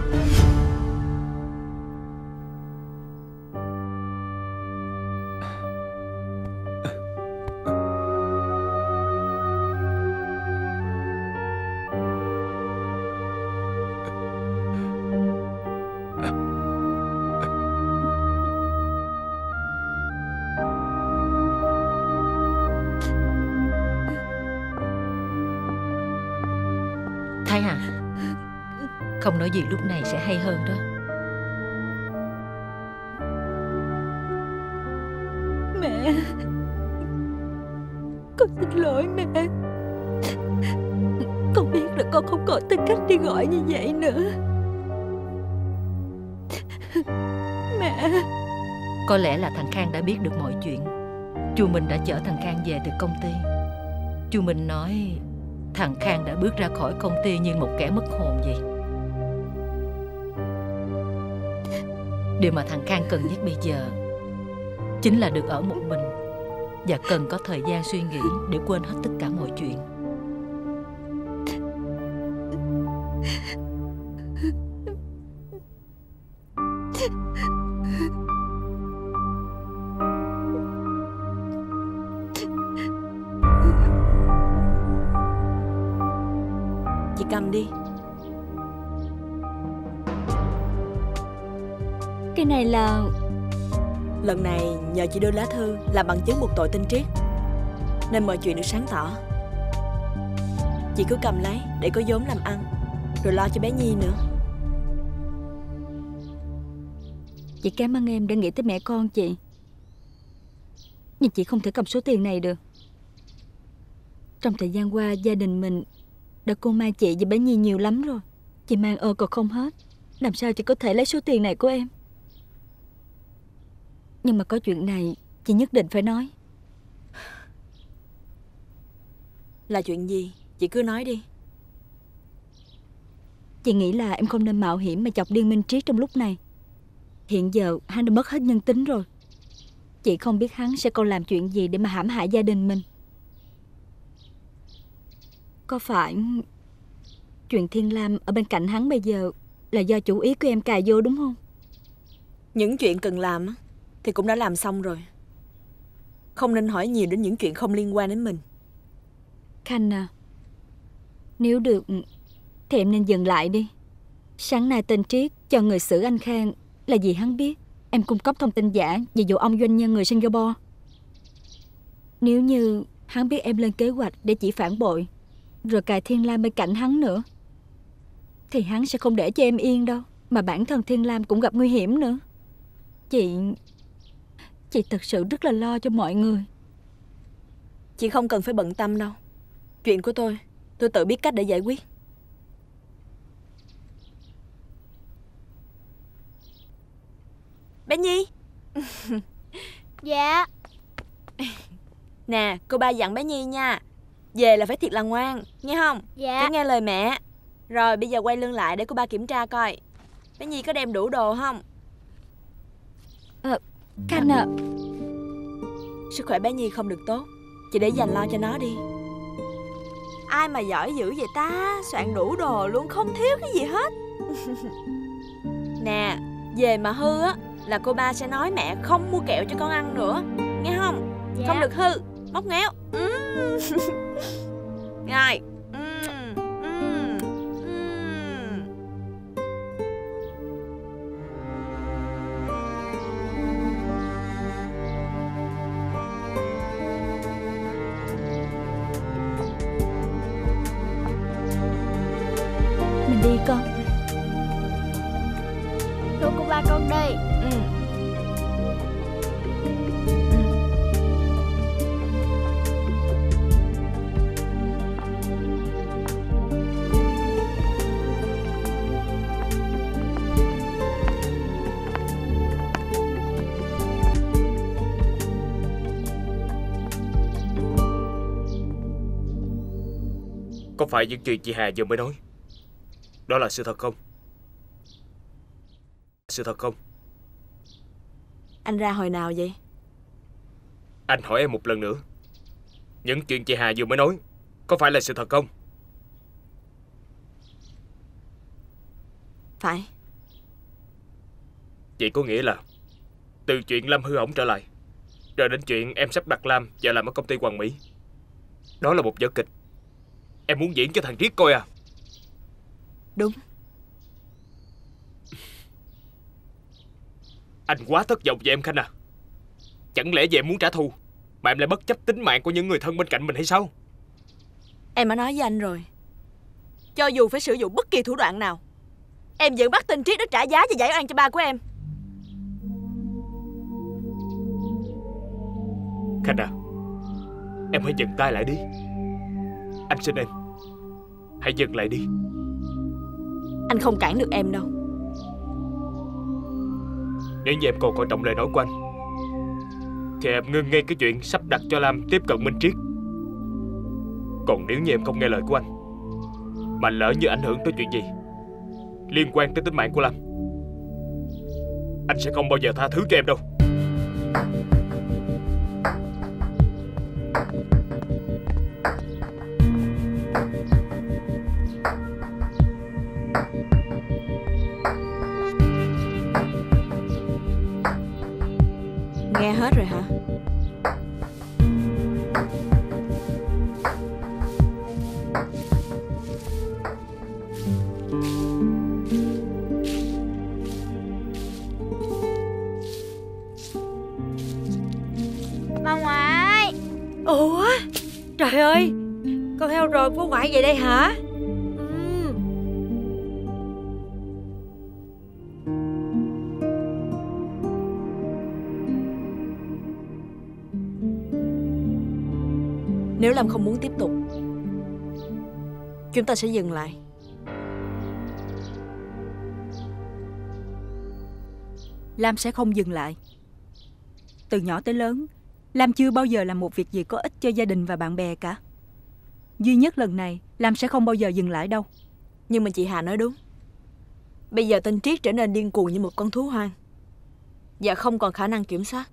Thái Hà, không nói gì lúc này sẽ hay hơn đó. Mẹ, con xin lỗi mẹ. Con biết là con không còn tư cách đi gọi như vậy nữa. Mẹ. Có lẽ là thằng Khang đã biết được mọi chuyện. Chu Minh đã chở thằng Khang về từ công ty. Chu Minh nói thằng Khang đã bước ra khỏi công ty như một kẻ mất hồn vậy. Điều mà thằng Khang cần nhất bây giờ chính là được ở một mình và cần có thời gian suy nghĩ để quên hết tất cả mọi chuyện. Chị cầm đi. Cái này là... Lần này nhờ chị đưa lá thư làm bằng chứng buộc tội tên Triết, nên mọi chuyện được sáng tỏ. Chị cứ cầm lấy để có vốn làm ăn, rồi lo cho bé Nhi nữa. Chị cảm ơn em đã nghĩ tới mẹ con chị. Nhưng chị không thể cầm số tiền này được. Trong thời gian qua gia đình mình đã cô mang chị và bé Nhi nhiều lắm rồi. Chị mang ơn còn không hết, làm sao chị có thể lấy số tiền này của em. Nhưng mà có chuyện này chị nhất định phải nói. Là chuyện gì? Chị cứ nói đi. Chị nghĩ là em không nên mạo hiểm mà chọc điên Minh Triết trong lúc này. Hiện giờ hắn đã mất hết nhân tính rồi. Chị không biết hắn sẽ còn làm chuyện gì để mà hãm hại gia đình mình. Có phải chuyện Thiên Lam ở bên cạnh hắn bây giờ là do chủ ý của em cài vô đúng không? Những chuyện cần làm thì cũng đã làm xong rồi. Không nên hỏi nhiều đến những chuyện không liên quan đến mình. Khanh à, nếu được thì em nên dừng lại đi. Sáng nay tên Triết cho người xử anh Khang là vì hắn biết em cung cấp thông tin giả về vụ ông doanh nhân người Singapore. Nếu như hắn biết em lên kế hoạch để chỉ phản bội, rồi cài Thiên Lam bên cạnh hắn nữa, thì hắn sẽ không để cho em yên đâu. Mà bản thân Thiên Lam cũng gặp nguy hiểm nữa. Chị thật sự rất là lo cho mọi người. Chị không cần phải bận tâm đâu. Chuyện của tôi tự biết cách để giải quyết. Bé Nhi. Dạ. Nè, cô ba dặn bé Nhi nha, về là phải thiệt là ngoan, nghe không? Dạ. Phải nghe lời mẹ. Rồi bây giờ quay lưng lại để cô ba kiểm tra coi bé Nhi có đem đủ đồ không. Khanh à, sức khỏe bé Nhi không được tốt, chị để dành lo cho nó đi. Ai mà giỏi dữ vậy ta, soạn đủ đồ luôn, không thiếu cái gì hết. Nè, về mà hư á là cô ba sẽ nói mẹ không mua kẹo cho con ăn nữa, nghe không? Dạ. Không được hư, móc méo. Rồi. mình đi con. Đưa cô ba con đi. Có phải những chuyện chị Hà vừa mới nói đó là sự thật không? Sự thật không? Anh ra hồi nào vậy? Anh hỏi em một lần nữa, những chuyện chị Hà vừa mới nói có phải là sự thật không? Phải. Vậy có nghĩa là từ chuyện Lâm hư hỏng trở lại, rồi đến chuyện em sắp đặt Lam vào làm ở công ty Hoàng Mỹ, đó là một vở kịch em muốn diễn cho thằng Triết coi à? Đúng. Anh quá thất vọng về em Khanh à. Chẳng lẽ về em muốn trả thù mà em lại bất chấp tính mạng của những người thân bên cạnh mình hay sao? Em đã nói với anh rồi, cho dù phải sử dụng bất kỳ thủ đoạn nào, em vẫn bắt tên Triết để trả giá và giải oan cho ba của em. Khanh à, em hãy dừng tay lại đi. Anh xin em, hãy dừng lại đi. Anh không cản được em đâu. Nếu như em còn coi trọng lời nói của anh thì em ngưng ngay cái chuyện sắp đặt cho Lam tiếp cận Minh Triết. Còn nếu như em không nghe lời của anh mà lỡ như ảnh hưởng tới chuyện gì liên quan tới tính mạng của Lam, anh sẽ không bao giờ tha thứ cho em đâu. Nghe hết rồi hả? Bà ngoại. Ủa, trời ơi, con heo rồi của ngoại về đây hả? Nếu Lam không muốn tiếp tục, chúng ta sẽ dừng lại. Lam sẽ không dừng lại. Từ nhỏ tới lớn, Lam chưa bao giờ làm một việc gì có ích cho gia đình và bạn bè cả. Duy nhất lần này, Lam sẽ không bao giờ dừng lại đâu. Nhưng mà chị Hà nói đúng. Bây giờ tên Triết trở nên điên cuồng như một con thú hoang và không còn khả năng kiểm soát.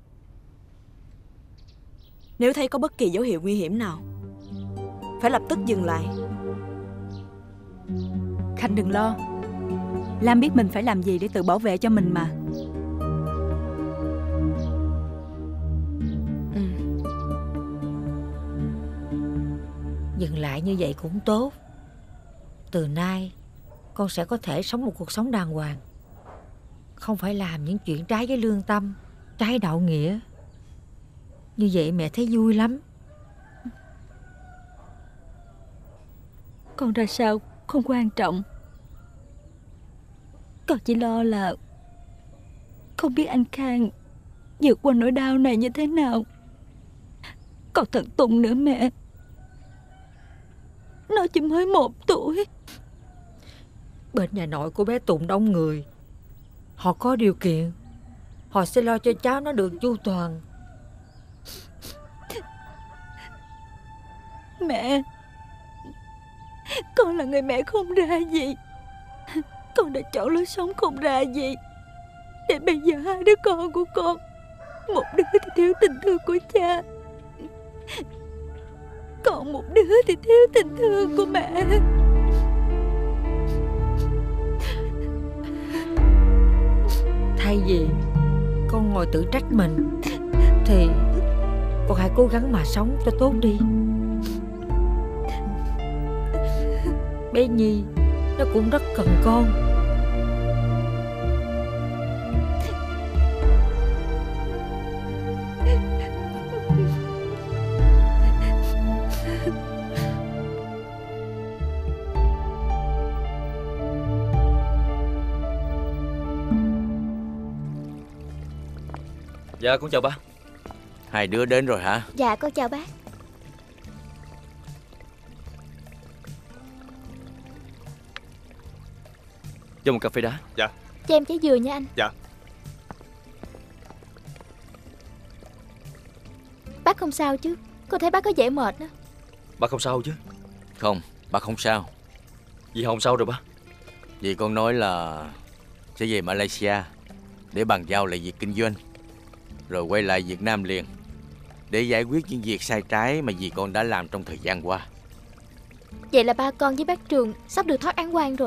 Nếu thấy có bất kỳ dấu hiệu nguy hiểm nào, phải lập tức dừng lại. Khanh đừng lo, Lam biết mình phải làm gì để tự bảo vệ cho mình mà. Dừng lại như vậy cũng tốt. Từ nay con sẽ có thể sống một cuộc sống đàng hoàng, không phải làm những chuyện trái với lương tâm, trái đạo nghĩa. Như vậy mẹ thấy vui lắm. Con ra sao không quan trọng. Con chỉ lo là không biết anh Khang vượt qua nỗi đau này như thế nào. Còn thằng Tùng nữa mẹ, nó chỉ mới 1 tuổi. Bên nhà nội của bé Tùng đông người, họ có điều kiện, họ sẽ lo cho cháu nó được chu toàn. Mẹ, con là người mẹ không ra gì. Con đã chọn lối sống không ra gì, để bây giờ 2 đứa con của con, một đứa thì thiếu tình thương của cha, còn một đứa thì thiếu tình thương của mẹ. Thay vì con ngồi tự trách mình, thì con hãy cố gắng mà sống cho tốt đi. Bé Nhi nó cũng rất cần con. Dạ con chào ba. 2 đứa đến rồi hả? Dạ con chào bác. Cho một cà phê đá. Dạ. Cho em trái dừa nha anh. Dạ. Bác không sao chứ? Con thấy bác có vẻ mệt đó. Ba không sao chứ? Không, ba không sao. Dì Hồng sao rồi ba? Dì con nói là sẽ về Malaysia để bàn giao lại việc kinh doanh, rồi quay lại Việt Nam liền để giải quyết những việc sai trái mà dì con đã làm trong thời gian qua. Vậy là ba con với bác Trường sắp được thoát án oan rồi.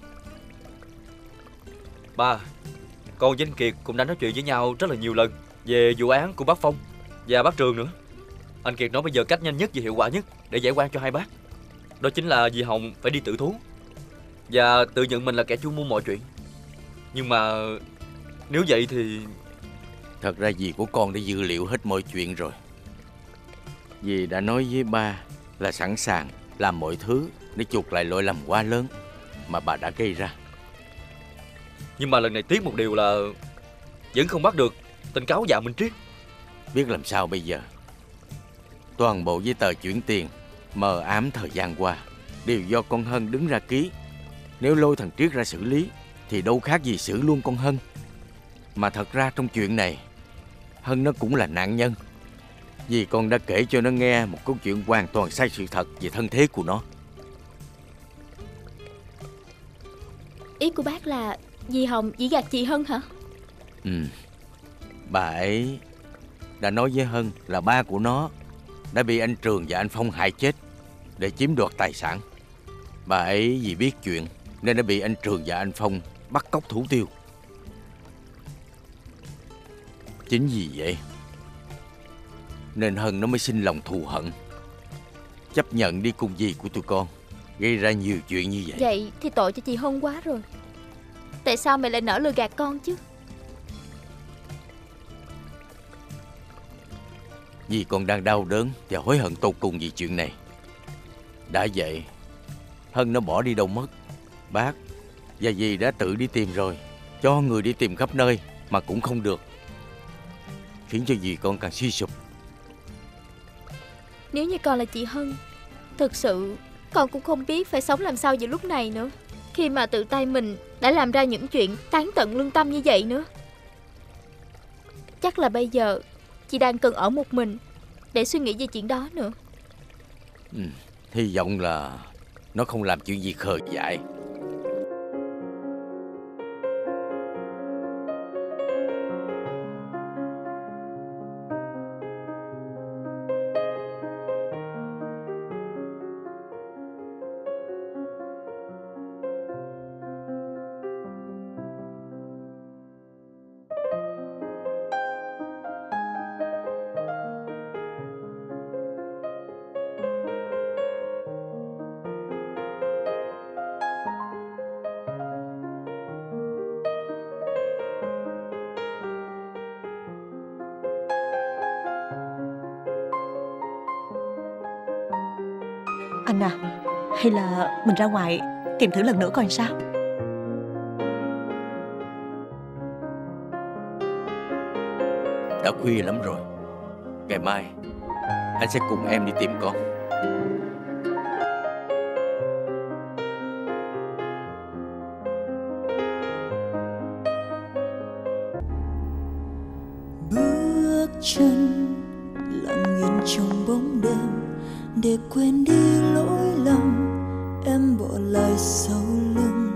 Ba, con với anh Kiệt cũng đã nói chuyện với nhau rất là nhiều lần về vụ án của bác Phong và bác Trường nữa. Anh Kiệt nói bây giờ cách nhanh nhất và hiệu quả nhất để giải oan cho 2 bác, đó chính là dì Hồng phải đi tự thú và tự nhận mình là kẻ chủ mưu mọi chuyện. Nhưng mà nếu vậy thì... Thật ra dì của con đã dự liệu hết mọi chuyện rồi. Dì đã nói với ba là sẵn sàng làm mọi thứ để chuộc lại lỗi lầm quá lớn mà bà đã gây ra. Nhưng mà lần này tiếc một điều là vẫn không bắt được tên cáo già Minh Triết. Biết làm sao bây giờ? Toàn bộ giấy tờ chuyển tiền mờ ám thời gian qua đều do con Hân đứng ra ký. Nếu lôi thằng Triết ra xử lý thì đâu khác gì xử luôn con Hân. Mà thật ra trong chuyện này Hân nó cũng là nạn nhân, vì con đã kể cho nó nghe một câu chuyện hoàn toàn sai sự thật về thân thế của nó. Ý của bác là dì Hồng chỉ gạt chị Hân hả? Ừ. Bà ấy đã nói với Hân là ba của nó đã bị anh Trường và anh Phong hại chết để chiếm đoạt tài sản. Bà ấy vì biết chuyện nên đã bị anh Trường và anh Phong bắt cóc thủ tiêu. Chính vì vậy nên Hân nó mới sinh lòng thù hận, chấp nhận đi cùng dì của tụi con, gây ra nhiều chuyện như vậy. Vậy thì tội cho chị Hân quá rồi. Tại sao mẹ lại nỡ lừa gạt con chứ? Dì con đang đau đớn và hối hận tột cùng vì chuyện này. Đã vậy Hân nó bỏ đi đâu mất. Bác và dì đã tự đi tìm rồi, cho người đi tìm khắp nơi mà cũng không được, khiến cho dì con càng suy sụp. Nếu như con là chị Hân, thực sự con cũng không biết phải sống làm sao vào lúc này nữa, khi mà tự tay mình đã làm ra những chuyện tán tận lương tâm như vậy nữa. Chắc là bây giờ chị đang cần ở một mình để suy nghĩ về chuyện đó nữa. Hy vọng là nó không làm chuyện gì khờ dại. Anh à, hay là mình ra ngoài tìm thử lần nữa coi sao? Đã khuya lắm rồi. Ngày mai anh sẽ cùng em đi tìm con. Bước chân lặng yên trong bóng đêm, để quên đi lỗi lầm em bỏ lại sau lưng.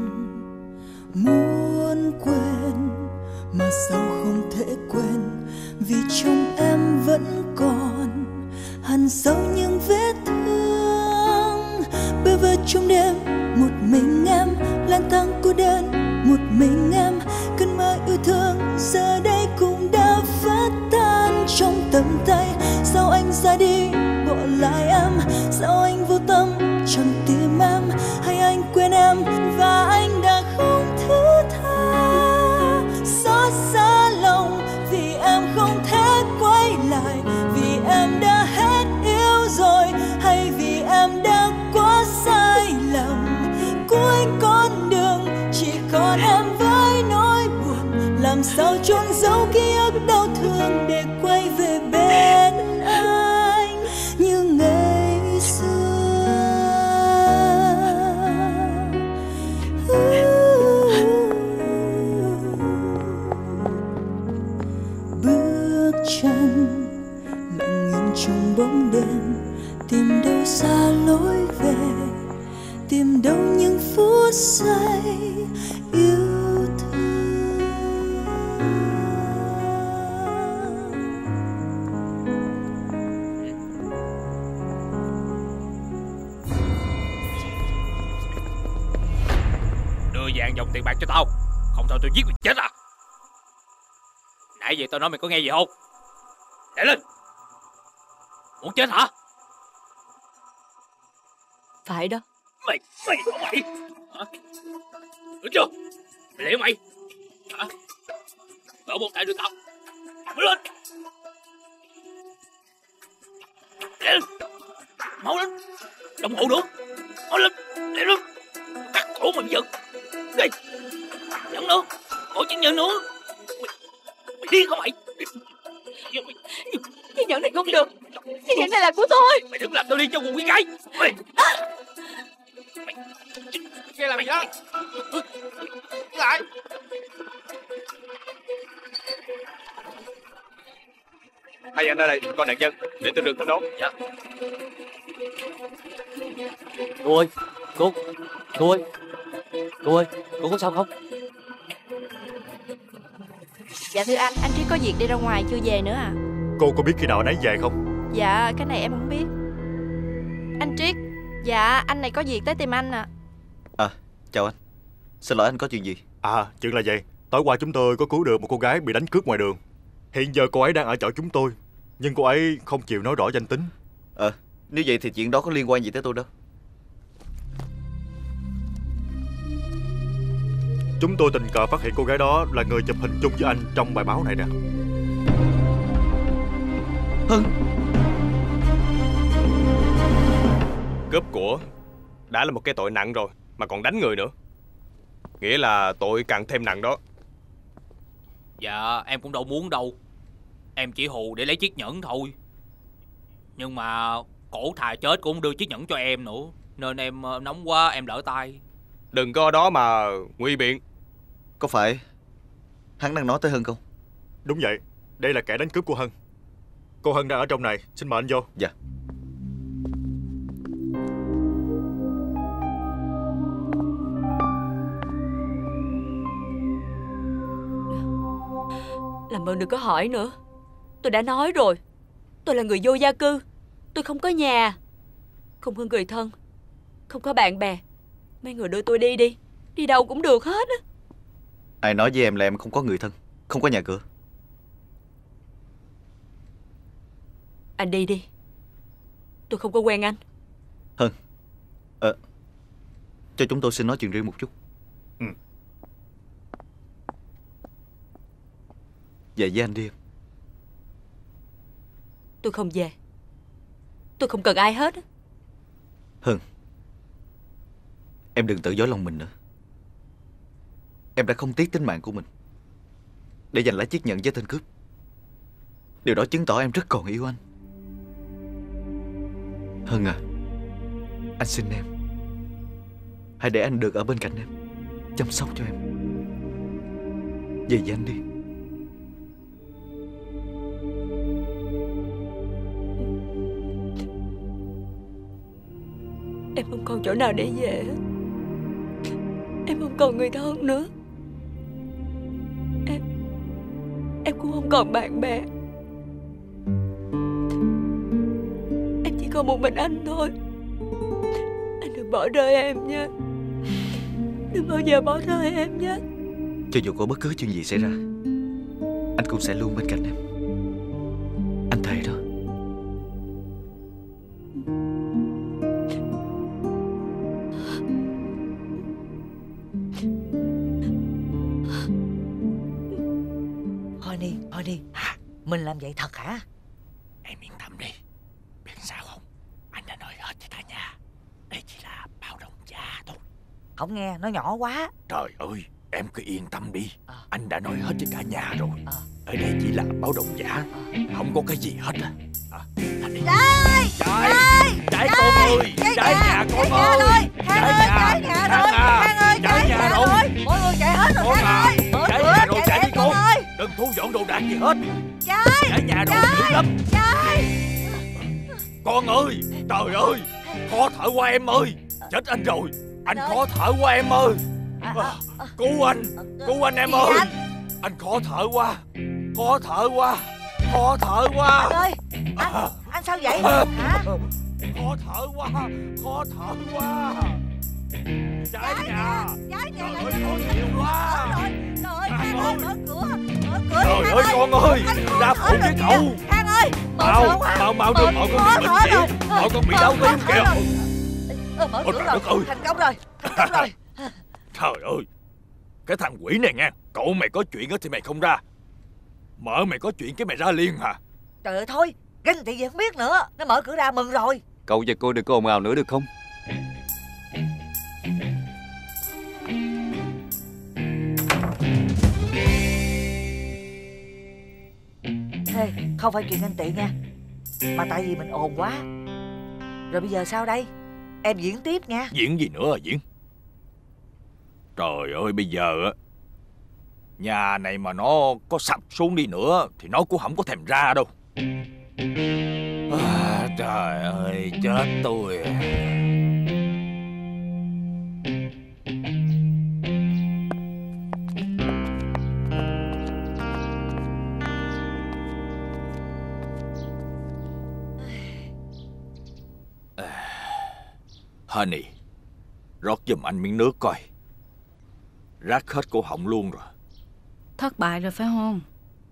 Muốn quên mà sao không thể quên, vì trong em vẫn còn hằn sâu những vết thương. Bơ vơ trong đêm một mình em lang thang cô đơn, một mình em cơn mơ yêu thương giờ đây cũng đã vỡ tan trong tầm tay. Sao anh ra đi bỏ lại em, sao anh vô tâm chẳng tìm em, hay anh quên em và anh đã không thứ tha. Xót xa lòng vì em không thể quay lại, vì em đã hết yêu rồi, hay vì em đã quá sai lầm. Cuối con đường chỉ còn em với nỗi buồn, làm sao chôn giấu ký ức đau thương để quay về bên anh như ngày xưa. Bước chân lặng yên trong bóng đêm, tìm đâu xa lối về, tìm đâu những phút giây yêu thương. Đưa vàng dòng tiền bạc cho tao, không thôi tôi giết mày chết à. Nãy giờ tao nói mày có nghe gì không? Để lên. Muốn chết hả? Phải đó. Mày hả? Được chưa? Mày liệu mày hả? Mở một tay đưa tao. Mở lên. Lên. Mau lên. Đồng hồ nữa. Mau lên. Lên lên. Cắt cổ mày giật. Đi. Nhận nữa. Cổ chứng nhận nữa. Mày điên không mày? Cái nhẫn này không được. Cái nhẫn này là của tôi. Mày đừng làm tao điên cho một cái gái. Mày. Nghe làm gì đó? Lại. Hai anh ở đây, con nạn nhân, để tôi được thăm đón. Dạ. Cô ơi, cô ơi, cô có sao không? Dạ thưa anh Trí có việc đi ra ngoài chưa về nữa à? Cô có biết khi nào anh ấy về không? Dạ cái này em không biết. Anh Triết, dạ anh này có việc tới tìm anh à. Chào anh. Xin lỗi anh có chuyện gì? Chuyện là vậy. Tối qua chúng tôi có cứu được một cô gái bị đánh cướp ngoài đường. Hiện giờ cô ấy đang ở chỗ chúng tôi, nhưng cô ấy không chịu nói rõ danh tính. Nếu vậy thì chuyện đó có liên quan gì tới tôi đâu. Chúng tôi tình cờ phát hiện cô gái đó là người chụp hình chung với anh trong bài báo này nè. Hưng. Cướp của đã là một cái tội nặng rồi, mà còn đánh người nữa, nghĩa là tội càng thêm nặng đó. Dạ em cũng đâu muốn đâu. Em chỉ hù để lấy chiếc nhẫn thôi. Nhưng mà cổ thà chết cũng không đưa chiếc nhẫn cho em nữa, nên em nóng quá em lỡ tay. Đừng có đó mà nguy biện. Có phải hắn đang nói tới Hân không? Đúng vậy, đây là kẻ đánh cướp của Hân. Cô Hân đang ở trong này, xin mời anh vô. Dạ. Làm ơn đừng có hỏi nữa. Tôi đã nói rồi, tôi là người vô gia cư. Tôi không có nhà, không có người thân, không có bạn bè. Mấy người đưa tôi đi đi, đi đâu cũng được hết á. Ai nói với em là em không có người thân, không có nhà cửa? Anh đi đi, tôi không có quen anh. Hân, cho chúng tôi xin nói chuyện riêng một chút. Về với anh đi em. Tôi không về. Tôi không cần ai hết. Hân, em đừng tự dối lòng mình nữa. Em đã không tiếc tính mạng của mình để giành lại chiếc nhẫn với tên cướp. Điều đó chứng tỏ em rất còn yêu anh. Hân à, anh xin em, hãy để anh được ở bên cạnh em, chăm sóc cho em. Về với anh đi. Em không còn chỗ nào để về. Em không còn người thân nữa. Em cũng không còn bạn bè. Em chỉ còn một mình anh thôi. Anh đừng bỏ rơi em nha. Đừng bao giờ bỏ rơi em nha. Cho dù có bất cứ chuyện gì xảy ra, anh cũng sẽ luôn bên cạnh em. Anh thề đó. Thôi đi. Mình làm vậy thật hả? Em yên tâm đi. Biết sao không? Anh đã nói hết cho cả nhà. Đây chỉ là báo động giả thôi. Không nghe, nó nhỏ quá. Trời ơi, em cứ yên tâm đi. Anh đã nói hết cho cả nhà rồi. Ở đây chỉ là báo động giả, không có cái gì hết á. Trái con ơi, trái nhà con ơi. Trái nhà rồi. Mọi người chạy hết rồi. Trái nhà rồi, chạy đi con. Đừng thu dọn đồ đạc gì hết. Trái nhà rồi, dữ lắm. Con ơi, trời ơi, khó thở quá em ơi. Chết anh rồi, anh khó thở quá em ơi. Cứu anh em ơi. Anh khó thở quá. Anh ơi, anh sao vậy hả? Khó thở quá. Trái nhà ơi, khó chịu quá. Mở cửa. Trời ơi con ơi, ra phụ với cậu. Khang ơi, Mau đưa mọi con đi bệnh viện. Mọi con bị đau tim kìa. Mở cửa rồi, thành công rồi. Trời ơi, cái thằng quỷ này nha. Cậu mày có chuyện thì mày không ra. Mợ mày có chuyện cái mày ra liền hả? Trời ơi thôi, ganh tị gì không biết nữa. Nó mở cửa ra mừng rồi. Cậu và cô đừng có ồn ào nữa được không? Thế không phải chuyện ganh tị nha, mà tại vì mình ồn quá. Rồi bây giờ sao đây? Em diễn tiếp nha. Diễn gì nữa à diễn? Trời ơi, bây giờ á, nhà này mà nó có sập xuống đi nữa thì nó cũng không có thèm ra đâu. Trời ơi, chết tôi. Honey, rót giùm anh miếng nước coi. Rác hết cổ họng luôn rồi. Thất bại rồi phải không?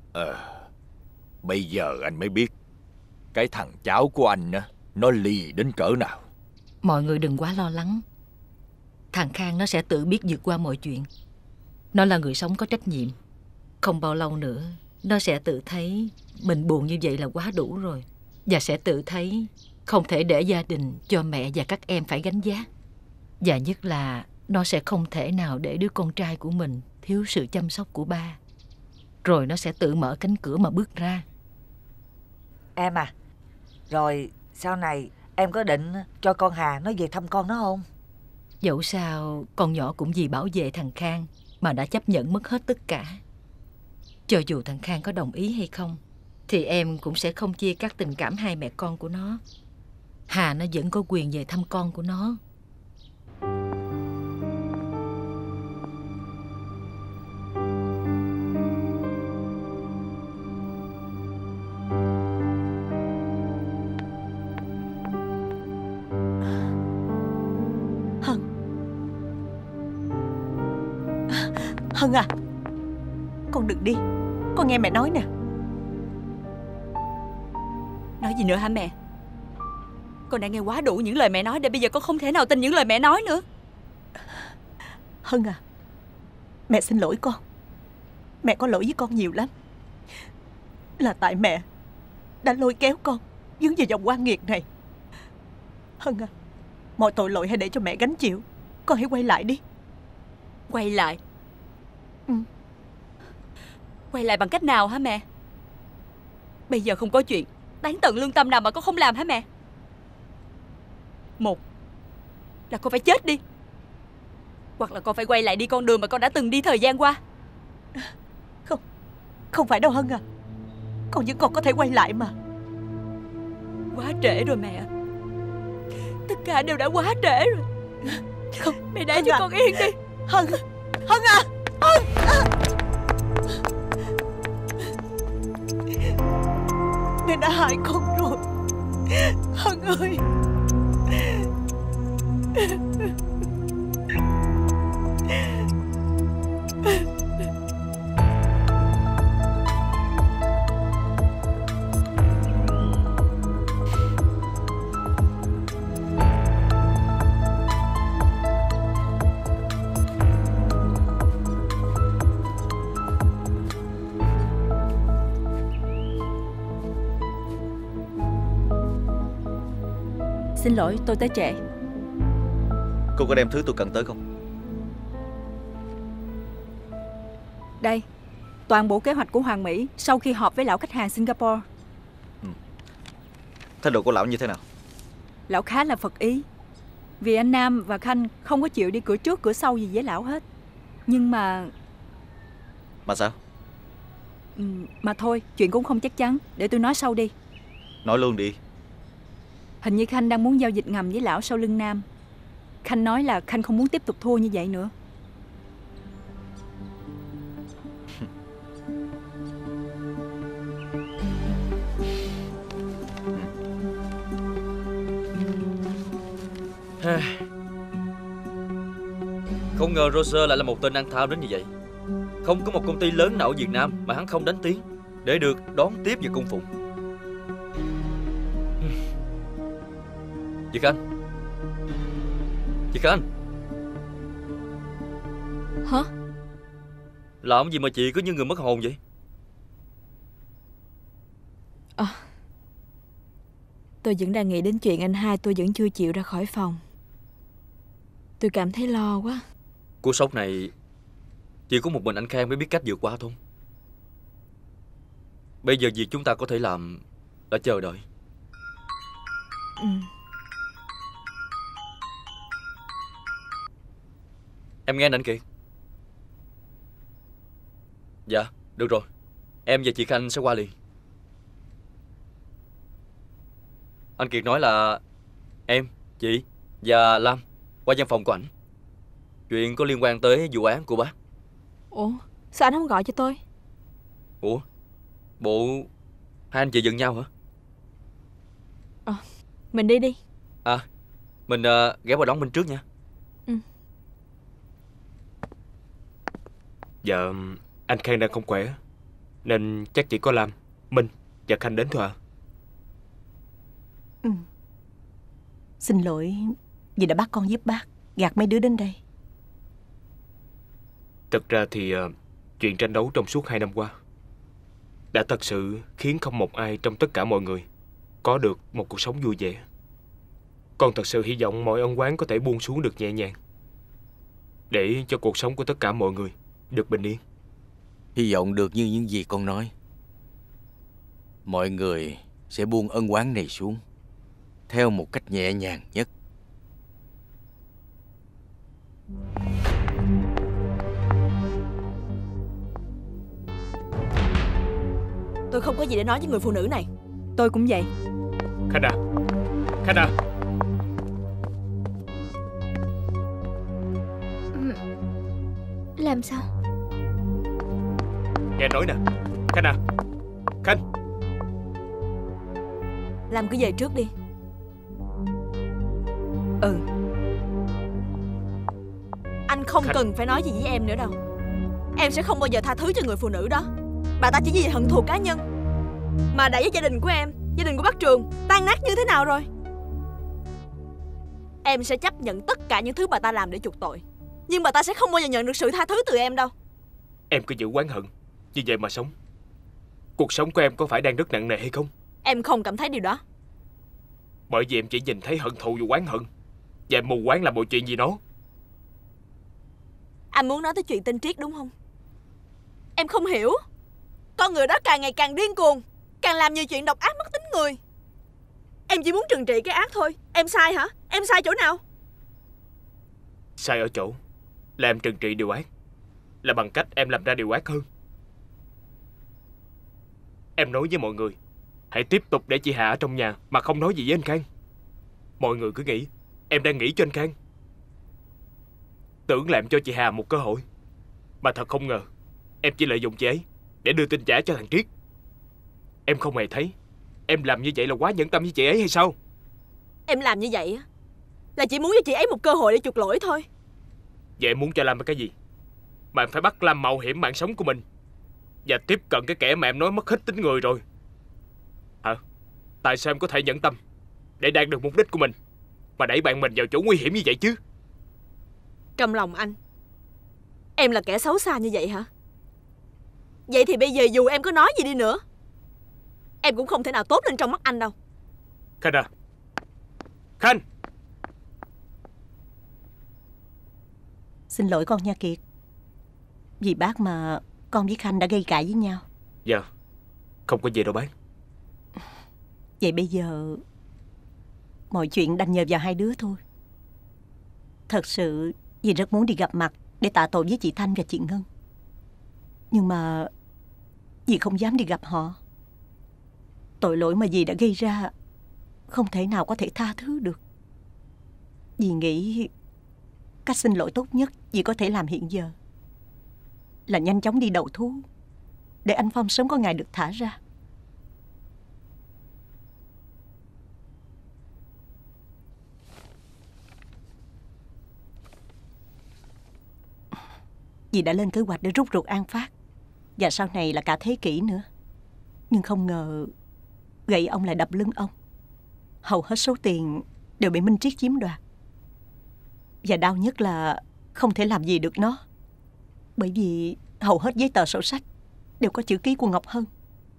Bây giờ anh mới biết cái thằng cháu của anh á, nó lì đến cỡ nào. Mọi người đừng quá lo lắng. Thằng Khang nó sẽ tự biết vượt qua mọi chuyện. Nó là người sống có trách nhiệm. Không bao lâu nữa nó sẽ tự thấy mình buồn như vậy là quá đủ rồi. Và sẽ tự thấy không thể để gia đình cho mẹ và các em phải gánh vác. Và nhất là nó sẽ không thể nào để đứa con trai của mình thiếu sự chăm sóc của ba. Rồi nó sẽ tự mở cánh cửa mà bước ra. Em à, rồi sau này em có định cho con Hà nó về thăm con nó không? Dẫu sao con nhỏ cũng vì bảo vệ thằng Khang mà đã chấp nhận mất hết tất cả. Cho dù thằng Khang có đồng ý hay không thì em cũng sẽ không chia cắt tình cảm hai mẹ con của nó. Hà nó vẫn có quyền về thăm con của nó. Hân à, con đừng đi. Con nghe mẹ nói nè. Nói gì nữa hả mẹ? Con đã nghe quá đủ những lời mẹ nói để bây giờ con không thể nào tin những lời mẹ nói nữa. Hân à, mẹ xin lỗi con. Mẹ có lỗi với con nhiều lắm. Là tại mẹ đã lôi kéo con dướng vào vòng oan nghiệt này. Hân à, mọi tội lỗi hãy để cho mẹ gánh chịu. Con hãy quay lại đi. Quay lại? Quay lại bằng cách nào hả mẹ? Bây giờ không có chuyện đáng tận lương tâm nào mà con không làm hả mẹ? Một là con phải chết đi, hoặc là con phải quay lại đi con đường mà con đã từng đi thời gian qua. Không phải đâu Hân à. Con vẫn còn có thể quay lại mà. Quá trễ rồi mẹ. Tất cả đều đã quá trễ rồi. Không, mẹ để cho con yên đi. Hân à, Hân. Mẹ đã hại con rồi Hân ơi. Xin lỗi, tôi tới trễ. Cô có đem thứ tôi cần tới không? Đây, toàn bộ kế hoạch của Hoàng Mỹ sau khi họp với lão khách hàng Singapore. Thái độ của lão như thế nào? Lão khá là phật ý. Vì anh Nam và Khanh không có chịu đi cửa trước cửa sau gì với lão hết. Nhưng mà... Mà sao? Mà thôi, chuyện cũng không chắc chắn. Để tôi nói sau đi. Nói luôn đi. Hình như Khanh đang muốn giao dịch ngầm với lão sau lưng Nam. Khanh nói là Khanh không muốn tiếp tục thua như vậy nữa. Không ngờ Roger lại là một tên ăn thao đến như vậy. Không có một công ty lớn nào ở Việt Nam mà hắn không đánh tiếng để được đón tiếp và cung phụng. Chị Khanh. Chị Khanh. Hả? Làm gì mà chị cứ như người mất hồn vậy? Tôi vẫn đang nghĩ đến chuyện anh hai tôi vẫn chưa chịu ra khỏi phòng. Tôi cảm thấy lo quá. Cú sốc này chỉ có một mình anh Khang mới biết cách vượt qua thôi. Bây giờ việc chúng ta có thể làm là chờ đợi. Em nghe anh Kiệt. Dạ, được rồi. Em và chị Khanh sẽ qua liền. Anh Kiệt nói là em, chị và Lam qua văn phòng của ảnh. Chuyện có liên quan tới vụ án của bác. Ủa, sao anh không gọi cho tôi? Ủa, bộ hai anh chị giận nhau hả? Mình đi đi. Mình ghé qua đón Minh trước nha. Dạ, anh Khang đang không khỏe nên chắc chỉ có Lam, Minh và Khanh đến thôi ạ. Xin lỗi vì đã bắt con giúp bác gạt mấy đứa đến đây. Thực ra thì chuyện tranh đấu trong suốt 2 năm qua đã thật sự khiến không một ai trong tất cả mọi người có được một cuộc sống vui vẻ. Con thật sự hy vọng mọi ân oán có thể buông xuống được nhẹ nhàng, để cho cuộc sống của tất cả mọi người được bình yên. Hy vọng được như những gì con nói. Mọi người sẽ buông ân oán này xuống theo một cách nhẹ nhàng nhất. Tôi không có gì để nói với người phụ nữ này. Tôi cũng vậy. Khanh à, Khanh à. Làm sao? Nghe nói nè, Khanh à, Khanh. Lam cứ về trước đi. Anh không cần phải nói gì với em nữa đâu. Em sẽ không bao giờ tha thứ cho người phụ nữ đó. Bà ta chỉ vì hận thù cá nhân mà đã với gia đình của em, gia đình của bác Trường tan nát như thế nào rồi. Em sẽ chấp nhận tất cả những thứ bà ta làm để chuộc tội, nhưng bà ta sẽ không bao giờ nhận được sự tha thứ từ em đâu. Em cứ giữ oán hận như vậy mà sống. Cuộc sống của em có phải đang rất nặng nề hay không? Em không cảm thấy điều đó. Bởi vì em chỉ nhìn thấy hận thù và oán hận, và em mù quáng làm mọi chuyện gì đó. Anh muốn nói tới chuyện tên Triết đúng không? Em không hiểu. Con người đó càng ngày càng điên cuồng, càng làm nhiều chuyện độc ác mất tính người. Em chỉ muốn trừng trị cái ác thôi. Em sai hả? Em sai chỗ nào? Sai ở chỗ là em trừng trị điều ác là bằng cách em làm ra điều ác hơn. Em nói với mọi người hãy tiếp tục để chị Hà ở trong nhà mà không nói gì với anh Khang. Mọi người cứ nghĩ em đang nghĩ cho anh Khang, tưởng làm cho chị Hà một cơ hội, mà thật không ngờ em chỉ lợi dụng chị ấy để đưa tin giả cho thằng Triết. Em không hề thấy em làm như vậy là quá nhẫn tâm với chị ấy hay sao? Em làm như vậy là chỉ muốn cho chị ấy một cơ hội để chuộc lỗi thôi. Vậy em muốn cho Lam cái gì mà em phải bắt Lam mạo hiểm mạng sống của mình và tiếp cận cái kẻ mà em nói mất hết tính người rồi hả? Tại sao em có thể nhẫn tâm để đạt được mục đích của mình mà đẩy bạn mình vào chỗ nguy hiểm như vậy chứ? Trong lòng anh, em là kẻ xấu xa như vậy hả? Vậy thì bây giờ dù em có nói gì đi nữa, em cũng không thể nào tốt lên trong mắt anh đâu. Khanh à, Khanh! Xin lỗi con nha Kiệt. Vì bác mà con với Khanh đã gây cãi với nhau. Dạ, không có gì đâu bác. Vậy bây giờ mọi chuyện đành nhờ vào hai đứa thôi. Thật sự dì rất muốn đi gặp mặt để tạ tội với chị Thanh và chị Ngân. Nhưng mà dì không dám đi gặp họ. Tội lỗi mà dì đã gây ra không thể nào có thể tha thứ được. Dì nghĩ cách xin lỗi tốt nhất dì có thể làm hiện giờ là nhanh chóng đi đầu thú để anh Phong sớm có ngày được thả ra. Dì đã lên kế hoạch để rút ruột An Phát, và sau này là cả thế kỷ nữa. Nhưng không ngờ gậy ông lại đập lưng ông. Hầu hết số tiền đều bị Minh Triết chiếm đoạt. Và đau nhất là không thể làm gì được nó, bởi vì hầu hết giấy tờ sổ sách đều có chữ ký của Ngọc Hân.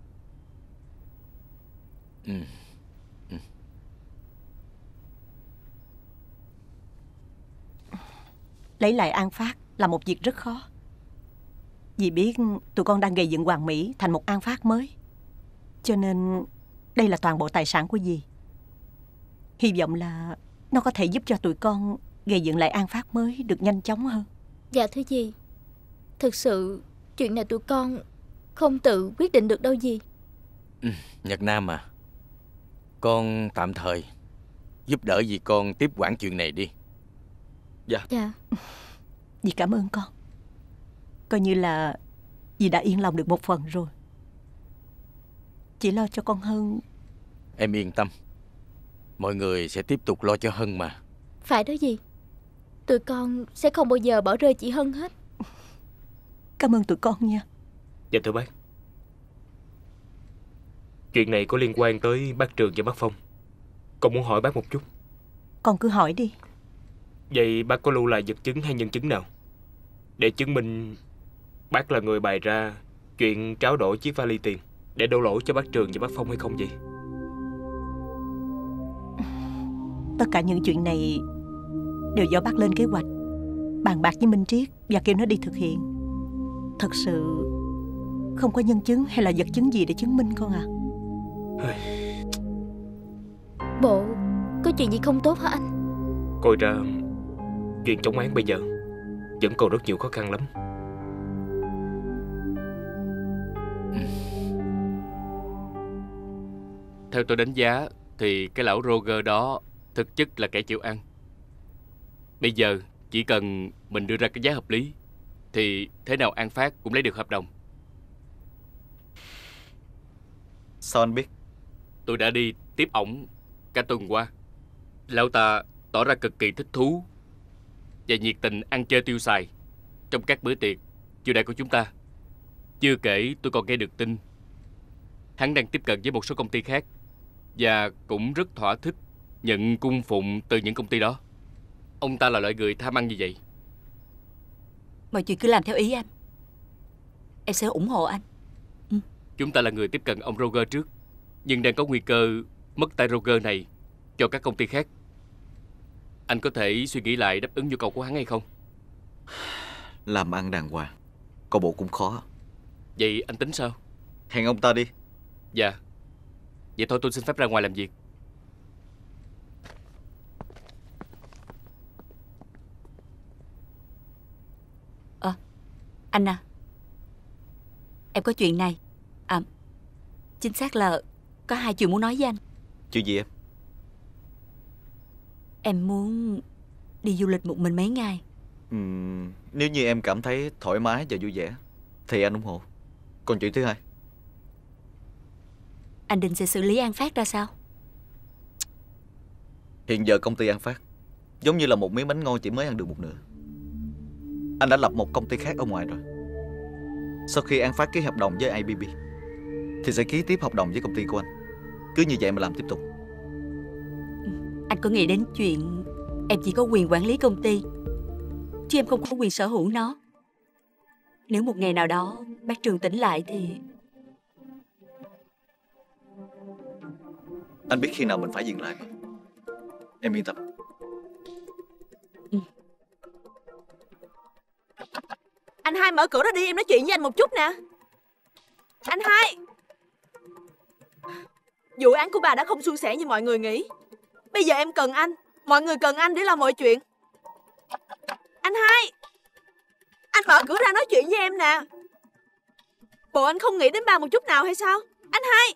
Lấy lại An Phát là một việc rất khó. Dì biết tụi con đang gây dựng Hoàng Mỹ thành một An Phát mới, cho nên đây là toàn bộ tài sản của dì. Hy vọng là nó có thể giúp cho tụi con gây dựng lại An Phát mới được nhanh chóng hơn. Dạ thưa dì, thực sự chuyện này tụi con không tự quyết định được đâu dì. Nhật Nam à, con tạm thời giúp đỡ dì con tiếp quản chuyện này đi. Dạ. Dạ. Dì cảm ơn con. Coi như là dì đã yên lòng được một phần rồi. Chỉ lo cho con Hân. Em yên tâm, mọi người sẽ tiếp tục lo cho Hân mà. Phải đó dì, tụi con sẽ không bao giờ bỏ rơi chị Hân hết. Cảm ơn tụi con nha. Dạ thưa bác, chuyện này có liên quan tới bác Trường và bác Phong. Con muốn hỏi bác một chút. Con cứ hỏi đi. Vậy bác có lưu lại vật chứng hay nhân chứng nào để chứng minh bác là người bày ra chuyện tráo đổi chiếc vali tiền để đổ lỗi cho bác Trường và bác Phong hay không vậy? Tất cả những chuyện này đều do bác lên kế hoạch, bàn bạc với Minh Triết và kêu nó đi thực hiện. Thật sự không có nhân chứng hay là vật chứng gì để chứng minh con à. Bộ có chuyện gì không tốt hả anh? Coi ra chuyện chống án bây giờ vẫn còn rất nhiều khó khăn lắm. Theo tôi đánh giá thì cái lão Roger đó thực chất là kẻ chịu ăn. Bây giờ chỉ cần mình đưa ra cái giá hợp lý thì thế nào An Phát cũng lấy được hợp đồng. Sao anh biết? Tôi đã đi tiếp ổng cả tuần qua. Lão ta tỏ ra cực kỳ thích thú và nhiệt tình ăn chơi tiêu xài trong các bữa tiệc chiêu đãi của chúng ta. Chưa kể tôi còn nghe được tin hắn đang tiếp cận với một số công ty khác và cũng rất thỏa thích nhận cung phụng từ những công ty đó. Ông ta là loại người tham ăn như vậy. Mọi chuyện cứ làm theo ý anh. Em sẽ ủng hộ anh. Chúng ta là người tiếp cận ông Roger trước, nhưng đang có nguy cơ mất tay Roger này cho các công ty khác. Anh có thể suy nghĩ lại đáp ứng nhu cầu của hắn hay không? Làm ăn đàng hoàng coi bộ cũng khó. Vậy anh tính sao? Hẹn ông ta đi. Dạ, Vậy thôi tôi xin phép ra ngoài làm việc. Anh à, em có chuyện này. Chính xác là có 2 chuyện muốn nói với anh. Chuyện gì em? Em muốn đi du lịch một mình mấy ngày. Nếu như em cảm thấy thoải mái và vui vẻ thì anh ủng hộ. Còn chuyện thứ hai? Anh định sẽ xử lý An Phát ra sao? Hiện giờ công ty An Phát giống như là một miếng bánh ngon chỉ mới ăn được một nửa. Anh đã lập một công ty khác ở ngoài rồi. Sau khi An Phát ký hợp đồng với IPP thì sẽ ký tiếp hợp đồng với công ty của anh. Cứ như vậy mà làm tiếp tục. Anh có nghĩ đến chuyện em chỉ có quyền quản lý công ty, chứ em không có quyền sở hữu nó. Nếu một ngày nào đó bác Trường tỉnh lại thì... Anh biết khi nào mình phải dừng lại. Em yên tâm. Anh Hai mở cửa ra đi, em nói chuyện với anh một chút nè. Anh Hai, vụ án của bà đã không suôn sẻ như mọi người nghĩ. Bây giờ em cần anh, mọi người cần anh để làm mọi chuyện. Anh Hai, anh mở cửa ra nói chuyện với em nè. Bộ anh không nghĩ đến bà một chút nào hay sao? Anh Hai,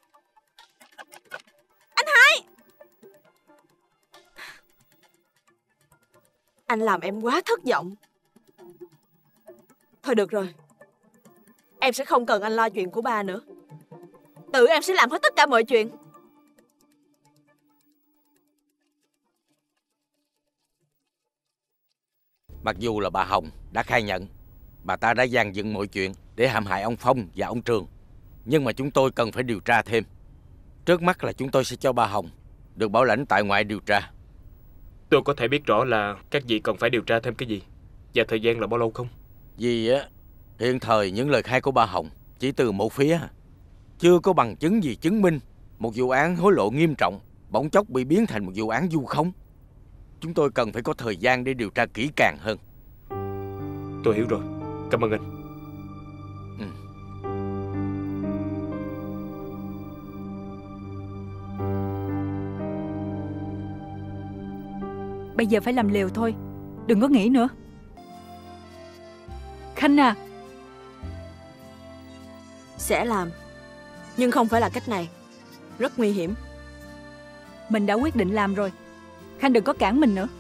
anh Hai. Anh làm em quá thất vọng. Thôi được rồi, em sẽ không cần anh lo chuyện của ba nữa. Tự em sẽ làm hết tất cả mọi chuyện. Mặc dù là bà Hồng đã khai nhận bà ta đã dàn dựng mọi chuyện để hãm hại ông Phong và ông Trường, nhưng mà chúng tôi cần phải điều tra thêm. Trước mắt là chúng tôi sẽ cho bà Hồng được bảo lãnh tại ngoại điều tra. Tôi có thể biết rõ là các vị cần phải điều tra thêm cái gì và thời gian là bao lâu không? Vì hiện thời những lời khai của bà Hồng chỉ từ một phía, chưa có bằng chứng gì chứng minh một vụ án hối lộ nghiêm trọng bỗng chốc bị biến thành một vụ án vu khống. Chúng tôi cần phải có thời gian để điều tra kỹ càng hơn. Tôi hiểu rồi, cảm ơn anh. Bây giờ phải làm liều thôi, đừng có nghĩ nữa. Khanh à. Sẽ làm, nhưng không phải là cách này. Rất nguy hiểm. Mình đã quyết định làm rồi, Khanh đừng có cản mình nữa.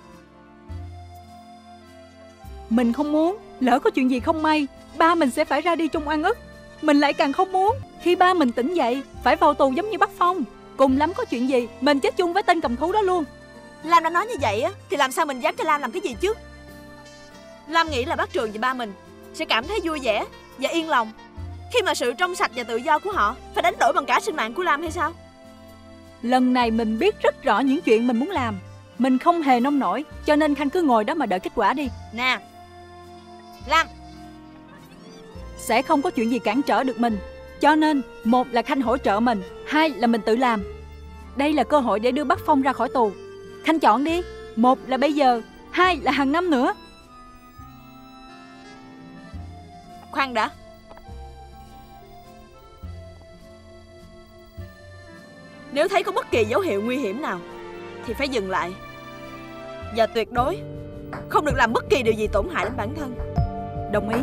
Mình không muốn, lỡ có chuyện gì không may, ba mình sẽ phải ra đi trong oan ức. Mình lại càng không muốn khi ba mình tỉnh dậy phải vào tù giống như Bắc Phong. Cùng lắm có chuyện gì mình chết chung với tên cầm thú đó luôn. Lam đã nói như vậy á, thì làm sao mình dám cho Lam làm cái gì chứ? Lam nghĩ là bác Trường và ba mình sẽ cảm thấy vui vẻ và yên lòng khi mà sự trong sạch và tự do của họ phải đánh đổi bằng cả sinh mạng của Lam hay sao? Lần này mình biết rất rõ những chuyện mình muốn làm. Mình không hề nông nổi, cho nên Khanh cứ ngồi đó mà đợi kết quả đi. Nè Lam, sẽ không có chuyện gì cản trở được mình. Cho nên, một là Khanh hỗ trợ mình, hai là mình tự làm. Đây là cơ hội để đưa Bắc Phong ra khỏi tù. Khanh chọn đi, một là bây giờ, hai là hàng năm nữa. Khoan đã. Nếu thấy có bất kỳ dấu hiệu nguy hiểm nào thì phải dừng lại. Và tuyệt đối không được làm bất kỳ điều gì tổn hại đến bản thân. Đồng ý.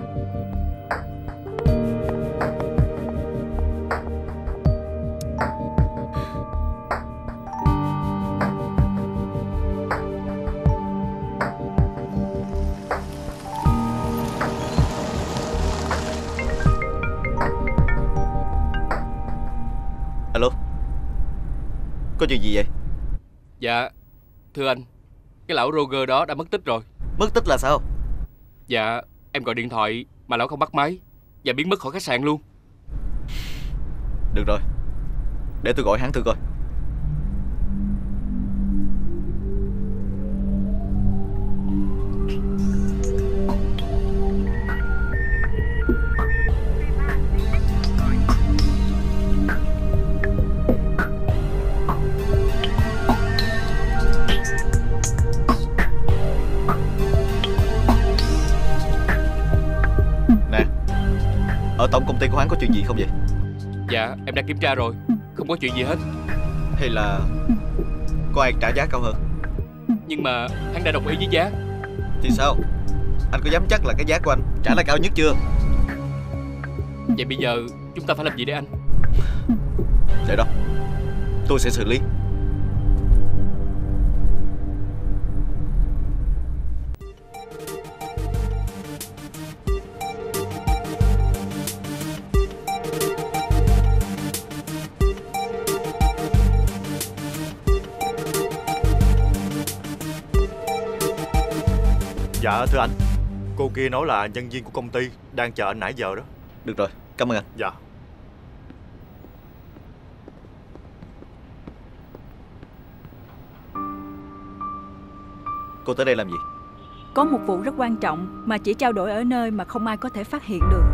Alo, có chuyện gì vậy? Dạ, thưa anh, cái lão Roger đó đã mất tích rồi. Mất tích là sao? Dạ, em gọi điện thoại mà lão không bắt máy và biến mất khỏi khách sạn luôn. Được rồi, để tôi gọi hắn thử coi. Ở tổng công ty của hắn có chuyện gì không vậy? Dạ, em đã kiểm tra rồi, không Không có chuyện gì hết. Hay là có ai trả giá cao hơn? Nhưng mà hắn đã đồng ý với giá. Thì sao? Anh có dám chắc là cái giá của anh trả là cao nhất chưa? Vậy bây giờ chúng ta phải làm gì đây anh? Để đó, tôi sẽ xử lý. Dạ thưa anh, cô kia nói là nhân viên của công ty đang chờ anh nãy giờ đó. Được rồi, cảm ơn anh. Dạ. Cô tới đây làm gì? Có một vụ rất quan trọng mà chỉ trao đổi ở nơi mà không ai có thể phát hiện được.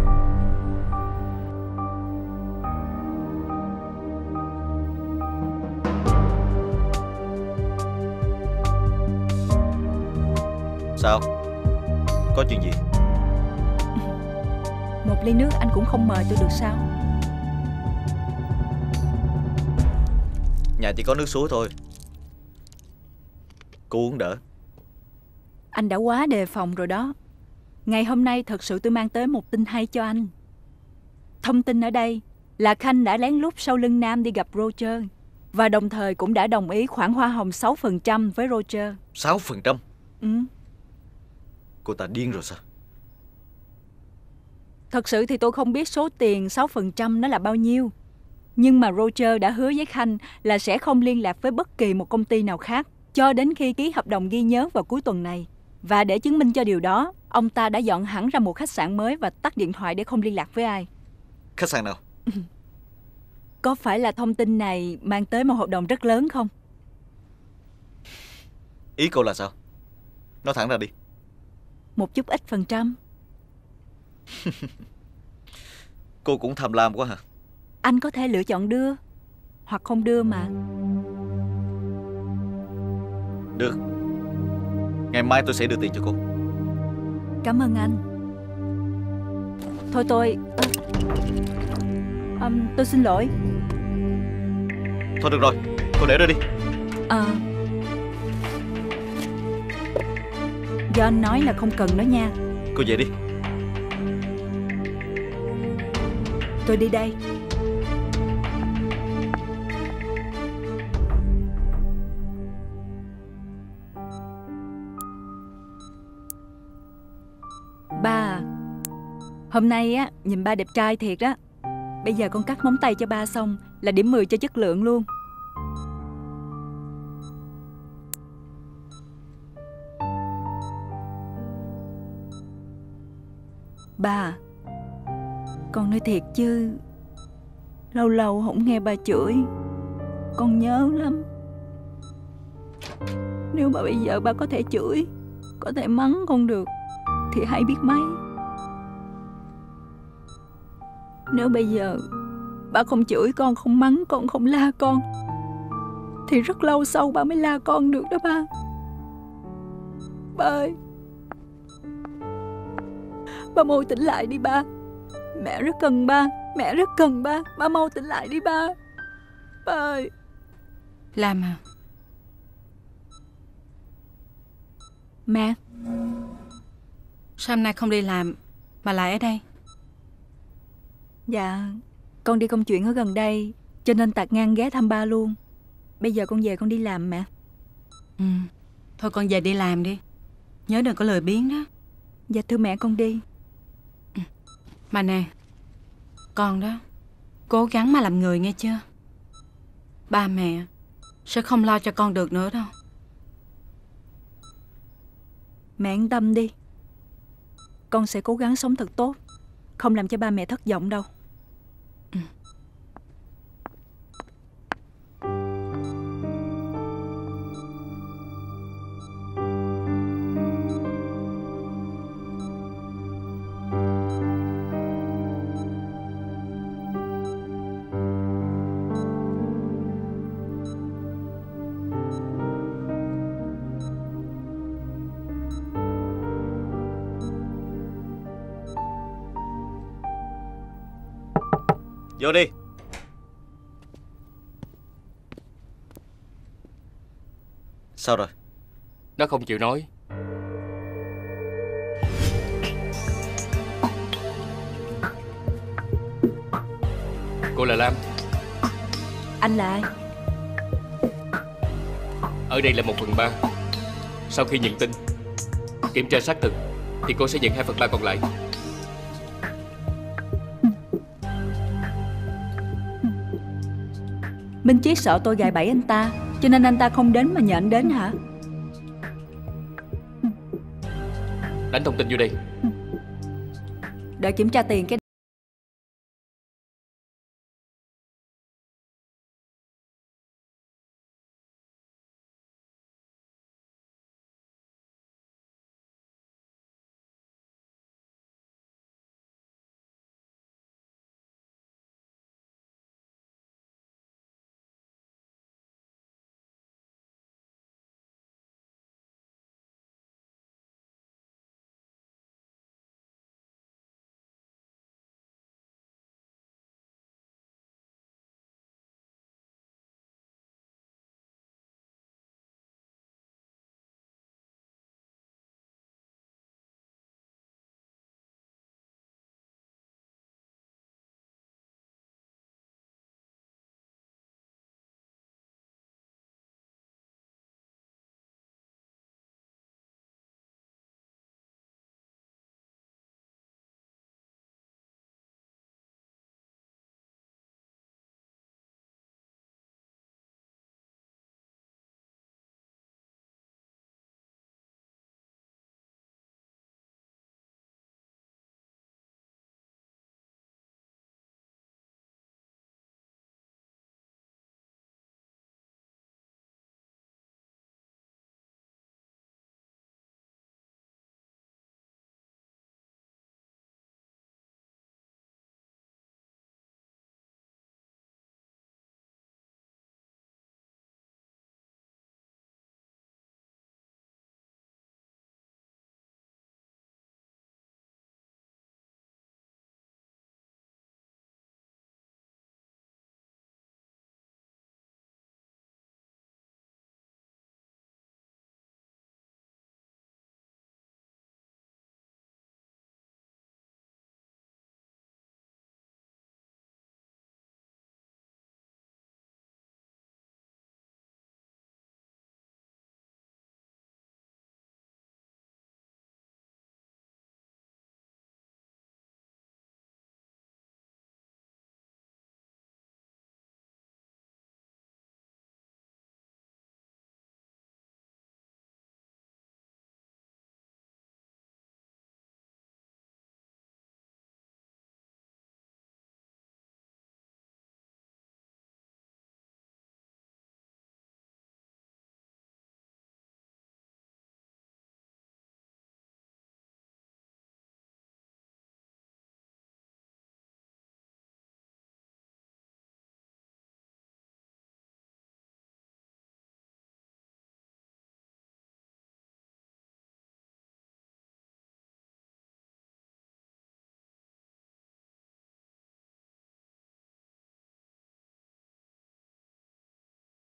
Sao? Có chuyện gì? Một ly nước anh cũng không mời tôi được sao? Nhà chỉ có nước suối thôi. Cô uống đỡ. Anh đã quá đề phòng rồi đó. Ngày hôm nay thật sự tôi mang tới một tin hay cho anh. Thông tin ở đây là Khanh đã lén lút sau lưng Nam đi gặp Roger, và đồng thời cũng đã đồng ý khoản hoa hồng 6% với Roger. 6%? Ừ. Cô ta điên rồi sao? Thật sự thì tôi không biết số tiền 6% nó là bao nhiêu. Nhưng mà Roger đã hứa với Khanh là sẽ không liên lạc với bất kỳ một công ty nào khác cho đến khi ký hợp đồng ghi nhớ vào cuối tuần này. Và để chứng minh cho điều đó, ông ta đã dọn hẳn ra một khách sạn mới và tắt điện thoại để không liên lạc với ai. Khách sạn nào? Có phải là thông tin này mang tới một hợp đồng rất lớn không? Ý cô là sao? Nói thẳng ra đi. Một chút ít %. Cô cũng tham lam quá hả? Anh có thể lựa chọn đưa hoặc không đưa mà. Được. Ngày mai tôi sẽ đưa tiền cho cô. Cảm ơn anh. Thôi tôi xin lỗi. Thôi được rồi, cô để đó đi. Do anh nói là không cần đó nha. Cô về đi. Tôi đi đây. Ba, hôm nay á nhìn ba đẹp trai thiệt đó. Bây giờ con cắt móng tay cho ba xong là điểm 10 cho chất lượng luôn. Ba, con nói thiệt chứ lâu lâu không nghe ba chửi con nhớ lắm. Nếu mà bây giờ ba có thể chửi, có thể mắng con được thì hay biết mấy. Nếu bây giờ ba không chửi con, không mắng con, không la con thì rất lâu sau ba mới la con được đó ba. Ba ơi, ba mau tỉnh lại đi ba. Mẹ rất cần ba, mẹ rất cần ba. Ba mau tỉnh lại đi ba. Ba ơi. Lam à. Mẹ. Sao hôm nay không đi làm mà lại ở đây? Dạ, con đi công chuyện ở gần đây cho nên tạt ngang ghé thăm ba luôn. Bây giờ con về con đi làm mẹ. Thôi con về đi làm đi. Nhớ đừng có lười biếng đó. Dạ thưa mẹ, con đi. Mà nè, con đó cố gắng mà làm người nghe chưa? Ba mẹ sẽ không lo cho con được nữa đâu. Mẹ yên tâm đi. Con sẽ cố gắng sống thật tốt, không làm cho ba mẹ thất vọng đâu. Vô đi. Sao rồi? Nó không chịu nói. Cô là Lam. Anh là ai? Ở đây là 1/3. Sau khi nhận tin, kiểm tra xác thực, thì cô sẽ nhận 2/3 còn lại. Minh Chiết sợ tôi gài bẫy anh ta, cho nên anh ta không đến mà nhờ anh đến hả? Đánh thông tin vô đây. Đợi kiểm tra tiền cái